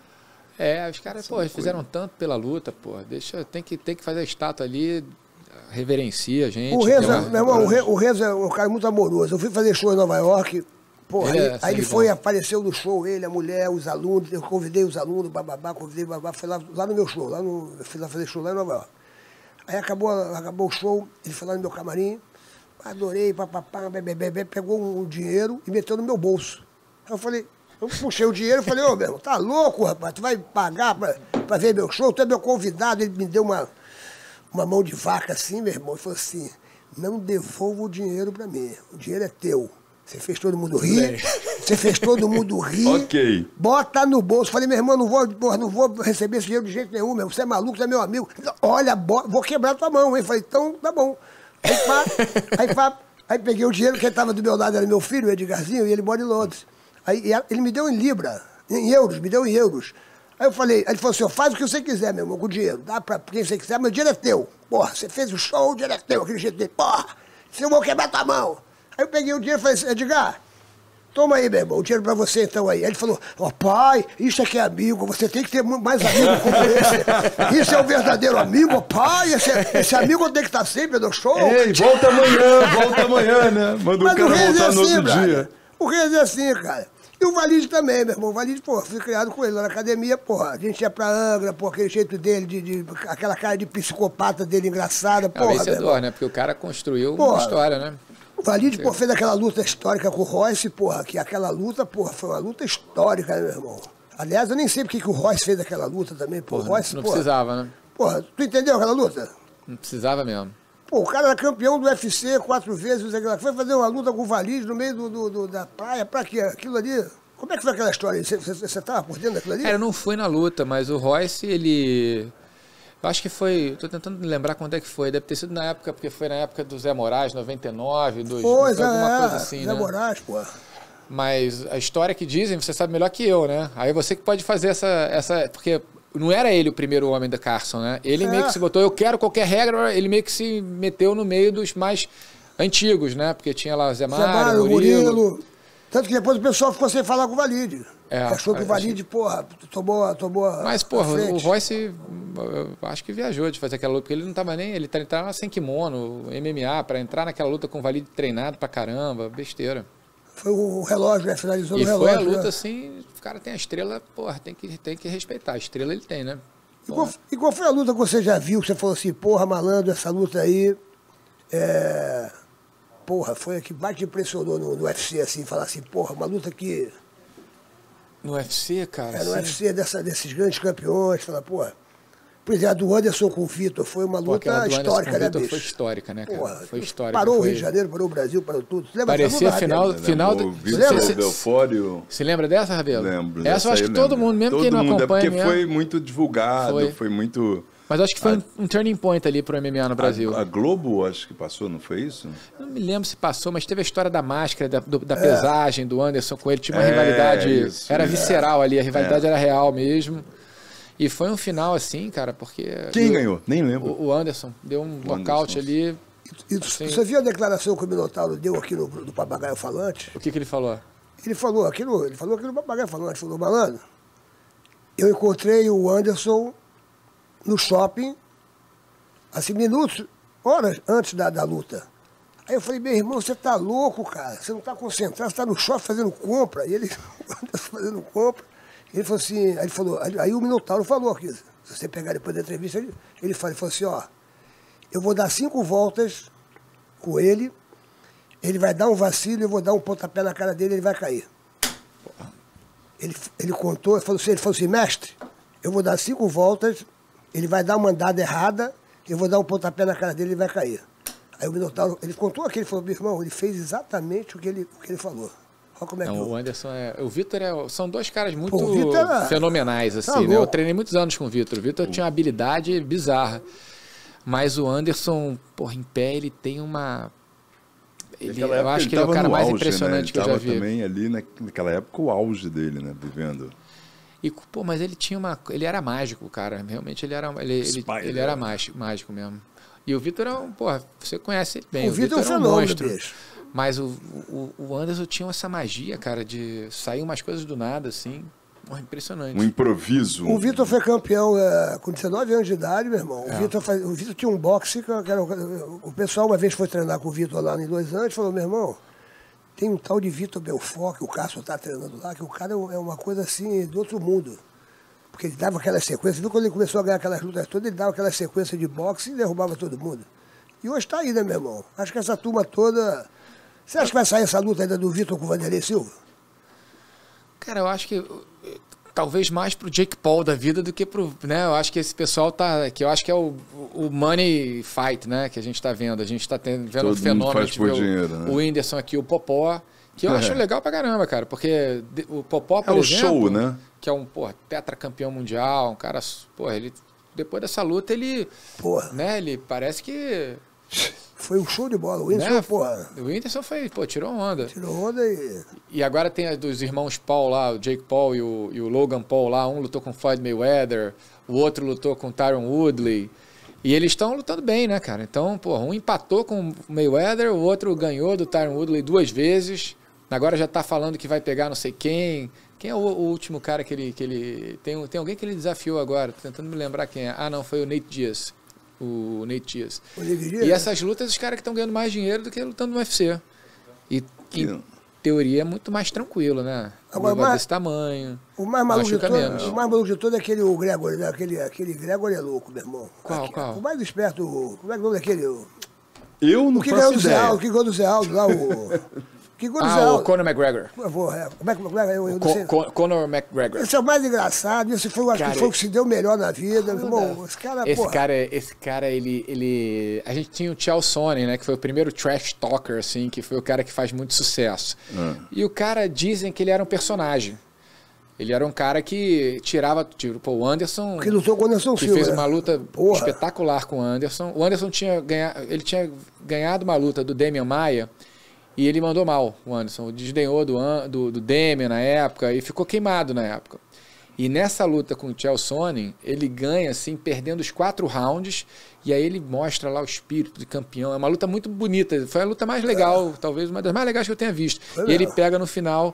É, os caras, pô, fizeram tanto pela luta, pô. Deixa, tem que, tem que fazer a estátua ali, reverencia a gente. O Renzo, uma... meu irmão, o Renzo, o Renzo é um cara muito amoroso. Eu fui fazer show em Nova York, porra, ele aí, é aí ele foi, apareceu no show, ele, a mulher, os alunos, eu convidei os alunos, bababá, convidei babá, foi lá, lá no meu show, lá no, eu fui lá fazer show lá em Nova York. Aí acabou, acabou o show, ele foi lá no meu camarim, adorei, papapá, bebê, pegou um dinheiro e meteu no meu bolso. Aí eu falei, eu puxei o dinheiro e falei, ô, meu irmão, tá louco, rapaz, tu vai pagar pra, pra ver meu show? Tu é meu convidado. Ele me deu uma, uma mão de vaca assim, meu irmão, e falou assim, não devolva o dinheiro pra mim, o dinheiro é teu. Você fez todo mundo rir, você fez todo mundo rir. Ok. Bota no bolso. Falei, meu irmão, não vou, porra, não vou receber esse dinheiro de jeito nenhum, meu. Você é maluco, você é meu amigo. Olha, vou quebrar tua mão, hein? Falei, então, tá bom. Aí, pá, aí, pá, aí peguei o dinheiro, quem estava do meu lado era meu filho, o Edgarzinho, e ele mora em Londres. Aí ele me deu em libra, em euros, me deu em euros. Aí eu falei, aí ele falou assim, faz o que você quiser, meu irmão, com o dinheiro. Dá pra quem você quiser, mas o dinheiro é teu. Porra, você fez o show, o dinheiro é teu, aquele jeito dele. Porra, se eu vou quebrar tua mão. Aí eu peguei o dinheiro e falei assim, Edgar, toma aí, meu irmão, o dinheiro pra você então aí. Aí ele falou, ó oh, pai, isso aqui é amigo, você tem que ter mais amigos como esse. Isso é um verdadeiro amigo, pai, esse, esse amigo tem que estar sempre no show. Ei, volta amanhã, volta amanhã, né? Manda o cara voltar é assim, no outro brother. dia. O Renzo é assim, cara. E o Valide também, meu irmão. O Valide, pô, fui criado com ele lá na academia, porra. A gente ia pra Angra, pô, aquele jeito dele, de, de, aquela cara de psicopata dele engraçada, porra. É vencedor, né? Porque o cara construiu porra, uma história, né? O Valide, pô, fez aquela luta histórica com o Royce, porra, que aquela luta, porra, foi uma luta histórica, né, meu irmão? Aliás, eu nem sei porque que o Royce fez aquela luta também, pô. Porra, Royce, não porra, precisava, né? Porra, tu entendeu aquela luta? Não precisava mesmo. Pô, o cara era campeão do U F C quatro vezes, foi fazer uma luta com o Valide no meio do, do, do, da praia, pra quê? Aquilo ali... Como é que foi aquela história? Você, você, você tava por dentro daquilo ali? Cara, eu não fui na luta, mas o Royce, ele... Eu acho que foi... Tô tentando lembrar quando é que foi. Deve ter sido na época, porque foi na época do Zé Moraes, noventa e nove, dois mil, pois, alguma é, coisa assim, Zé né? Moraes, pô. Mas a história que dizem, você sabe melhor que eu, né? Aí você que pode fazer essa... essa porque não era ele o primeiro homem da Carson, né? Ele é. meio que se botou, eu quero qualquer regra, ele meio que se meteu no meio dos mais antigos, né? Porque tinha lá o Zé Mário, Zé Mário Murilo... Murilo. Tanto que depois o pessoal ficou sem falar com o Valide. É, achou que o Valide, porra, tomou, tomou Mas, porra, o Royce, acho que viajou de fazer aquela luta, porque ele não tava nem... Ele tava sem kimono, M M A, pra entrar naquela luta com o Valide treinado pra caramba, besteira. Foi o relógio, né? Finalizou e no relógio. E foi a luta, né? assim, o cara tem a estrela, porra, tem que, tem que respeitar. A estrela ele tem, né? E qual, e qual foi a luta que você já viu, que você falou assim, porra, malandro, essa luta aí, é... Porra, foi a que mais te impressionou no, no U F C, assim, falar assim, porra, uma luta que... No U F C, cara? É, no U F C, dessa, desses grandes campeões, falar, porra... Por exemplo, a do Anderson com o Vitor foi uma luta Pô, histórica, né, bicho? Foi histórica, né, cara? Porra, foi histórica. Parou foi... o Rio de Janeiro, parou o Brasil, parou tudo. Você lembra Parecia dessa final, luta, final do... Você Belfório... Você lembra dessa, Rabelo? Lembro. Essa eu acho que todo mundo, mesmo todo quem não mundo, acompanha é porque mesmo, foi muito divulgado, foi, foi muito... Mas acho que foi a, um turning point ali pro M M A no Brasil. A, a Globo, acho que passou, não foi isso? Não me lembro se passou, mas teve a história da máscara, da, do, da é. pesagem do Anderson com ele. Tinha uma é, rivalidade, isso, era é. visceral ali, a rivalidade é. era real mesmo. E foi um final assim, cara, porque... Quem ganhou? Nem lembro. O, o Anderson deu um nocaute ali... E, e você viu a declaração que o Minotauro deu aqui no, no Papagaio Falante? O que, que ele falou? Ele falou aqui no, ele falou aqui no Papagaio Falante, falou, malandro, eu encontrei o Anderson no shopping, assim, minutos, horas antes da, da luta. Aí eu falei, meu irmão, você tá louco, cara, você não tá concentrado, você tá no shopping fazendo compra. E ele, o Anderson fazendo compra, ele falou assim, aí ele falou, aí, aí o Minotauro falou aqui, se você pegar depois da entrevista, ele, ele, falou, ele falou assim, ó, eu vou dar cinco voltas com ele, ele vai dar um vacilo, eu vou dar um pontapé na cara dele, ele vai cair. Ele, ele contou, ele falou, assim, ele falou assim, mestre, eu vou dar cinco voltas, ele vai dar uma andada errada, eu vou dar um pontapé na cara dele, ele vai cair. Aí o Minotauro, ele contou aqui, ele falou, meu irmão, ele fez exatamente o que ele, o que ele falou. Olha como é que Não, eu... o Anderson é... O Vitor é... São dois caras muito Pô, o Vitor era- fenomenais, assim, Tá né? Eu louco. treinei muitos anos com o Vitor. O Vitor tinha uma habilidade bizarra. Mas o Anderson, porra, em pé, ele tem uma... Ele, Naquela eu época acho que ele é o tava cara no mais auge, impressionante né? que eu Ele já tava vi. também ali na- naquela época o auge dele, né? Vivendo. E, pô, mas ele tinha uma... Ele era mágico, cara. Realmente ele era, ele, ele, Spider. ele era mágico, mágico mesmo. E o Vitor é um... Porra, você conhece ele bem. O Vitor é um é um fenômeno, monstro. bicho. Mas o, o, o Anderson tinha essa magia, cara, de sair umas coisas do nada, assim. Porra, impressionante. Um improviso. O Vitor foi campeão é, com dezenove anos de idade, meu irmão. É. O Vitor faz- o Vitor tinha um boxe, que era, o pessoal uma vez foi treinar com o Vitor lá em Los Angeles, falou, meu irmão, tem um tal de Vitor Belfort, que o Cássio está treinando lá, que o cara é uma coisa assim, do outro mundo. Porque ele dava aquela sequência, viu quando ele começou a ganhar aquelas lutas todas, ele dava aquela sequência de boxe e derrubava todo mundo. E hoje está aí, né, meu irmão? Acho que essa turma toda... Você acha que vai sair essa luta ainda do Vitor com o Vanderlei Silva? Cara, eu acho que eh, talvez mais pro Jake Paul da vida do que pro, né? Eu acho que esse pessoal tá, que eu acho que é o, o money fight, né? Que a gente tá vendo. A gente tá tendo, vendo Todo um mundo fenômeno faz de por ver o- dinheiro, né? o Whindersson aqui, o Popó, que eu É. acho legal pra caramba, cara, porque de- o Popó, por É o exemplo, show, né? que é um, pô, tetracampeão mundial, um cara, pô, ele depois dessa luta ele, Porra, né, ele parece que, foi um show de bola. O Whindersson, né, porra, o Whindersson foi, pô, tirou onda. tirou onda e... E agora tem a dos irmãos Paul lá, o Jake Paul e o, e o Logan Paul lá. Um lutou com o Floyd Mayweather, o outro lutou com o Tyron Woodley. E eles estão lutando bem, né, cara? Então, pô, um empatou com o Mayweather, o outro ganhou do Tyron Woodley duas vezes. Agora já tá falando que vai pegar não sei quem. Quem é o, o último cara que ele... Que ele tem, tem alguém que ele desafiou agora, tô tentando me lembrar quem é. Ah, não, foi o Nate Diaz. O Nate Diaz. O Nate Diaz, E né? essas lutas, os caras que estão ganhando mais dinheiro do que lutando no U F C. E, Que- em teoria, é muito mais tranquilo, né? Agora, Luva mas- desse tamanho. O mais maluco de machuca todo, menos. o mais maluco de todo é aquele o Gregory, né? Aquele, aquele Gregory é louco, meu irmão. Qual, Aqui- qual? O mais esperto, o- como é que é o nome daquele? O, Eu não o que ganhou faço do Zé ideia. Aldo, o que ganhou do Zé Aldo lá, o... que ganhou do Zé Ah, o Aldo. Conor McGregor. Por favor, é, como é que como é que- eu, eu não sei. Co- Co- Conor McGregor. Esse é o mais engraçado, esse foi, eu acho Cara, que foi o que se deu melhor na vida, meu irmão. Esse cara, Esse porra, cara, esse cara, ele, ele... A gente tinha o Chael Sonnen, né? Que foi o primeiro trash talker, assim, que foi o cara que faz muito sucesso. Ah. E o cara, dizem que ele era um personagem. Ele era um cara que tirava... Tipo, o Anderson... que lutou com o Anderson que Silva. fez né? uma luta Porra. espetacular com o Anderson. O Anderson tinha, ganha, ele tinha ganhado uma luta do Demian Maia e ele mandou mal, o Anderson. Desdenhou do, An- do, do Demian na época e ficou queimado na época. E nessa luta com o Chael Sonnen, ele ganha, assim, perdendo os quatro rounds, e aí ele mostra lá o espírito de campeão. É uma luta muito bonita. Foi a luta mais legal, talvez uma das mais legais que eu tenha visto. Foi E ele mesmo. pega no final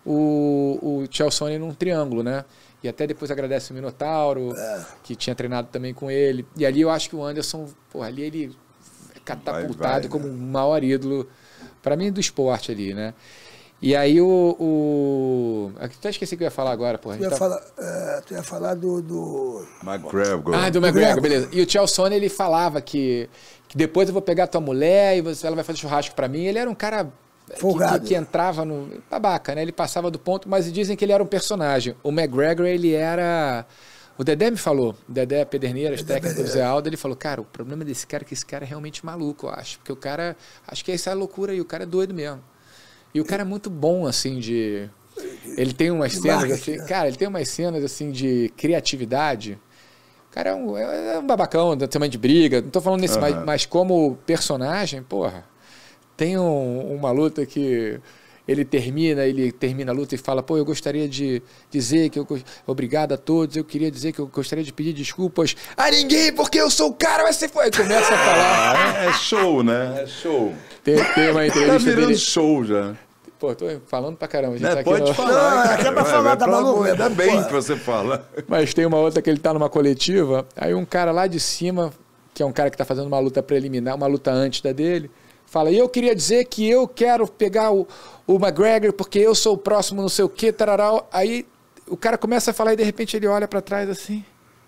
o, o Chael Sonnen num triângulo, né? E até depois agradece o Minotauro, que tinha treinado também com ele. E ali eu acho que o Anderson, pô, ali ele é catapultado Vai, vai, como né? o maior ídolo, para mim, do esporte ali, né? E aí o... o... Até esqueci o que eu ia falar agora, porra. A Tu gente ia, tá- falar, é, tu ia falar do... do... McGregor. Ah, do McGregor, beleza. E o Chael Sonnen, ele falava que, que depois eu vou pegar tua mulher e você, ela vai fazer churrasco pra mim. Ele era um cara que, Folgado. que, que entrava no... Babaca, né? Ele passava do ponto, mas dizem que ele era um personagem. O McGregor, ele era... O Dedé me falou, o Dedé Pederneiras, técnico do Zé Aldo, ele falou, cara, o problema desse cara é que esse cara é realmente maluco, eu acho. Porque o cara... Acho que essa é a loucura aí, o cara é doido mesmo. E o cara é muito bom, assim, de... Ele tem umas De cenas, marketing, assim... né? Cara, ele tem umas cenas, assim, de criatividade. O cara é um, é um babacão, também de briga. Não tô falando nesse, Aham. mas, mas como personagem, porra... Tem um- uma luta que... ele termina, ele termina a luta e fala, pô, eu gostaria de dizer que eu... Obrigado a todos, eu queria dizer que eu gostaria de pedir desculpas a ninguém, porque eu sou o cara, mas você foi... Aí começa a falar. Ah, é show, né? É show. Tem, tem uma entrevista Tá virando dele... show já. Pô, tô falando pra caramba. A gente Né? tá aqui Pode no... falar. Não, aqui é pra falar, tá maluco? Ainda bem Porra. que você fala. Mas tem uma outra que ele tá numa coletiva, aí um cara lá de cima, que é um cara que tá fazendo uma luta preliminar, uma luta antes da dele, fala, e eu queria dizer que eu quero pegar o, o McGregor porque eu sou o próximo não sei o que, tararau. Aí o cara começa a falar e de repente ele olha pra trás assim...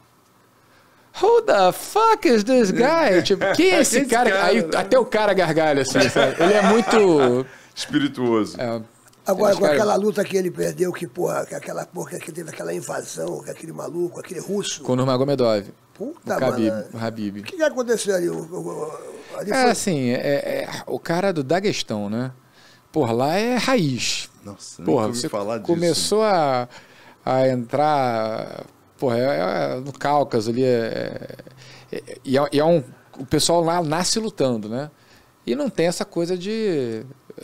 Who the fuck is this guy? Tipo, quem é esse Esse cara? cara, Aí né? até o cara gargalha assim, sabe? Ele é muito... Espirituoso. É, Agora, com cara- aquela luta que ele perdeu, que, porra, que aquela porra que teve aquela invasão, que aquele maluco, aquele russo. com o Nurmagomedov. Puta, o Khabib, mano. o Habib. O que, que aconteceu ali? O, o, o- ali É foi- assim, é, é o cara do Daguestão, né? Porra, lá é raiz. Nossa, Porra, nunca ouvi você falar disso. começou a, a entrar, porra, é, é no Cáucaso ali, é, é, e é, e é um, o pessoal lá nasce lutando, né? E não tem essa coisa de...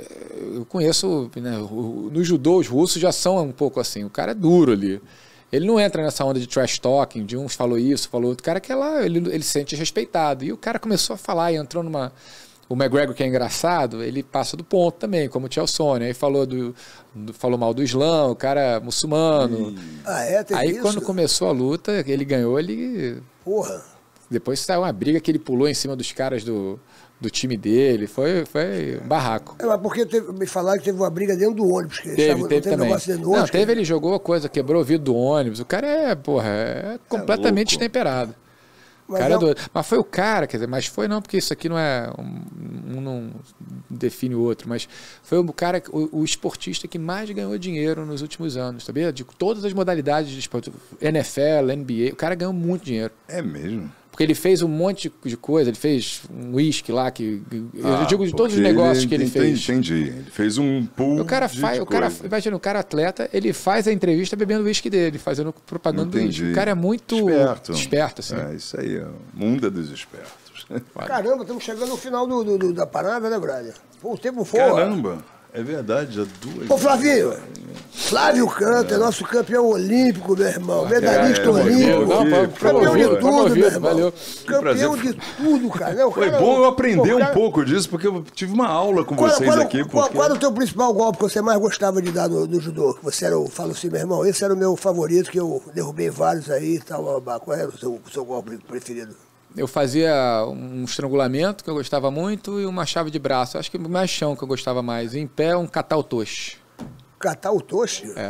Eu conheço, né, o- no judô os russos já são um pouco assim, o cara é duro ali. Ele não entra nessa onda de trash talking, de uns falou isso, falou outro. O cara que é lá, ele, ele se sente respeitado. E o cara começou a falar e entrou numa... O McGregor, que é engraçado, ele passa do ponto também, como o Tchelsone. Aí falou, do, do- falou mal do Islã, o cara é muçulmano. Ah, é? Teve Aí isso? quando começou a luta, ele ganhou, ele... Porra. Depois saiu uma briga que ele pulou em cima dos caras do, do time dele. Foi, foi um barraco. É, mas porque teve, me falaram que teve uma briga dentro do ônibus. Que eles Teve, estavam- teve não teve também. negócio dentro do Não, ônibus. teve, que- ele jogou coisa, quebrou o vidro do ônibus. O cara é, porra, é completamente louco. destemperado. O Mas cara é é um- doido. Mas foi o cara, quer dizer, mas foi não, porque isso aqui não é. Um, um não define o outro, mas foi o cara, o, o esportista que mais ganhou dinheiro nos últimos anos, sabia? De todas as modalidades de esporte, N F L, N B A, o cara ganhou muito dinheiro. É mesmo? Porque ele fez um monte de coisa, ele fez um uísque lá, que. Ah, eu digo de todos os porque negócios que ele entendi, fez. Entendi. Ele fez um pool O cara de, faz, de o cara, coisa. imagina, o cara atleta, ele faz a entrevista bebendo o uísque dele, fazendo propaganda do Entendi. uísque. O cara é muito Esperto. esperto, assim. É, isso aí, é o mundo é dos espertos. Caramba, estamos chegando no final do, do- do- da parada, né, brother? Pô, o tempo foi. Caramba, é verdade, já duas. Ô, Flavinho, Flávio Canto é nosso campeão olímpico, meu irmão. Medalhista é, olímpico. não, foi- foi Campeão de ouvido, foi tudo, ouvido, meu irmão. valeu. Campeão prazer. de tudo, cara. Né? O Foi cara- bom eu aprender pô, o cara- um pouco disso, porque eu tive uma aula com Qual, vocês qual, aqui. qual, Porque... qual era o teu principal golpe que você mais gostava de dar no, no judô? Que você era o, fala assim, meu irmão, esse era o meu favorito, que eu derrubei vários aí e tal. babá. Qual era o seu, o seu golpe preferido? Eu fazia um estrangulamento, que eu gostava muito, e uma chave de braço. Acho que mais chão que eu gostava mais. Em pé, um catautoshi. Catar o toche? É.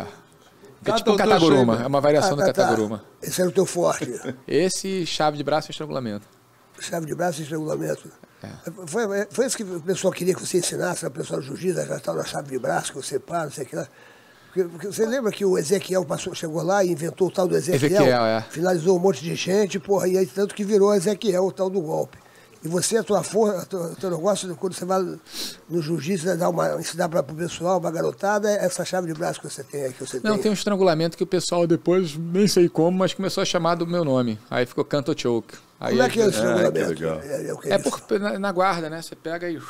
É tipo um Catautoshi, Kataguruma, né? é uma variação Ah, do tá, tá. Kataguruma. Esse era o teu forte. Esse, chave de braço e estrangulamento. Chave de braço e estrangulamento. É. Foi, foi isso que o pessoal queria que você ensinasse, a pessoa do jiu-jitsu, a tal da chave de braço, que você para, não sei o que lá. Porque, porque você lembra que o Ezequiel passou, chegou lá e inventou o tal do Ezequiel? Ezequiel, é. Finalizou um monte de gente, porra, e aí tanto que virou Ezequiel, o tal do golpe. E você, a tua força, o teu negócio, quando você vai no jiu-jitsu, né, dar uma, ensinar para o pessoal, uma garotada, é essa chave de braço que você tem aí, que você Não, tem. tem um estrangulamento que o pessoal depois, nem sei como, mas começou a chamar do meu nome. Aí ficou Canto Choke. Aí Como é que é esse Ah, que regulamento? legal. É, é o que É isso? por, na, na guarda, né? Você pega e,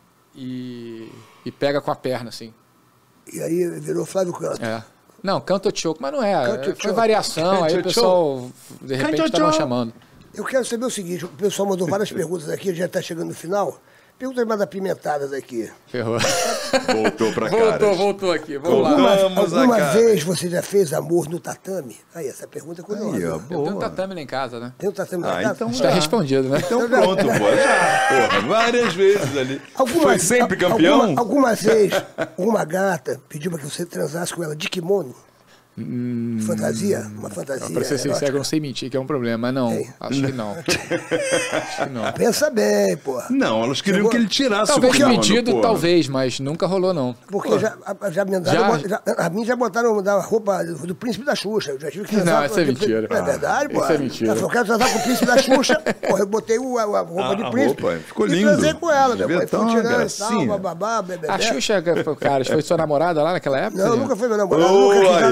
e. e pega com a perna, assim. E aí virou Flávio Canto. É. Não, Canto Choke, mas não é. Canto Foi choke. variação, aí o Canto pessoal, de repente, Canto estavam choke. chamando. Eu quero saber o seguinte, o pessoal mandou várias perguntas aqui, já está chegando no final. Perguntas mais apimentadas aqui. Ferrou. Voltou pra cá. Voltou, voltou aqui. Vamos lá. Alguma, Vamos a alguma cara. vez você já fez amor no tatame? Aí, essa pergunta é curiosa. Aí, ó, Eu tenho um boa. tatame lá em casa, né? Tem um tatame na Ah, casa? então Está já. respondido, né? Então pronto, pô. Já, porra, várias vezes ali. Alguma- Foi sempre al- campeão? Alguma, alguma vez, uma gata pediu para que você transasse com ela de kimono? Fantasia? Uma fantasia? Pra ser erótica? sincero, eu não sei mentir, que é um problema, mas não. Tem. Acho que não. Acho que não. Pensa bem, pô. Não, elas queriam Chegou- que ele tirasse Talvez o kimono, medido, porra. talvez, mas nunca rolou, não. Porque já, a- já me andaram, Já? já- a mim já botaram da roupa do, do príncipe da Xuxa. Eu já tive que Não, transar isso com- é mentira. É verdade, pô. Isso é mentira. Ela falou, eu quero transar com o príncipe da Xuxa. Porra, eu botei o- a, a roupa A- de a príncipe. roupa, ficou e lindo. transei com ela, meu Devia pai. tá Fui uma tirando e tal, gracinha. bababá, bebê. A Xuxa, cara, foi sua namorada lá naquela época? Não, Você- nunca foi meu namorado, Ô, nunca quis aí, nada ó. comigo.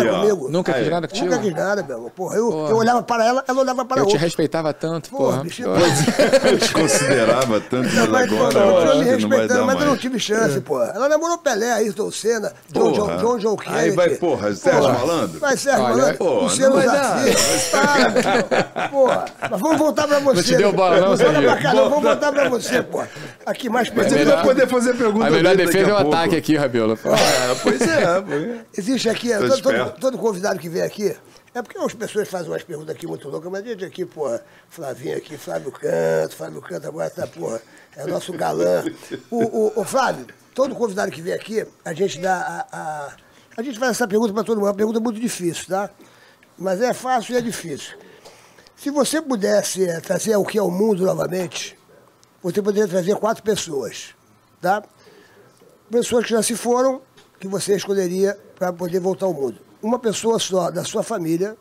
comigo. Nunca Ah, quis é? nada contigo? Nunca quis nada, meu amor. Porra, eu, Porra. eu olhava para ela, ela olhava para Eu te outra. respeitava tanto, Porra, porra. bichinho, Eu te considerava tanto, mas Mas, pô, agora não, eu eu acho me que não vai respeitando, dar mas eu não mais. tive chance, pô. Ela namorou Pelé, Ayrton Senna, John John, Porra. John, John Kennedy. Aí vai, porra, Sérgio Malandro? Vai, Sérgio Olha, Malandro. porra, Luciano não vai dar. Zassi. Para, porra. Mas vamos voltar pra você. Não te deu bola, não, Não Serginho? pra cá, não. Vamos voltar pra você, pô. Aqui, mais Mas ele perto. vai poder fazer pergunta A melhor dele defesa daqui é a o pouco. ataque aqui, Rabiola. É, pois é. Pois. Existe aqui, Tô todo, todo, esperto. todo convidado que vem aqui, é porque as pessoas fazem umas perguntas aqui muito loucas, mas a gente aqui, porra, Flavinho aqui, Flávio Canto, Flávio Canto agora tá, porra, é nosso galã. O, o, o Flávio, todo convidado que vem aqui, a gente dá a... a, a gente faz essa pergunta para todo mundo, é uma pergunta muito difícil, tá? Mas é fácil e é difícil. Se você pudesse é, trazer o que é o mundo novamente, você poderia trazer quatro pessoas, tá? Pessoas que já se foram, que você escolheria para poder voltar ao mundo. Uma pessoa só da sua família,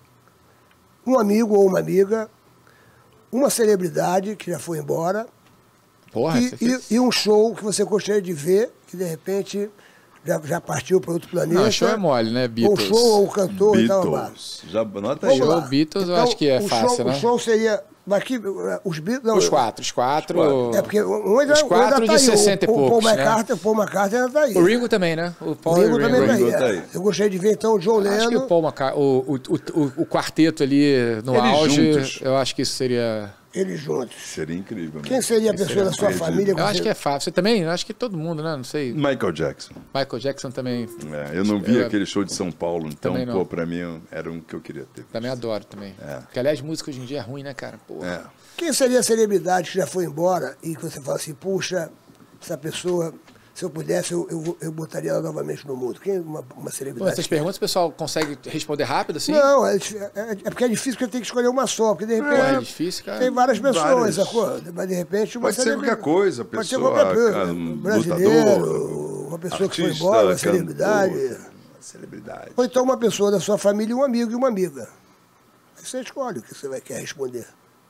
um amigo ou uma amiga, uma celebridade que já foi embora, Porra, e, você fez- e, e um show que você gostaria de ver, que de repente já, já partiu para outro planeta. Não, show é mole, né? Ou Beatles. show, ou cantor e tal. Beatles. Já anota aí. Vamos Show lá. Beatles eu Então, acho que é o fácil, show, né? O show seria... Daqui, os Beatles... não, Os quatro, os quatro. É porque um ainda, Os um quatro ainda tá de aí. sessenta e o, o Paul poucos, né? McCartney, o Paul McCartney ainda tá aí. O Ringo também, né? O O Paul Ringo e o também Ringo. tá aí. Ringo tá é. aí. Eu gostaria de ver, então, o John Acho que o Lennon. Paul McCartney, o, o, o, o, o quarteto ali no Eles auge, juntos. eu acho que isso seria... Eles juntos. Seria incrível. né? Quem seria a pessoa da sua perdido. família? Eu acho que é fácil. Você também? Eu acho que todo mundo, né? Não sei. Michael Jackson. Michael Jackson também. É, eu não vi Eu- aquele show de São Paulo, então, Também não. pô, pra mim era um que eu queria ter. Também adoro também. É. Porque, aliás, música hoje em dia é ruim, né, cara? Porra. É. Quem seria a celebridade que já foi embora e que você fala assim, puxa, essa pessoa, se eu pudesse, eu, eu, eu botaria ela novamente no mundo? Quem é uma, uma Pô, celebridade? essas perguntas o pessoal consegue responder rápido, assim? Não, é, é, é porque é difícil que eu tenho que escolher uma só, porque de repente Pô, é difícil, cara. tem várias pessoas, Várias. sacou? Mas de repente uma Pode ser celebridade- qualquer coisa, Pode ser pessoa, qualquer coisa. cara, um Brasileiro, lutador, uma pessoa que foi artista, embora, uma cantor, celebridade. uma celebridade. Ou então uma pessoa da sua família, um amigo e uma amiga. Aí você escolhe o que você vai querer responder.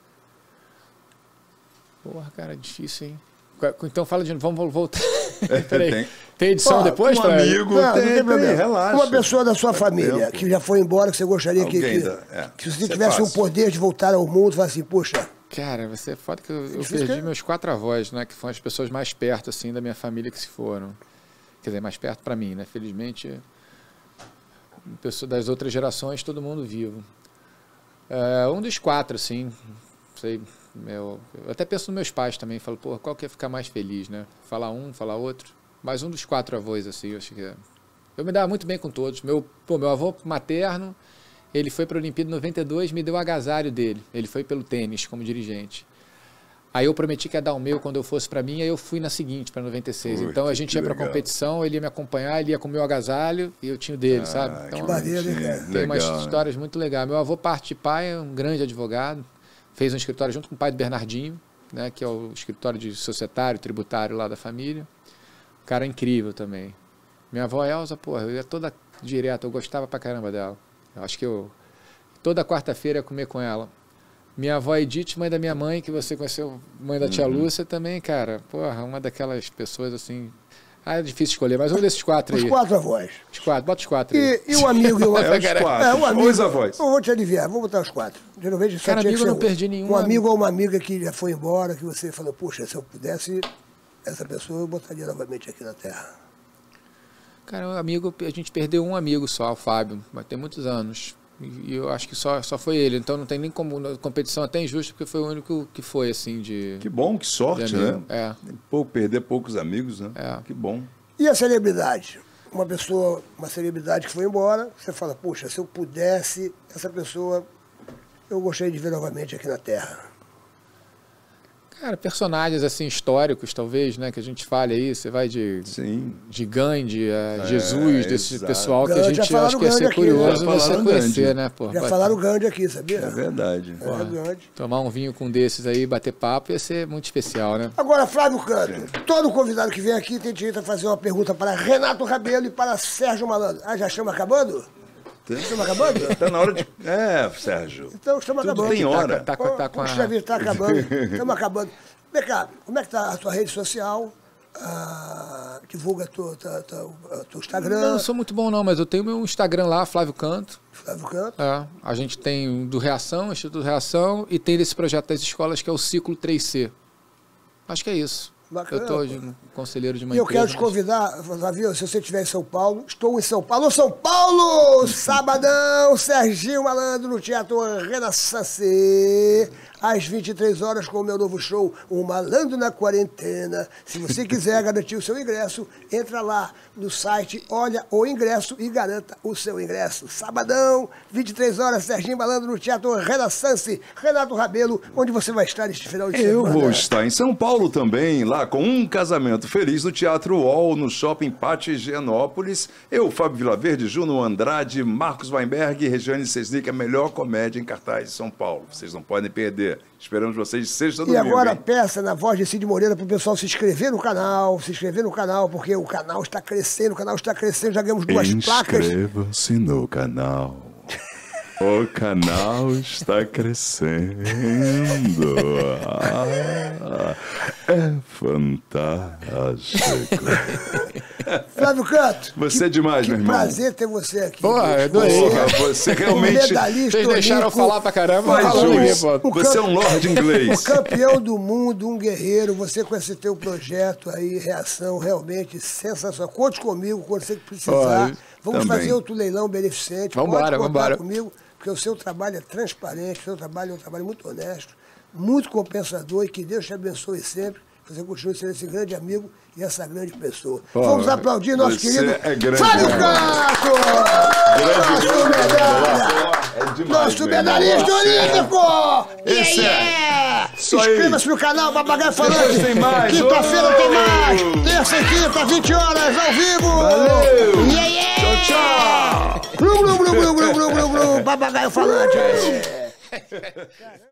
Porra, cara, difícil, hein? Então fala de novo, vamos voltar. Peraí. tem. Tem edição Ó, depois? um pra- amigo. Não, tem, não tem tem, problema. relaxa. Uma pessoa da sua família tempo. que já foi embora, que você gostaria que, Alguém que, da- é. que se você Isso é tivesse o fácil. poder de voltar ao mundo, falar assim, poxa, Cara, você é foda que eu, eu Difícil, perdi né? meus quatro avós, né? Que foram as pessoas mais perto, assim, da minha família que se foram. Quer dizer, mais perto pra mim, né? Felizmente, pessoa das outras gerações, todo mundo vivo. É, um dos quatro, assim, sei, meu, eu até penso nos meus pais também, falo, pô, qual que ia ficar mais feliz, né? Falar um, falar outro. Mas um dos quatro avós, assim, eu acho que é... Eu me dava muito bem com todos. Meu, pô, meu avô materno, ele foi para a Olimpíada em noventa e dois, me deu o agasalho dele. Ele foi pelo tênis, como dirigente. Aí eu prometi que ia dar o meu quando eu fosse para mim, aí eu fui na seguinte, para noventa e seis. Puxa, Então a gente que ia para legal. competição, ele ia me acompanhar, ele ia com o meu agasalho e eu tinha o dele, sabe? Ah, Então, que maneiro, hein, bonitinho. cara? tem umas Legal, né? histórias muito legais. Meu avô, parte de pai, é um grande advogado, fez um escritório junto com o pai do Bernardinho, né, que é o escritório de societário, tributário lá da família. Um cara incrível também. Minha avó Elza, porra, eu ia toda direto, eu gostava pra caramba dela. Eu acho que eu toda quarta-feira ia comer com ela. Minha avó Edith, mãe da minha mãe, que você conheceu, mãe da tia Uhum. Lúcia também, cara. Porra, uma daquelas pessoas assim. Ah, é difícil escolher, mas um desses quatro os aí. quatro avós. Os quatro, bota os quatro aí. E, e o amigo e o É os quatro. É, o amigo. Os avós. Eu vou te aliviar, vou botar os quatro. De novo, só Cara, tinha amigo que eu ser não perdi nenhum. Um amigo ou uma amiga que já foi embora, que você falou, puxa, se eu pudesse, essa pessoa eu botaria novamente aqui na Terra. Cara, um amigo, a gente perdeu um amigo só, o Fábio, mas tem muitos anos. E eu acho que só, só foi ele. Então não tem nem como. Na competição até injusto, porque foi o único que foi, assim, de. Que bom, que de sorte, amigo. né? É. Pô, perder poucos amigos, né? É. Que bom. E a celebridade? Uma pessoa, uma celebridade que foi embora, você fala, puxa, se eu pudesse, essa pessoa eu gostaria de ver novamente aqui na Terra. Cara, personagens assim históricos, talvez, né? Que a gente fale aí, você vai de, Sim. de Gandhi a Jesus, desse exato. pessoal que a Gandhi, já gente acho falaram que ia Gandhi ser aqui, curioso já você falaram conhecer, Gandhi. né? Pô, Já Vai- falaram Gandhi aqui, sabia? É verdade. É, Gandhi. Tomar um vinho com um desses aí, bater papo, ia ser muito especial, né? Agora, Flávio Canto, todo convidado que vem aqui tem direito a fazer uma pergunta para Renato Rabelo e para Sérgio Malandro. Ah, já estamos acabando? Estamos acabando? Tá na hora de. É, Sérgio. Então estamos Tudo acabando. tem hora. Tá, com- tá com a... Puxa vida, está acabando. Estamos acabando. Vem cá, como é que está a sua rede social? Ah, divulga teu, teu, teu, teu Instagram. Não, não sou muito bom não, mas eu tenho meu Instagram lá, Flávio Canto. Flávio Canto. É, a gente tem do Reação, Instituto Reação, e tem desse projeto das escolas que é o Ciclo três C. Acho que é isso. Bacana, eu estou conselheiro de uma E eu empresa. quero te convidar, Flavio, se você estiver em São Paulo, estou em São Paulo, São Paulo! Sabadão, Serginho Malandro no Teatro Renaissance, às vinte e três horas, com o meu novo show, O Malandro na Quarentena. Se você quiser garantir o seu ingresso, entra lá no site, olha o ingresso e garanta o seu ingresso. Sabadão, vinte e três horas, Serginho Malandro no Teatro Renaissance, Renato Rabelo, onde você vai estar este final de semana. Eu vou estar em São Paulo também, lá com Um Casamento Feliz, no Teatro U O L, no Shopping Pátio Higienópolis. Eu, Fábio Vilaverde, Juno Andrade, Marcos Weinberg e Regiane Sesnick, a melhor comédia em cartaz de São Paulo. Vocês não podem perder. Esperamos vocês sexta domingo. E agora hein? peça na voz de Cid Moreira para o pessoal se inscrever no canal, se inscrever no canal, porque o canal está crescendo, o canal está crescendo, já ganhamos duas placas. Inscrevam-se no canal. O canal está crescendo. Ah, é fantástico. Flávio Canto. Você que, é demais, que meu irmão. prazer ter você aqui. Porra, eu adorei. Porra, você realmente... medalhista Vocês deixaram eu olímpico, falar pra caramba. Faz falando aqui, jus. pô. Você é um lord o inglês. campeão do mundo, um guerreiro, você com esse teu projeto aí, Reação, realmente sensacional. Conte comigo quando você precisar. Olha, Vamos também. fazer outro leilão beneficente. Vambora, Pode contar vambora. comigo, porque o seu trabalho é transparente, o seu trabalho é um trabalho muito honesto, muito compensador, e que Deus te abençoe sempre. Você continue sendo esse grande amigo e essa grande pessoa. Pô, Vamos aplaudir nosso você querido é grande, Flávio né? Canto! Grande, Nosso grande, medalha! É demais, Nosso meu irmão. medalhista olímpico! Esse é. Yeah! Isso aí. Inscreva-se no canal Papagaio Falante. Depois tem mais. Quinta-feira Oh! tem mais. Terça e quinta, vinte horas, ao vivo. Valeu. Yeah, yeah! Tchau, tchau. Glu, glu, glu, glu, glu, glu, glu, glu. Papagaio Falante.